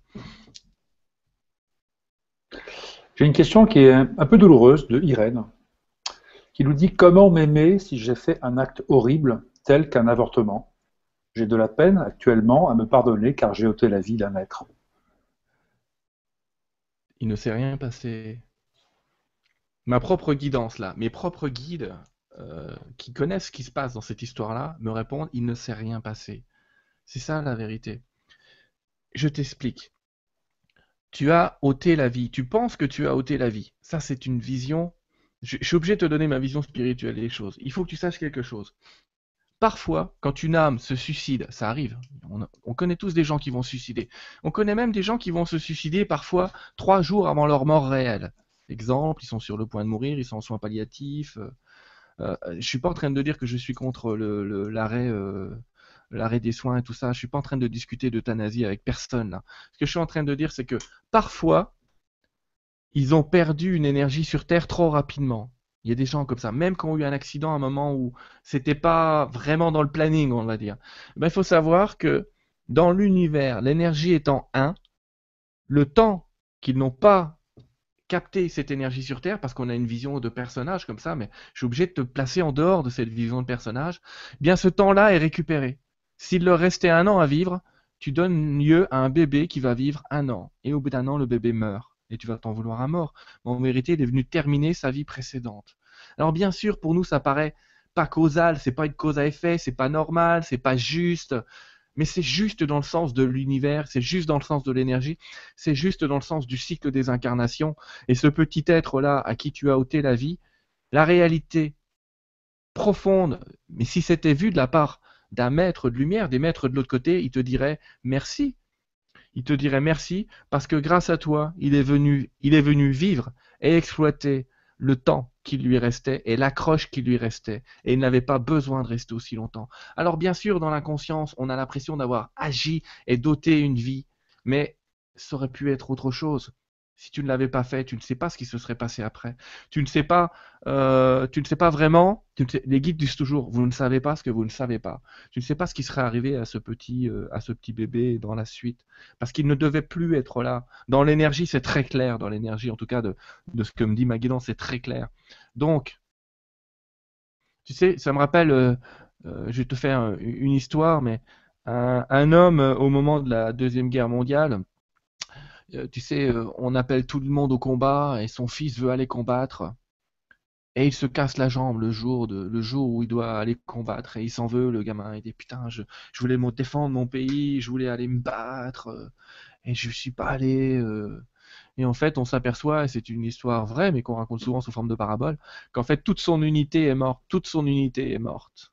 J'ai une question qui est un peu douloureuse de Irène, qui nous dit comment m'aimer si j'ai fait un acte horrible tel qu'un avortement. J'ai de la peine actuellement à me pardonner car j'ai ôté la vie d'un être. Il ne s'est rien passé. Ma propre guidance là, mes propres guides qui connaissent ce qui se passe dans cette histoire-là me répondent il ne s'est rien passé. C'est ça la vérité. Je t'explique. Tu as ôté la vie. Tu penses que tu as ôté la vie. Ça, c'est une vision. Je suis obligé de te donner ma vision spirituelle des choses. Il faut que tu saches quelque chose. Parfois, quand une âme se suicide, ça arrive. On connaît tous des gens qui vont se suicider. On connaît même des gens qui vont se suicider parfois 3 jours avant leur mort réelle. Exemple, ils sont sur le point de mourir, ils sont en soins palliatifs. Je suis pas en train de dire que je suis contre l'arrêt l'arrêt des soins et tout ça. Je suis pas en train de discuter d'euthanasie avec personne là. Ce que je suis en train de dire, c'est que parfois, ils ont perdu une énergie sur Terre trop rapidement. Il y a des gens comme ça, même qui ont eu un accident à un moment où c'était pas vraiment dans le planning, on va dire. Ben, il faut savoir que dans l'univers, l'énergie étant 1, le temps qu'ils n'ont pas capté cette énergie sur Terre, parce qu'on a une vision de personnage comme ça, mais je suis obligé de te placer en dehors de cette vision de personnage, eh bien ce temps-là est récupéré. S'il leur restait 1 an à vivre, tu donnes lieu à un bébé qui va vivre 1 an. Et au bout d'1 an, le bébé meurt. Et tu vas t'en vouloir à mort. Mais en vérité, il est venu terminer sa vie précédente. Alors bien sûr, pour nous, ça paraît pas causal, c'est pas une cause à effet, c'est pas normal, c'est pas juste, mais c'est juste dans le sens de l'univers, c'est juste dans le sens de l'énergie, c'est juste dans le sens du cycle des incarnations. Et ce petit être-là, à qui tu as ôté la vie, la réalité profonde, mais si c'était vu de la part d'un maître de lumière, des maîtres de l'autre côté, il te dirait merci. Il te dirait merci parce que grâce à toi, il est venu vivre et exploiter le temps qui lui restait et l'accroche qui lui restait. Et il n'avait pas besoin de rester aussi longtemps. Alors bien sûr, dans l'inconscience, on a l'impression d'avoir agi et doté une vie, mais ça aurait pu être autre chose. Si tu ne l'avais pas fait, tu ne sais pas ce qui se serait passé après. Tu ne sais pas vraiment. Les guides disent toujours, vous ne savez pas ce que vous ne savez pas. Tu ne sais pas ce qui serait arrivé à ce petit bébé dans la suite, parce qu'il ne devait plus être là. Dans l'énergie, c'est très clair. Dans l'énergie, en tout cas de ce que me dit ma guidance, c'est très clair. Donc, tu sais, ça me rappelle. Je vais te faire une histoire, mais un homme au moment de la Deuxième Guerre mondiale. Tu sais, on appelle tout le monde au combat et son fils veut aller combattre et il se casse la jambe le jour où il doit aller combattre et il s'en veut, le gamin. Il dit putain, je voulais défendre mon pays, je voulais aller me battre et je suis pas allé. Et en fait, on s'aperçoit, et c'est une histoire vraie mais qu'on raconte souvent sous forme de parabole, qu'en fait toute son unité est morte, toute son unité est morte.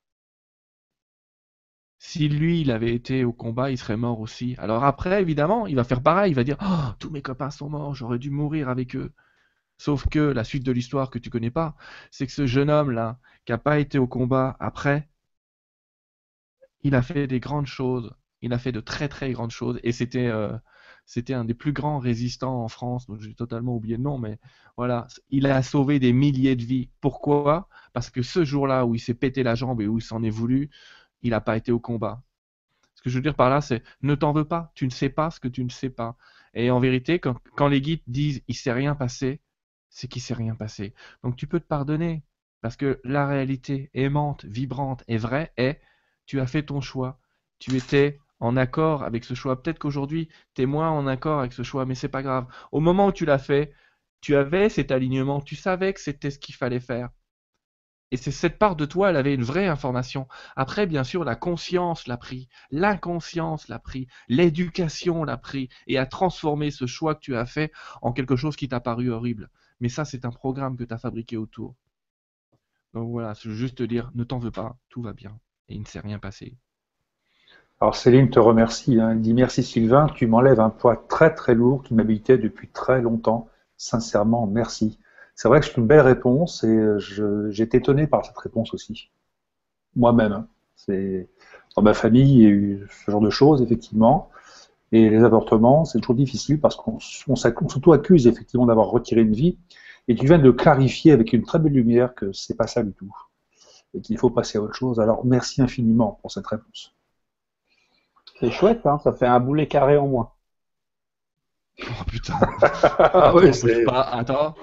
Si lui, il avait été au combat, il serait mort aussi. Alors après, évidemment, il va faire pareil. Il va dire, oh, tous mes copains sont morts, j'aurais dû mourir avec eux. Sauf que la suite de l'histoire que tu connais pas, c'est que ce jeune homme-là, qui n'a pas été au combat après, il a fait des grandes choses. Il a fait de très très grandes choses. Et c'était un des plus grands résistants en France. Donc j'ai totalement oublié le nom, mais voilà, il a sauvé des milliers de vies. Pourquoi? Parce que ce jour-là où il s'est pété la jambe et où il s'en est voulu, il n'a pas été au combat. Ce que je veux dire par là, c'est ne t'en veux pas. Tu ne sais pas ce que tu ne sais pas. Et en vérité, quand les guides disent il s'est rien passé, c'est qu'il s'est rien passé. Donc tu peux te pardonner. Parce que la réalité aimante, vibrante et vraie est tu as fait ton choix. Tu étais en accord avec ce choix. Peut-être qu'aujourd'hui, tu es moins en accord avec ce choix, mais c'est pas grave. Au moment où tu l'as fait, tu avais cet alignement. Tu savais que c'était ce qu'il fallait faire. Et c'est cette part de toi, elle avait une vraie information. Après, bien sûr, la conscience l'a pris, l'inconscience l'a pris, l'éducation l'a pris et a transformé ce choix que tu as fait en quelque chose qui t'a paru horrible. Mais ça, c'est un programme que tu as fabriqué autour. Donc voilà, je veux juste te dire, ne t'en veux pas, tout va bien. Et il ne s'est rien passé. Alors Céline te remercie, hein. Elle dit merci Sylvain, tu m'enlèves un poids très très lourd qui m'habitait depuis très longtemps. Sincèrement, merci. C'est vrai que c'est une belle réponse et j'ai été étonné par cette réponse aussi. Moi-même, hein. C'est dans ma famille, il y a eu ce genre de choses effectivement. Et les avortements, c'est toujours difficile parce qu'on s'auto-accuse effectivement d'avoir retiré une vie. Et tu viens de clarifier avec une très belle lumière que c'est pas ça du tout et qu'il faut passer à autre chose. Alors merci infiniment pour cette réponse. C'est chouette, hein, ça fait un boulet carré en moins. Oh putain. Ah oui, Bouge pas, attends.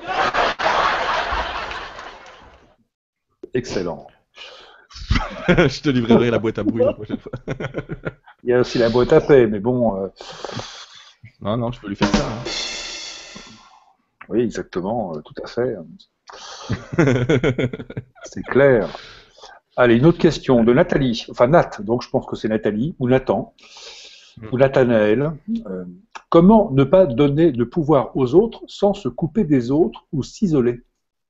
Excellent. Je te livrerai la boîte à bruit la prochaine fois. Il y a aussi la boîte à paix, mais bon. Non, je peux lui faire ça. Hein. Oui, exactement, tout à fait. C'est clair. Allez, une autre question de Nathalie, enfin Nat, donc je pense que c'est Nathalie, ou Nathan, ou Nathanaël. Comment ne pas donner de pouvoir aux autres sans se couper des autres ou s'isoler?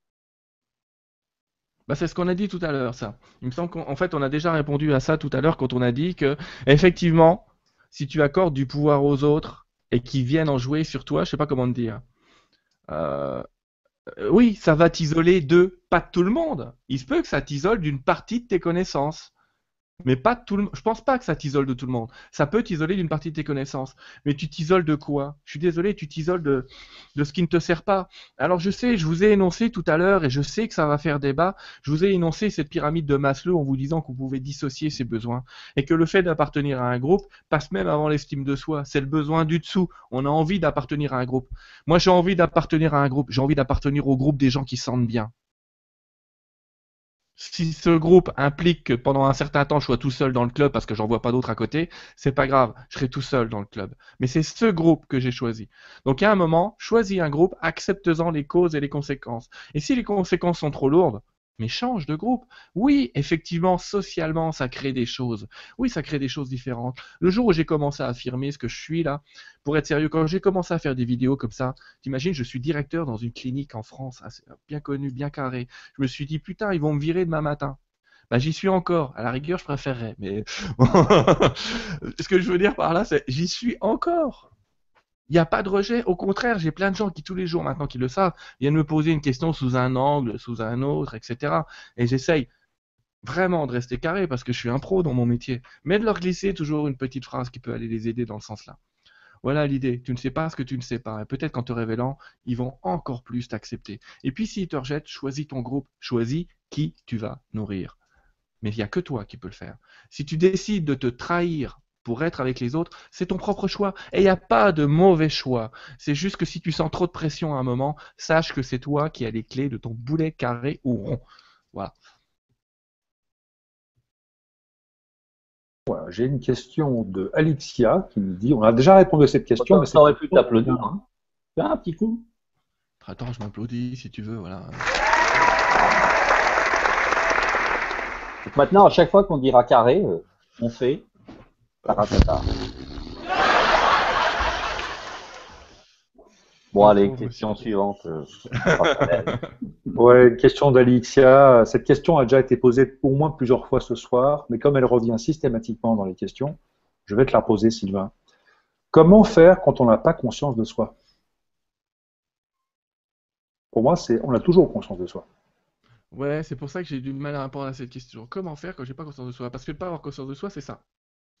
Bah, c'est ce qu'on a dit tout à l'heure, ça. Il me semble qu'en fait, on a déjà répondu à ça tout à l'heure quand on a dit que, effectivement, si tu accordes du pouvoir aux autres et qu'ils viennent en jouer sur toi, je sais pas comment te dire. Oui, ça va t'isoler pas de tout le monde. Il se peut que ça t'isole d'une partie de tes connaissances. Mais pas tout le monde. Je pense pas que ça t'isole de tout le monde. Ça peut t'isoler d'une partie de tes connaissances. Mais tu t'isoles de quoi? Je suis désolé, tu t'isoles de ce qui ne te sert pas. Alors je sais, je vous ai énoncé tout à l'heure, et je sais que ça va faire débat, je vous ai énoncé cette pyramide de Maslow en vous disant que vous pouvez dissocier ses besoins. Et que le fait d'appartenir à un groupe passe même avant l'estime de soi. C'est le besoin du dessous. On a envie d'appartenir à un groupe. Moi j'ai envie d'appartenir à un groupe. J'ai envie d'appartenir au groupe des gens qui se sentent bien. Si ce groupe implique que pendant un certain temps je sois tout seul dans le club parce que j'en vois pas d'autres à côté, c'est pas grave, je serai tout seul dans le club. Mais c'est ce groupe que j'ai choisi. Donc à un moment, choisis un groupe, accepte-en les causes et les conséquences. Et si les conséquences sont trop lourdes, mais change de groupe. Oui, effectivement, socialement, ça crée des choses. Oui, ça crée des choses différentes. Le jour où j'ai commencé à affirmer ce que je suis là, pour être sérieux, quand j'ai commencé à faire des vidéos comme ça, t'imagines, je suis directeur dans une clinique en France, bien connue, bien carrée. Je me suis dit, putain, ils vont me virer demain matin. Bah, j'y suis encore. À la rigueur, je préférerais. Mais ce que je veux dire par là, c'est j'y suis encore. Il n'y a pas de rejet. Au contraire, j'ai plein de gens qui, tous les jours, maintenant qu'ils le savent, viennent me poser une question sous un angle, sous un autre, etc. Et j'essaye vraiment de rester carré parce que je suis un pro dans mon métier. Mais de leur glisser toujours une petite phrase qui peut aller les aider dans le sens-là. Voilà l'idée. Tu ne sais pas ce que tu ne sais pas. Et peut-être qu'en te révélant, ils vont encore plus t'accepter. Et puis s'ils te rejettent, choisis ton groupe. Choisis qui tu vas nourrir. Mais il n'y a que toi qui peux le faire. Si tu décides de te trahir pour être avec les autres, c'est ton propre choix. Et il n'y a pas de mauvais choix. C'est juste que si tu sens trop de pression à un moment, sache que c'est toi qui as les clés de ton boulet carré ou rond. Voilà. Voilà, j'ai une question de Alexia qui nous dit, on a déjà répondu à cette question, mais Ça aurait pu t'applaudir. Hein. Fais un petit coup. Attends, je m'applaudis si tu veux. Voilà. Donc maintenant, à chaque fois qu'on dira carré, on fait taratata. Bon, allez, question suivante. Ouais, une question d'Alexia. Cette question a déjà été posée au moins plusieurs fois ce soir, mais comme elle revient systématiquement dans les questions, je vais te la poser, Sylvain. Comment faire quand on n'a pas conscience de soi? Pour moi, on a toujours conscience de soi. Ouais, c'est pour ça que j'ai du mal à répondre à cette question. Comment faire quand j'ai pas conscience de soi? Parce que ne pas avoir conscience de soi, c'est ça.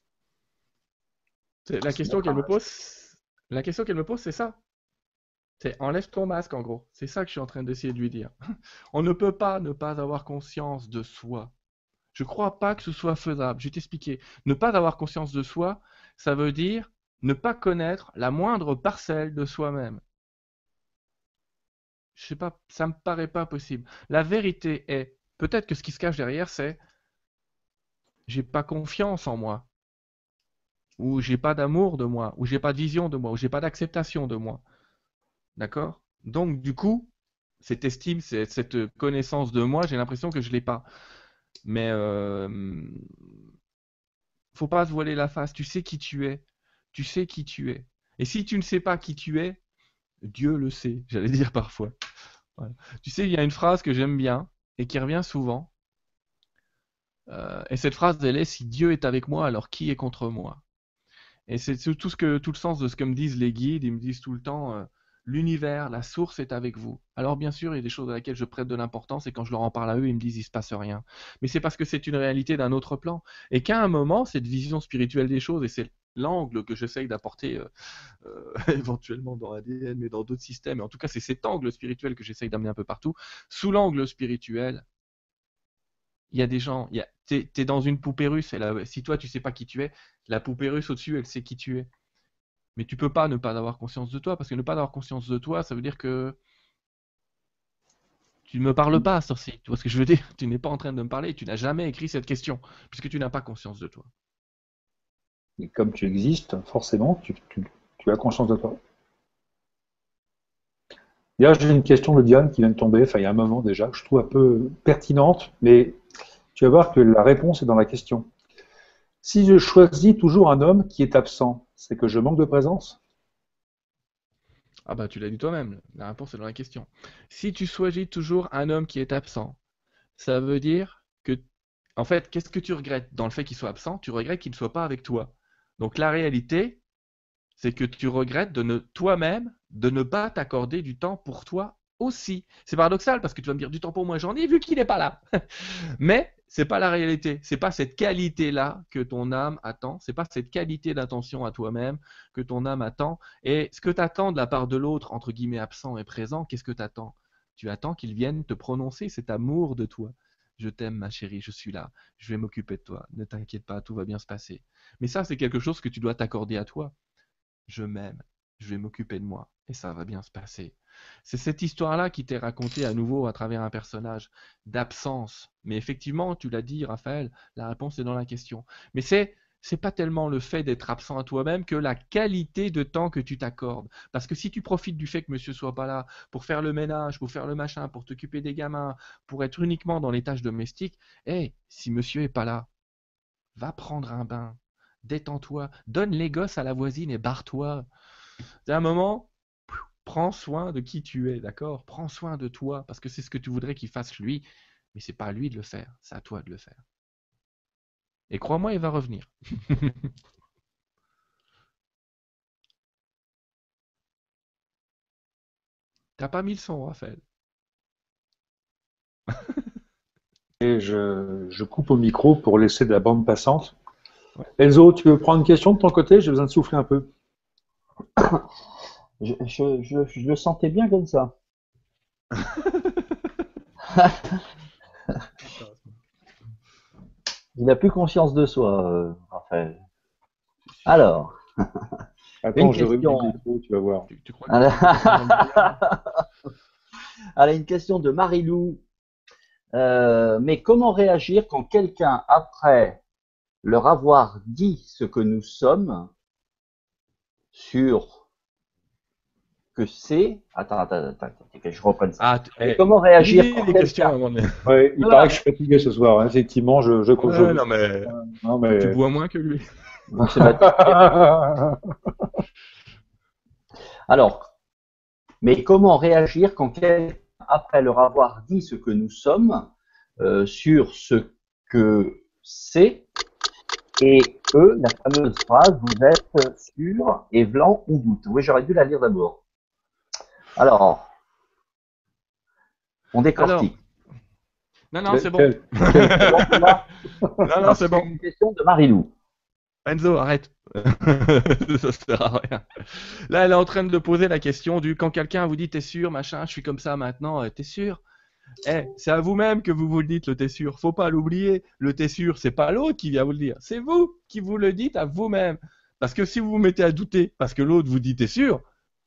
La question qu'elle me pose, c'est ça. C'est enlève ton masque en gros. C'est ça que je suis en train d'essayer de lui dire. On ne peut pas ne pas avoir conscience de soi. Je crois pas que ce soit faisable. Je vais t'expliquer. Ne pas avoir conscience de soi, ça veut dire ne pas connaître la moindre parcelle de soi-même. Je sais pas, ça me paraît pas possible. La vérité est, peut-être que ce qui se cache derrière, c'est j'ai pas confiance en moi, ou j'ai pas d'amour de moi, ou j'ai pas de vision de moi, ou j'ai pas d'acceptation de moi. D'accord? Donc, du coup, cette estime, cette connaissance de moi, j'ai l'impression que je l'ai pas. Mais faut pas se voiler la face. Tu sais qui tu es. Tu sais qui tu es. Et si tu ne sais pas qui tu es, Dieu le sait, j'allais dire parfois. Voilà. Tu sais, il y a une phrase que j'aime bien et qui revient souvent. Et cette phrase, elle est si Dieu est avec moi, alors qui est contre moi? Et c'est tout le sens de ce que me disent les guides. Ils me disent tout le temps, l'univers, la source est avec vous. Alors bien sûr, il y a des choses à laquelle je prête de l'importance et quand je leur en parle à eux, ils me disent il se passe rien. Mais c'est parce que c'est une réalité d'un autre plan. Et qu'à un moment, cette vision spirituelle des choses, et c'est l'angle que j'essaye d'apporter éventuellement dans ADN, mais dans d'autres systèmes, et en tout cas c'est cet angle spirituel que j'essaye d'amener un peu partout, sous l'angle spirituel, il y a des gens, t'es dans une poupée russe, et si toi tu sais pas qui tu es, la poupée russe au-dessus, elle sait qui tu es. Mais tu peux pas ne pas avoir conscience de toi, parce que ne pas avoir conscience de toi, ça veut dire que tu ne me parles pas, sorcier. Tu vois ce que je veux dire? Tu n'es pas en train de me parler, tu n'as jamais écrit cette question, puisque tu n'as pas conscience de toi. Et comme tu existes, forcément, tu as conscience de toi. D'ailleurs, j'ai une question de Diane qui vient de tomber, enfin il y a un moment déjà, que je trouve un peu pertinente, mais tu vas voir que la réponse est dans la question. Si je choisis toujours un homme qui est absent, c'est que je manque de présence? Ah bah tu l'as dit toi-même, la réponse est dans la question. Si tu choisis toujours un homme qui est absent, ça veut dire que, en fait, qu'est-ce que tu regrettes dans le fait qu'il soit absent? Tu regrettes qu'il ne soit pas avec toi. Donc la réalité, c'est que tu regrettes toi-même de ne pas t'accorder du temps pour toi aussi. C'est paradoxal parce que tu vas me dire du temps pour moi, j'en ai vu qu'il n'est pas là. Mais c'est pas la réalité. C'est pas cette qualité-là que ton âme attend. C'est pas cette qualité d'attention à toi-même que ton âme attend. Et ce que tu attends de la part de l'autre, entre guillemets absent et présent, qu'est-ce que tu attends? Tu attends qu'il vienne te prononcer cet amour de toi. Je t'aime, ma chérie, je suis là. Je vais m'occuper de toi. Ne t'inquiète pas, tout va bien se passer. Mais ça, c'est quelque chose que tu dois t'accorder à toi. Je m'aime. Je vais m'occuper de moi. Et ça va bien se passer. C'est cette histoire-là qui t'est racontée à nouveau à travers un personnage d'absence. Mais effectivement, tu l'as dit, Raphaël, la réponse est dans la question. Mais c'est pas tellement le fait d'être absent à toi-même que la qualité de temps que tu t'accordes. Parce que si tu profites du fait que monsieur soit pas là pour faire le ménage, pour faire le machin, pour t'occuper des gamins, pour être uniquement dans les tâches domestiques, si monsieur est pas là, va prendre un bain, détends-toi, donne les gosses à la voisine et barre-toi. C'est un moment, prends soin de qui tu es, d'accord? Prends soin de toi, parce que c'est ce que tu voudrais qu'il fasse lui, mais c'est pas à lui de le faire, c'est à toi de le faire. Et crois-moi, il va revenir. T'as pas mis le son, Raphaël. Et je coupe au micro pour laisser de la bande passante. Ouais. Enzo, tu veux prendre une question de ton côté? J'ai besoin de souffler un peu. Je le sentais bien comme ça. Il n'a plus conscience de soi, Raphaël. Alors, Attends, une je remets question. le micro, tu vas voir. Tu crois que Allez, une question de Marilou. Mais comment réagir quand quelqu'un, après leur avoir dit ce que nous sommes, sur que c'est... Attends, que je reprenne ça. Et comment réagir quand les questions quelqu'un... à un moment donné. Ouais, il Non, paraît non, que je suis fatigué ce soir, hein. Effectivement, Ouais, non, mais non, mais... tu bois moins que lui. c'est ma- Alors, mais comment réagir quand quelqu'un, après leur avoir dit ce que nous sommes, sur ce que c'est, et eux, la fameuse phrase, vous êtes sûr et blanc ou doute. Oui, j'aurais dû la lire d'abord. Alors, on décortique. Non, c'est bon. C'est bon pour moi. Non, non, c'est bon. Une question de Marilou. Enzo, arrête. Ça sert à rien. Là, elle est en train de poser la question du quand quelqu'un vous dit t'es sûr, machin, je suis comme ça maintenant, t'es sûr? C'est à vous-même que vous le dites, le t'es sûr. Faut pas l'oublier. Le t'es sûr, c'est pas l'autre qui vient vous le dire. C'est vous qui vous le dites à vous-même. Parce que si vous vous mettez à douter, parce que l'autre vous dit t'es sûr,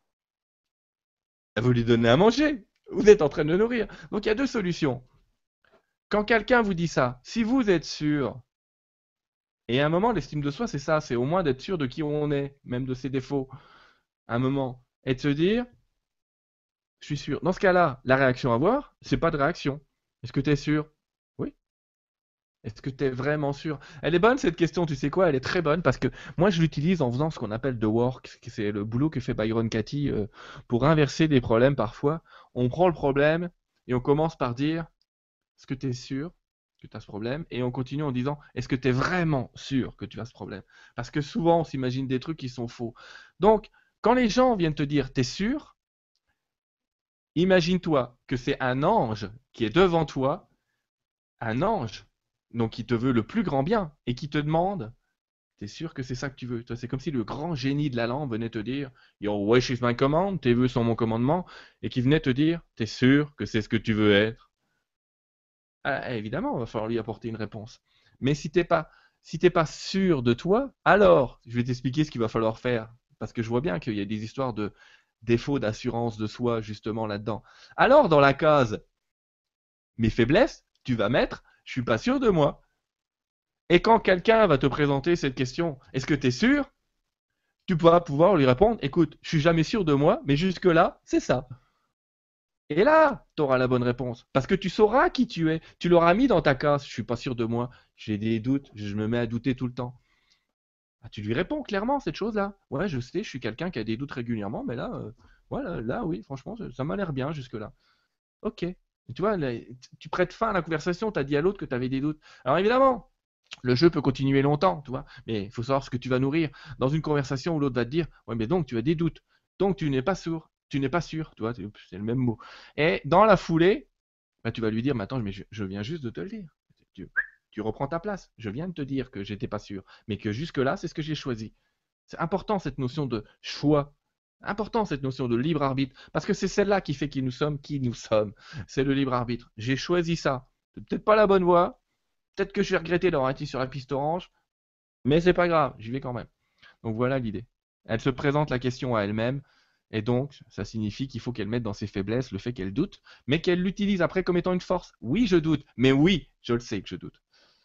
vous lui donnez à manger. Vous êtes en train de le nourrir. Donc il y a deux solutions. Quand quelqu'un vous dit ça, si vous êtes sûr, et à un moment, l'estime de soi, c'est ça, c'est au moins d'être sûr de qui on est, même de ses défauts. À un moment. Et de se dire, je suis sûr. Dans ce cas-là, la réaction à avoir, c'est pas de réaction. Est-ce que tu es sûr? Oui. Est-ce que tu es vraiment sûr? Elle est bonne cette question, tu sais quoi? Elle est très bonne parce que moi je l'utilise en faisant ce qu'on appelle the work, c'est le boulot que fait Byron Katie pour inverser des problèmes parfois. On prend le problème et on commence par dire, est-ce que tu es sûr que tu as ce problème? Et on continue en disant, est-ce que tu es vraiment sûr que tu as ce problème? Parce que souvent on s'imagine des trucs qui sont faux. Donc, quand les gens viennent te dire, t'es sûr? Imagine-toi que c'est un ange qui est devant toi, un ange, donc qui te veut le plus grand bien, et qui te demande, t'es sûr que c'est ça que tu veux? C'est comme si le grand génie de la lampe venait te dire, Your wish is my command, tes vœux sont mon commandement, et qui venait te dire, t'es sûr que c'est ce que tu veux être? Évidemment, il va falloir lui apporter une réponse. Mais si t'es pas sûr de toi, alors je vais t'expliquer ce qu'il va falloir faire, parce que je vois bien qu'il y a des histoires de défaut d'assurance de soi justement là-dedans. Alors dans la case mes faiblesses, tu vas mettre je suis pas sûr de moi. Et quand quelqu'un va te présenter cette question, est-ce que tu es sûr? Tu pourras pouvoir lui répondre, écoute, je suis jamais sûr de moi, mais jusque-là, c'est ça. Et là, tu auras la bonne réponse. Parce que tu sauras qui tu es. Tu l'auras mis dans ta case, je suis pas sûr de moi, j'ai des doutes, je me mets à douter tout le temps. Tu lui réponds clairement cette chose-là. Ouais, je sais, je suis quelqu'un qui a des doutes régulièrement, mais là, voilà, là, oui, franchement, ça m'a l'air bien jusque-là. Ok. Et tu vois, là, tu prêtes fin à la conversation, tu as dit à l'autre que tu avais des doutes. Alors évidemment, le jeu peut continuer longtemps, tu vois, mais il faut savoir ce que tu vas nourrir. Dans une conversation où l'autre va te dire, ouais, mais donc tu as des doutes, donc tu n'es pas sourd, tu n'es pas sûr, tu vois, c'est le même mot. Et dans la foulée, bah, tu vas lui dire, mais attends, mais je viens juste de te le dire. tu reprends ta place. Je viens de te dire que j'étais pas sûr, mais que jusque-là, c'est ce que j'ai choisi. C'est important cette notion de choix. Important cette notion de libre arbitre, parce que c'est celle-là qui fait qui nous sommes, qui nous sommes. C'est le libre arbitre. J'ai choisi ça. C'est peut-être pas la bonne voie. Peut-être que je vais regretter d'avoir été sur la piste orange, mais c'est pas grave, j'y vais quand même. Donc voilà l'idée. Elle se présente la question à elle-même, et donc ça signifie qu'il faut qu'elle mette dans ses faiblesses le fait qu'elle doute, mais qu'elle l'utilise après comme étant une force. Oui, je doute, mais oui, je le sais que je doute.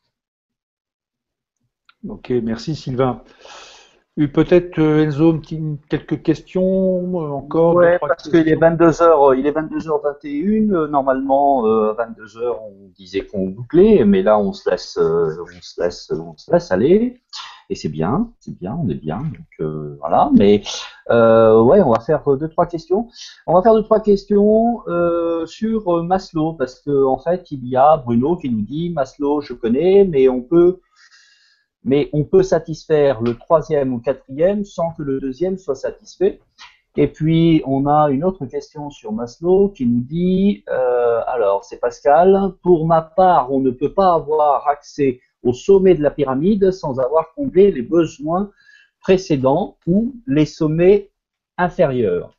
Ok, merci Sylvain. Peut-être Enzo, quelques questions encore, deux, Ouais, trois parce qu'il est questions. 22h, il est 22h21. Normalement, à 22h, on disait qu'on bouclait, mais là, on se laisse aller. Et c'est bien, on est bien. Donc, voilà. Mais, ouais, on va faire deux, trois questions. On va faire deux, trois questions, sur Maslow, parce que, en fait, il y a Bruno qui nous dit, Maslow, je connais, mais on peut satisfaire le troisième ou quatrième sans que le deuxième soit satisfait. Et puis, on a une autre question sur Maslow qui nous dit, alors c'est Pascal, pour ma part, on ne peut pas avoir accès au sommet de la pyramide sans avoir comblé les besoins précédents ou les sommets inférieurs.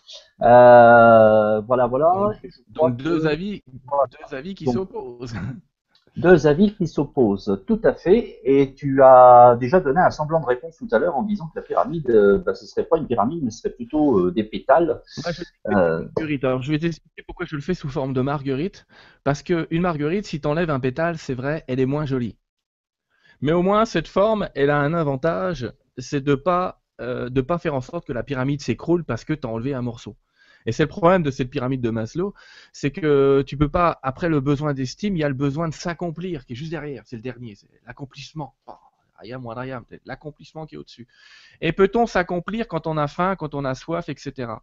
Voilà, voilà. Donc, Je crois donc que deux avis qui donc, s'opposent. deux avis qui s'opposent, tout à fait. Et tu as déjà donné un semblant de réponse tout à l'heure en disant que la pyramide, ce serait pas une pyramide, mais ce serait plutôt des pétales. Moi, je vais Euh, marguerite. Alors, je vais t'expliquer pourquoi je le fais sous forme de marguerite. Parce qu'une marguerite, si tu enlèves un pétale, c'est vrai, elle est moins jolie. Mais au moins, cette forme, elle a un avantage, c'est de pas faire en sorte que la pyramide s'écroule parce que tu as enlevé un morceau. Et c'est le problème de cette pyramide de Maslow, c'est que tu peux pas, après le besoin d'estime, il y a le besoin de s'accomplir qui est juste derrière, c'est le dernier, c'est l'accomplissement. Oh, Ayam ou Adrayam, peut-être l'accomplissement qui est au-dessus. Et peut-on s'accomplir quand on a faim, quand on a soif, etc.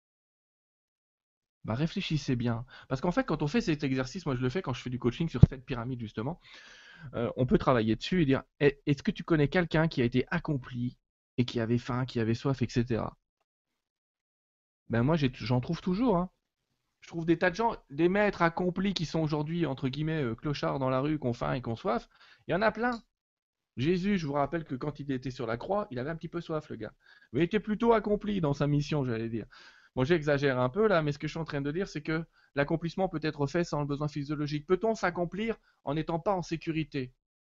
Bah réfléchissez bien. Parce qu'en fait, quand on fait cet exercice, moi je le fais quand je fais du coaching sur cette pyramide justement, on peut travailler dessus et dire est-ce que tu connais quelqu'un qui a été accompli et qui avait faim, qui avait soif, etc. Ben moi j'en trouve toujours. Hein. Je trouve des tas de gens, des maîtres accomplis qui sont aujourd'hui entre guillemets clochards dans la rue, qui ont faim et qui ont soif. Il y en a plein. Jésus, je vous rappelle que quand il était sur la croix, il avait un petit peu soif, le gars. Mais il était plutôt accompli dans sa mission, j'allais dire. Bon, j'exagère un peu là, mais ce que je suis en train de dire, c'est que l'accomplissement peut être fait sans le besoin physiologique. Peut-on s'accomplir en n'étant pas en sécurité?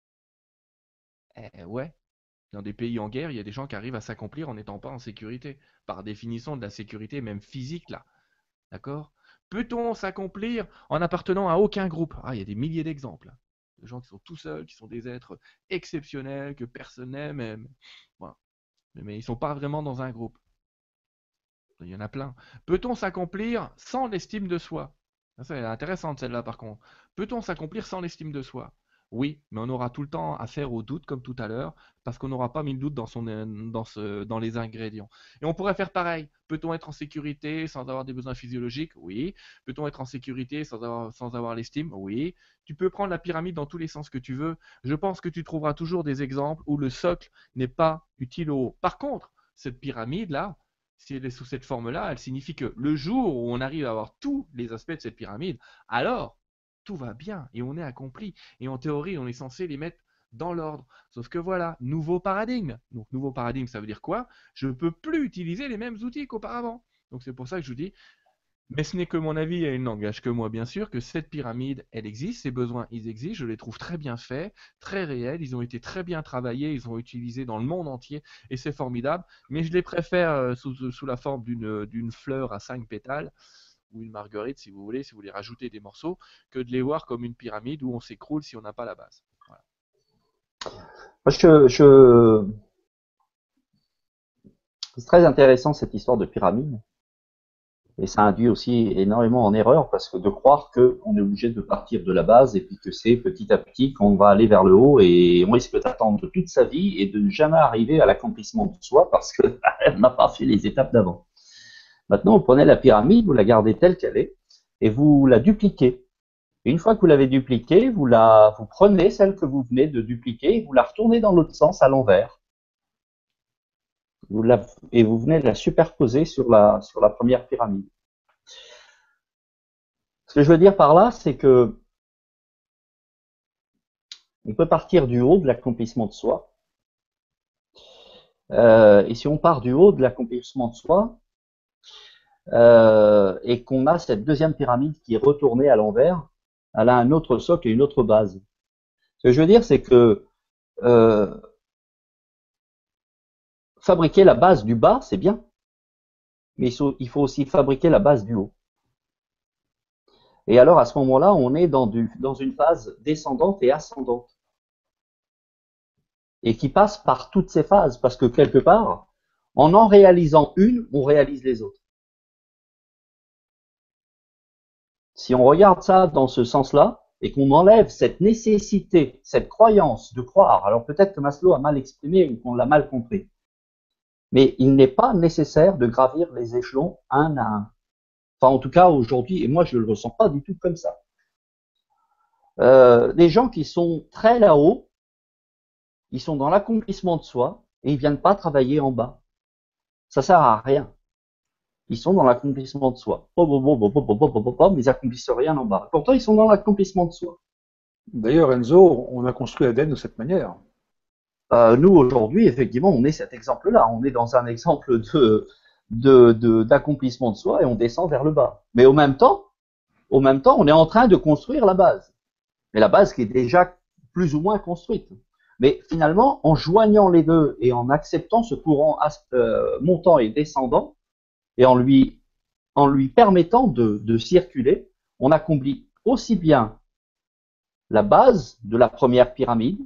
Ouais. Dans des pays en guerre, il y a des gens qui arrivent à s'accomplir en n'étant pas en sécurité. Par définition de la sécurité, même physique, là. D'accord? Peut-on s'accomplir en appartenant à aucun groupe? Ah, il y a des milliers d'exemples. De gens qui sont tout seuls, qui sont des êtres exceptionnels, que personne n'aime. Voilà. Mais ils ne sont pas vraiment dans un groupe. Il y en a plein. Peut-on s'accomplir sans l'estime de soi? Ça, c'est intéressante celle-là par contre. Peut-on s'accomplir sans l'estime de soi? Oui, mais on aura tout le temps affaire au doute comme tout à l'heure, parce qu'on n'aura pas mis le doute dans les ingrédients. Et on pourrait faire pareil. Peut-on être en sécurité sans avoir des besoins physiologiques? Oui. Peut-on être en sécurité sans avoir l'estime? Oui. Tu peux prendre la pyramide dans tous les sens que tu veux. Je pense que tu trouveras toujours des exemples où le socle n'est pas utile au haut. Par contre, cette pyramide-là, si elle est sous cette forme-là, elle signifie que le jour où on arrive à avoir tous les aspects de cette pyramide, alors tout va bien et on est accompli. Et en théorie, on est censé les mettre dans l'ordre. Sauf que voilà, nouveau paradigme. Donc nouveau paradigme, ça veut dire quoi? Je ne peux plus utiliser les mêmes outils qu'auparavant. Donc c'est pour ça que je vous dis, mais ce n'est que mon avis et il n'engage que moi, bien sûr, que cette pyramide, elle existe, ces besoins, ils existent, je les trouve très bien faits, très réels, ils ont été très bien travaillés, ils ont été utilisés dans le monde entier, et c'est formidable, mais je les préfère sous la forme d'une fleur à 5 pétales, ou une marguerite, si vous voulez rajouter des morceaux, que de les voir comme une pyramide où on s'écroule si on n'a pas la base. Voilà. C'est très intéressant cette histoire de pyramide. Et ça induit aussi énormément en erreur parce que de croire qu'on est obligé de partir de la base et puis que c'est petit à petit qu'on va aller vers le haut et on risque d'attendre toute sa vie et de ne jamais arriver à l'accomplissement de soi parce qu'on n'a pas fait les étapes d'avant. Maintenant, vous prenez la pyramide, vous la gardez telle qu'elle est et vous la dupliquez. Et une fois que vous l'avez dupliquée, vous prenez celle que vous venez de dupliquer et vous la retournez dans l'autre sens à l'envers. Et vous venez de la superposer sur la première pyramide. Ce que je veux dire par là, c'est que On peut partir du haut de l'accomplissement de soi. Et si on part du haut de l'accomplissement de soi, et qu'on a cette deuxième pyramide qui est retournée à l'envers, elle a un autre socle et une autre base. Ce que je veux dire, c'est que fabriquer la base du bas, c'est bien, mais il faut aussi fabriquer la base du haut. Et alors, à ce moment-là, on est dans une phase descendante et ascendante. Et qui passe par toutes ces phases, parce que quelque part, en réalisant une, on réalise les autres. Si on regarde ça dans ce sens-là, et qu'on enlève cette nécessité, cette croyance de croire, alors peut-être que Maslow a mal exprimé ou qu'on l'a mal compris, mais il n'est pas nécessaire de gravir les échelons un à un. Enfin, en tout cas, aujourd'hui, et moi je ne le ressens pas du tout comme ça. Les gens qui sont très là-haut, ils sont dans l'accomplissement de soi et ils viennent pas travailler en bas. Ça sert à rien. Ils sont dans l'accomplissement de soi. Mais ils accomplissent rien en bas. Pourtant, ils sont dans l'accomplissement de soi. D'ailleurs, Enzo, on a construit ADN de cette manière. Nous, aujourd'hui, effectivement, on est cet exemple-là. On est dans un exemple d'accomplissement de soi et on descend vers le bas. Mais au même temps, on est en train de construire la base. Mais la base qui est déjà plus ou moins construite. Mais finalement, en joignant les deux et en acceptant ce courant montant et descendant, et en lui permettant de circuler, on accomplit aussi bien la base de la première pyramide,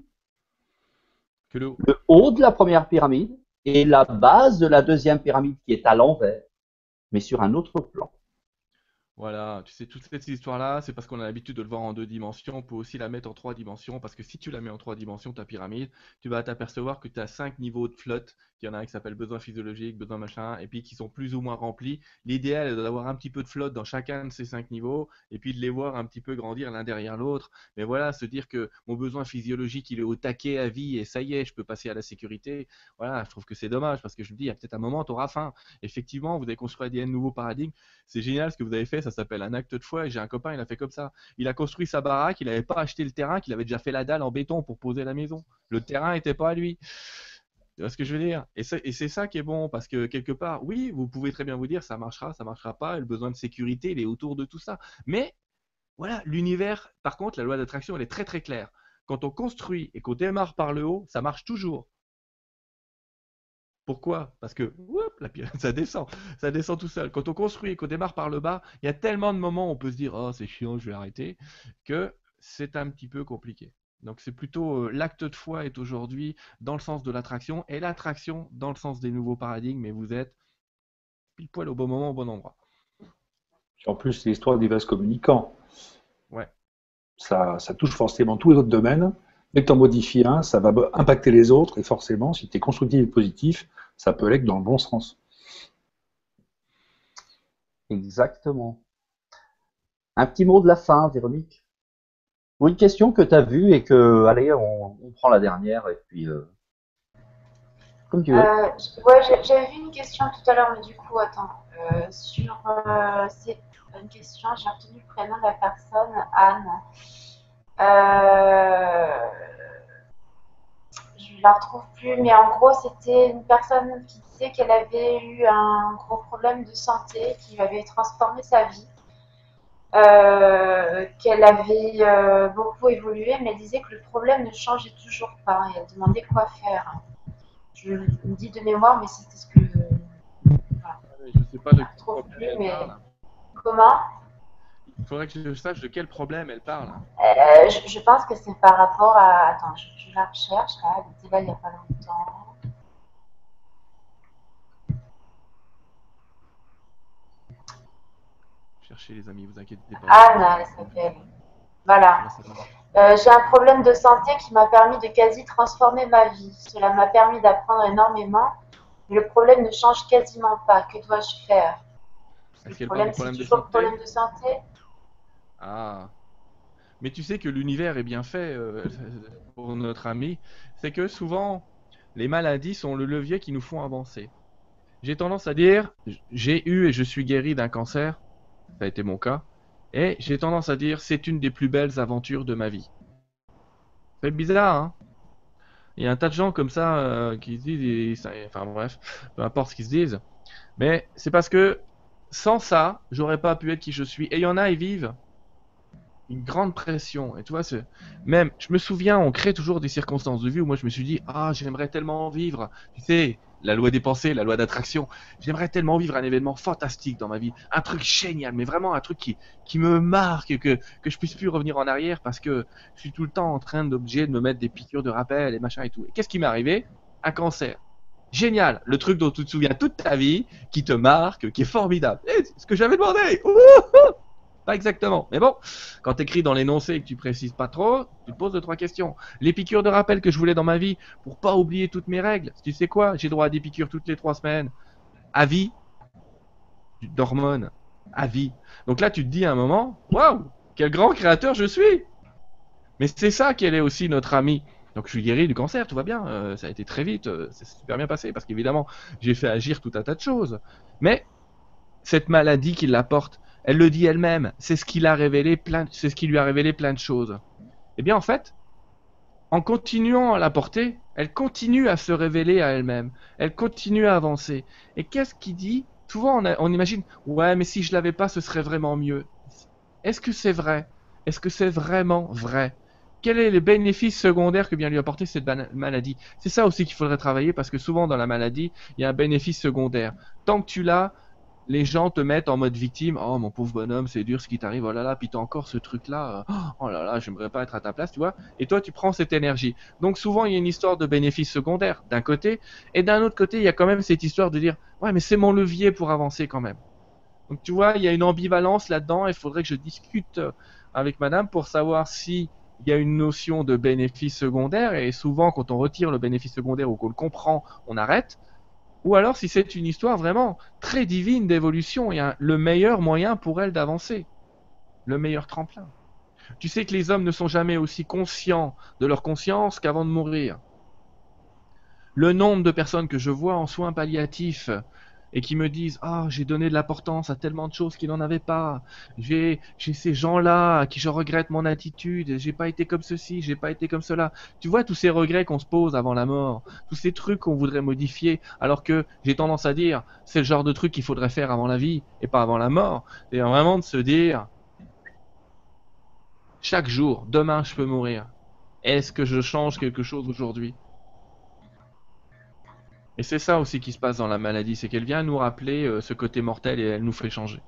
que le haut de la première pyramide, et la base de la deuxième pyramide qui est à l'envers, mais sur un autre plan. Voilà, tu sais, toute cette histoire-là, c'est parce qu'on a l'habitude de le voir en 2 dimensions. On peut aussi la mettre en 3 dimensions, parce que si tu la mets en 3 dimensions, ta pyramide, tu vas t'apercevoir que tu as 5 niveaux de flotte. Il y en a un qui s'appelle besoin physiologique, besoin machin, et puis qui sont plus ou moins remplis. L'idéal est d'avoir un petit peu de flotte dans chacun de ces 5 niveaux, et puis de les voir un petit peu grandir l'un derrière l'autre. Mais voilà, se dire que mon besoin physiologique, il est au taquet à vie, et ça y est, je peux passer à la sécurité. Voilà, je trouve que c'est dommage, parce que je me dis, il y a peut-être un moment, tu auras faim. Effectivement, vous avez construit ADN nouveau paradigme. C'est génial ce que vous avez fait, ça s'appelle un acte de foi et j'ai un copain, il a fait comme ça. Il a construit sa baraque, il n'avait pas acheté le terrain, qu'il avait déjà fait la dalle en béton pour poser la maison. Le terrain n'était pas à lui. Tu vois ce que je veux dire? Et c'est ça qui est bon, parce que quelque part, oui, vous pouvez très bien vous dire ça marchera pas, et le besoin de sécurité, il est autour de tout ça. Mais voilà, l'univers, par contre, la loi d'attraction, elle est très très claire. Quand on construit et qu'on démarre par le haut, ça marche toujours. Pourquoi? Parce que ça descend tout seul. Quand on construit et qu'on démarre par le bas, il y a tellement de moments où on peut se dire oh c'est chiant, je vais arrêter, que c'est un petit peu compliqué. Donc c'est plutôt l'acte de foi est aujourd'hui dans le sens de l'attraction et l'attraction dans le sens des nouveaux paradigmes. Et vous êtes pile poil au bon moment, au bon endroit. En plus, c'est l'histoire des vases communicants. Ouais. Ça touche forcément tous les autres domaines. Dès que tu en modifies un, ça va impacter les autres. Et forcément, si tu es constructif et positif, ça peut aller que dans le bon sens. Exactement. Un petit mot de la fin, Véronique. Ou une question que tu as vue et que, allez, on prend la dernière et puis, comme tu veux. Ouais, j'avais vu une question tout à l'heure, mais du coup, attends. C'est une question, j'ai retenu le prénom de la personne, Anne. Je la retrouve plus, mais en gros, c'était une personne qui disait qu'elle avait eu un gros problème de santé qui avait transformé sa vie. Qu'elle avait beaucoup évolué, mais elle disait que le problème ne changeait toujours pas. Et elle demandait quoi faire. Je me dis de mémoire, mais c'était ce que. Voilà. Je sais pas de Je quel trouve problème plus, elle mais. parle. Comment Il faudrait que je sache de quel problème elle parle. Je pense que c'est par rapport à. Attends, je la recherche. Là, elle était là il n'y a pas longtemps. Cherchez les amis, vous inquiétez pas. Anne, elle s'appelle. Voilà. J'ai un problème de santé qui m'a permis de quasi transformer ma vie. Cela m'a permis d'apprendre énormément, mais le problème ne change quasiment pas. Que dois-je faire? Est-ce Le qu'elle parle du problème, c'est problème de toujours le santé? problème de santé? Ah. Mais tu sais que l'univers est bien fait pour notre ami. C'est que souvent, les maladies sont le levier qui nous font avancer. J'ai tendance à dire, j'ai eu et je suis guéri d'un cancer. Ça a été mon cas. Et j'ai tendance à dire, c'est une des plus belles aventures de ma vie. C'est bizarre, hein. Il y a un tas de gens comme ça qui se disent, enfin bref, peu importe ce qu'ils se disent, mais c'est parce que sans ça, j'aurais pas pu être qui je suis. Et il y en a, ils vivent une grande pression. Et tu vois, même, je me souviens, on crée toujours des circonstances de vie où moi je me suis dit, ah, j'aimerais tellement vivre. Tu sais, la loi des pensées, la loi d'attraction. J'aimerais tellement vivre un événement fantastique dans ma vie, un truc génial, mais vraiment un truc qui me marque, que je puisse plus revenir en arrière parce que je suis tout le temps en train d'obligé de me mettre des piqûres de rappel et machin et tout. Et qu'est-ce qui m'est arrivé? Un cancer. Génial, le truc dont tu te souviens toute ta vie, qui te marque, qui est formidable. Et c'est ce que j'avais demandé. Ouh. Pas exactement. Mais bon, quand tu écris dans l'énoncé et que tu précises pas trop, tu te poses 2, 3 questions. Les piqûres de rappel que je voulais dans ma vie pour pas oublier toutes mes règles. Tu sais quoi? J'ai droit à des piqûres toutes les 3 semaines. À vie. D'hormones. À vie. Donc là, tu te dis à un moment, waouh, quel grand créateur je suis. Mais c'est ça qu'elle est aussi notre amie. Donc je suis guéri du cancer, tout va bien. Ça a été très vite. C'est super bien passé parce qu'évidemment, j'ai fait agir tout un tas de choses. Mais cette maladie qui l'apporte, elle le dit elle-même, c'est ce qui lui a révélé plein de choses. Eh bien en fait, en continuant à la porter, elle continue à se révéler à elle-même, elle continue à avancer. Et qu'est-ce qui dit? Souvent on imagine, ouais, mais si je l'avais pas, ce serait vraiment mieux. Est-ce que c'est vrai? Est-ce que c'est vraiment vrai? Quel est le bénéfice secondaire que vient lui apporter cette maladie? C'est ça aussi qu'il faudrait travailler parce que souvent dans la maladie, il y a un bénéfice secondaire. Tant que tu l'as, les gens te mettent en mode victime. Oh mon pauvre bonhomme, c'est dur ce qui t'arrive. Oh là là, puis t'as encore ce truc-là. Oh là là, j'aimerais pas être à ta place, tu vois. Et toi, tu prends cette énergie. Donc souvent, il y a une histoire de bénéfice secondaire d'un côté, et d'un autre côté, il y a quand même cette histoire de dire, ouais, mais c'est mon levier pour avancer quand même. Donc tu vois, il y a une ambivalence là-dedans. Il faudrait que je discute avec madame pour savoir si il y a une notion de bénéfice secondaire. Et souvent, quand on retire le bénéfice secondaire ou qu'on le comprend, on arrête. Ou alors si c'est une histoire vraiment très divine d'évolution et le meilleur moyen pour elle d'avancer, le meilleur tremplin. Tu sais que les hommes ne sont jamais aussi conscients de leur conscience qu'avant de mourir. Le nombre de personnes que je vois en soins palliatifs et qui me disent ah j'ai donné de l'importance à tellement de choses qui n'en avaient pas, j'ai ces gens-là à qui je regrette mon attitude, j'ai pas été comme ceci, j'ai pas été comme cela. Tu vois tous ces regrets qu'on se pose avant la mort, tous ces trucs qu'on voudrait modifier, alors que j'ai tendance à dire c'est le genre de truc qu'il faudrait faire avant la vie et pas avant la mort. Et vraiment de se dire chaque jour, demain je peux mourir. Est-ce que je change quelque chose aujourd'hui? Et c'est ça aussi qui se passe dans la maladie, c'est qu'elle vient nous rappeler ce côté mortel et elle nous fait changer.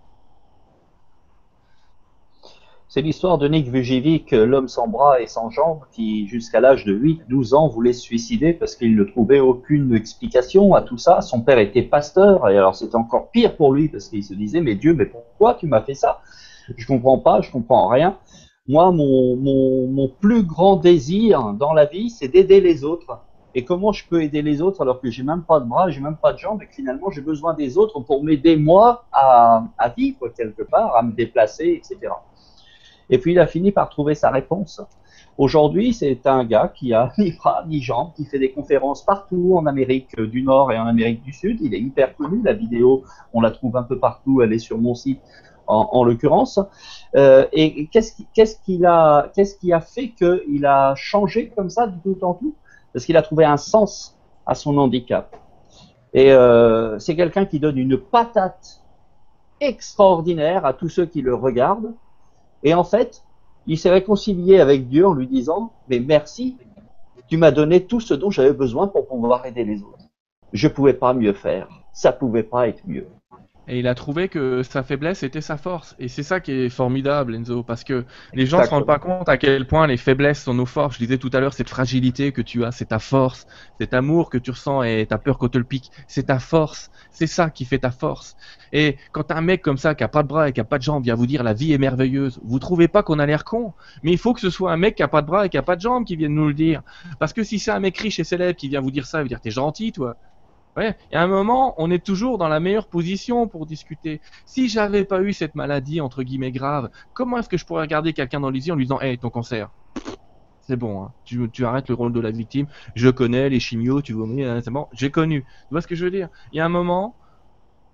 C'est l'histoire de Nick Vujicic, l'homme sans bras et sans jambes, qui jusqu'à l'âge de 8-12 ans voulait se suicider parce qu'il ne trouvait aucune explication à tout ça. Son père était pasteur, et alors c'était encore pire pour lui parce qu'il se disait mais Dieu, mais pourquoi tu m'as fait ça? Je comprends pas, je comprends rien. Moi, mon plus grand désir dans la vie, c'est d'aider les autres. Et comment je peux aider les autres alors que j'ai même pas de bras, j'ai même pas de jambes et que finalement j'ai besoin des autres pour m'aider moi à vivre quelque part, à me déplacer, etc. Et puis il a fini par trouver sa réponse. Aujourd'hui, c'est un gars qui a ni bras ni jambes, qui fait des conférences partout en Amérique du Nord et en Amérique du Sud. Il est hyper connu. La vidéo, on la trouve un peu partout. Elle est sur mon site, en l'occurrence. Et qu'est-ce qui a fait qu'il a changé comme ça du tout en tout? Parce qu'il a trouvé un sens à son handicap. Et c'est quelqu'un qui donne une patate extraordinaire à tous ceux qui le regardent. Et en fait, il s'est réconcilié avec Dieu en lui disant « Mais merci, tu m'as donné tout ce dont j'avais besoin pour pouvoir aider les autres. Je ne pouvais pas mieux faire, ça ne pouvait pas être mieux. » Et il a trouvé que sa faiblesse était sa force. Et c'est ça qui est formidable, Enzo, parce que les gens ne se rendent pas compte à quel point les faiblesses sont nos forces. Je disais tout à l'heure, cette fragilité que tu as, c'est ta force. Cet amour que tu ressens et t'as peur qu'on te le pique, c'est ta force. C'est ça qui fait ta force. Et quand un mec comme ça, qui a pas de bras et qui a pas de jambes, vient vous dire la vie est merveilleuse, vous trouvez pas qu'on a l'air con? Mais il faut que ce soit un mec qui a pas de bras et qui a pas de jambes qui vienne nous le dire. Parce que si c'est un mec riche et célèbre qui vient vous dire ça, il veut dire t'es gentil, toi. Ouais, et à un moment, on est toujours dans la meilleure position pour discuter. Si j'avais pas eu cette maladie, entre guillemets, grave, comment est-ce que je pourrais regarder quelqu'un dans les yeux en lui disant, hey, ton cancer, c'est bon, hein, tu arrêtes le rôle de la victime, je connais les chimios, tu vomis, c'est bon, j'ai connu. Tu vois ce que je veux dire? Il y a un moment,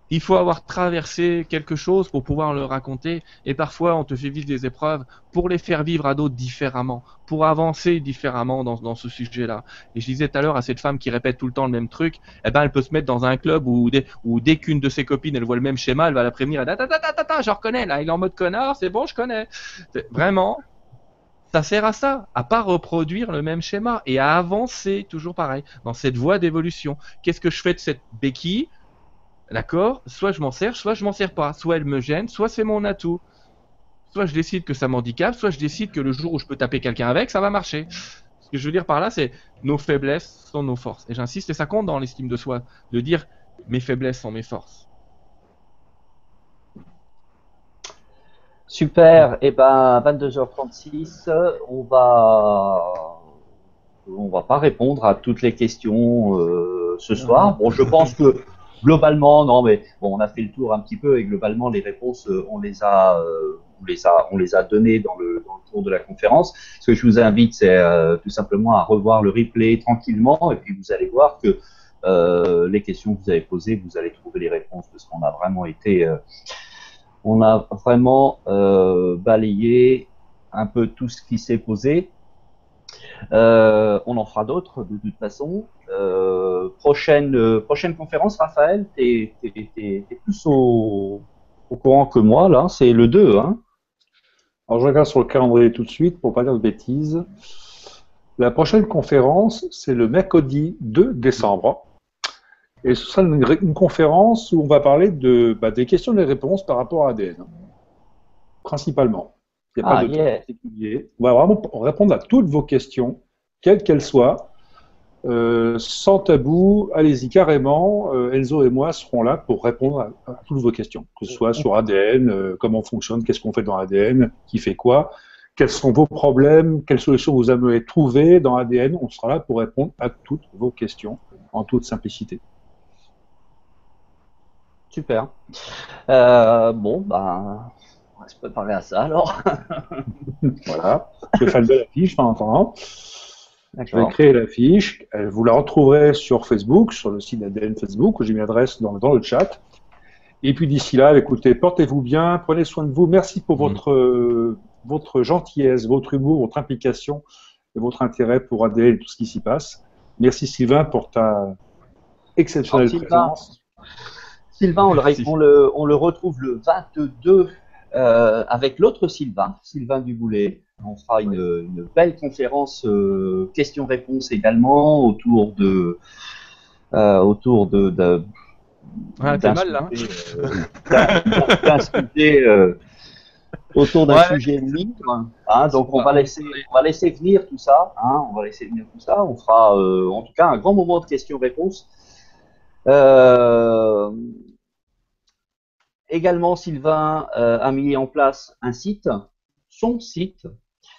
Il faut avoir traversé quelque chose pour pouvoir le raconter. Et parfois, on te fait vivre des épreuves pour les faire vivre à d'autres différemment, pour avancer différemment dans ce sujet-là. Et je disais tout à l'heure à cette femme qui répète tout le temps le même truc, eh ben, elle peut se mettre dans un club où dès qu'une de ses copines, elle voit le même schéma, elle va la prévenir. Elle dit, ta, je reconnais, là, il est en mode connard, c'est bon, je connais. Vraiment, ça sert à ça, à pas reproduire le même schéma et à avancer toujours pareil, dans cette voie d'évolution. Qu'est-ce que je fais de cette béquille? D'accord? Soit je m'en sers, soit je m'en sers pas. Soit elle me gêne, soit c'est mon atout. Soit je décide que ça m'handicape, soit je décide que le jour où je peux taper quelqu'un avec, ça va marcher. Ce que je veux dire par là, c'est nos faiblesses sont nos forces. Et j'insiste, et ça compte dans l'estime de soi, de dire mes faiblesses sont mes forces. Super. Et ben, 22h36, on va pas répondre à toutes les questions ce soir. Bon, je pense que globalement, non, mais bon, on a fait le tour un petit peu et globalement, les réponses, on les a données dans le cours de la conférence. Ce que je vous invite, c'est tout simplement à revoir le replay tranquillement et puis vous allez voir que les questions que vous avez posées, vous allez trouver les réponses parce qu'on a vraiment été, on a vraiment balayé un peu tout ce qui s'est posé. On en fera d'autres de toute façon. Prochaine conférence, Raphaël, t'es plus au courant que moi, là. C'est le 2, hein. Alors, je regarde sur le calendrier tout de suite pour ne pas dire de bêtises. La prochaine conférence, c'est le mercredi 2 décembre. Et ce sera une conférence où on va parler des questions et des réponses par rapport à ADN. Principalement. Il n'y a pas de thème particulier. On va vraiment répondre à toutes vos questions, quelles qu'elles soient, sans tabou. Allez-y carrément. Enzo et moi serons là pour répondre à toutes vos questions, que ce soit sur ADN, comment on fonctionne, qu'est-ce qu'on fait dans ADN, qui fait quoi, quels sont vos problèmes, quelles solutions vous aimeriez trouver dans ADN. On sera là pour répondre à toutes vos questions en toute simplicité. Super. Bon, ben, on va se préparer à ça alors. Voilà. Je vais faire une belle affiche en attendant. Je vais D'accord. créer l'affiche. Vous la retrouverez sur Facebook, sur le site d'ADN Facebook, où j'ai mis l'adresse dans le chat. Et puis d'ici là, écoutez, portez-vous bien, prenez soin de vous. Merci pour votre gentillesse, votre humour, votre implication et votre intérêt pour ADN et tout ce qui s'y passe. Merci Sylvain pour ta exceptionnelle présence. Sylvain, on le retrouve le 22 avec l'autre Sylvain, Sylvain Duboulet. On fera une belle conférence questions-réponses également autour d'un sujet libre. Hein, donc on va laisser venir tout ça. Hein, On fera en tout cas un grand moment de questions-réponses. Également, Sylvain a mis en place son site,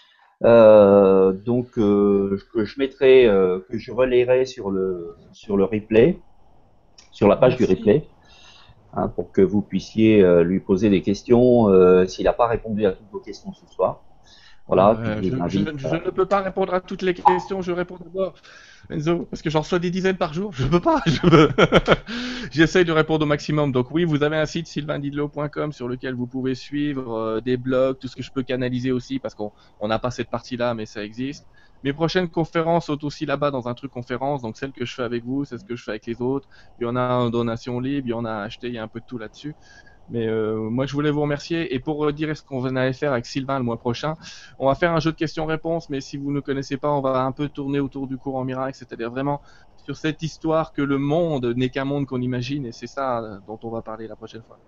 que je mettrai, que je relayerai sur le replay, sur la page du replay, hein, pour que vous puissiez lui poser des questions s'il n'a pas répondu à toutes vos questions ce soir. Voilà. Je ne peux pas répondre à toutes les questions. Je réponds d'abord, Enzo, parce que j'en reçois des dizaines par jour. Je peux pas. J'essaye de répondre au maximum. Donc oui, vous avez un site sylvaindidlo.com sur lequel vous pouvez suivre des blogs, tout ce que je peux canaliser aussi, parce qu'on n'a pas cette partie-là, mais ça existe. Mes prochaines conférences sont aussi là-bas dans un truc conférence. Donc celle que je fais avec vous, c'est ce que je fais avec les autres. Il y en a en donation libre, il y en a acheté, il y a un peu de tout là-dessus. Mais moi, je voulais vous remercier. Et pour dire ce qu'on allait faire avec Sylvain le mois prochain, on va faire un jeu de questions-réponses. Mais si vous ne connaissez pas, on va un peu tourner autour du courant miracle, c'est-à-dire vraiment sur cette histoire que le monde n'est qu'un monde qu'on imagine. Et c'est ça dont on va parler la prochaine fois.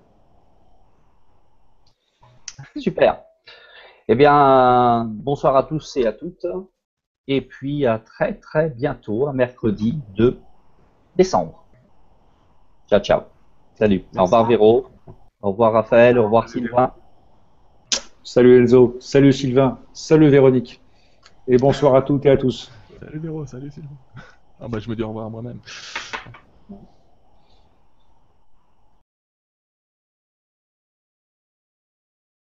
Super. Eh bien, bonsoir à tous et à toutes. Et puis à très très bientôt, un mercredi 2 décembre. Ciao, ciao. Salut. Merci. Au revoir Véro. Au revoir Raphaël, au revoir Sylvain. Salut Enzo, salut Sylvain, salut Véronique. Et bonsoir à toutes et à tous. Salut Véro, salut Sylvain. Ah bah je me dis au revoir à moi-même.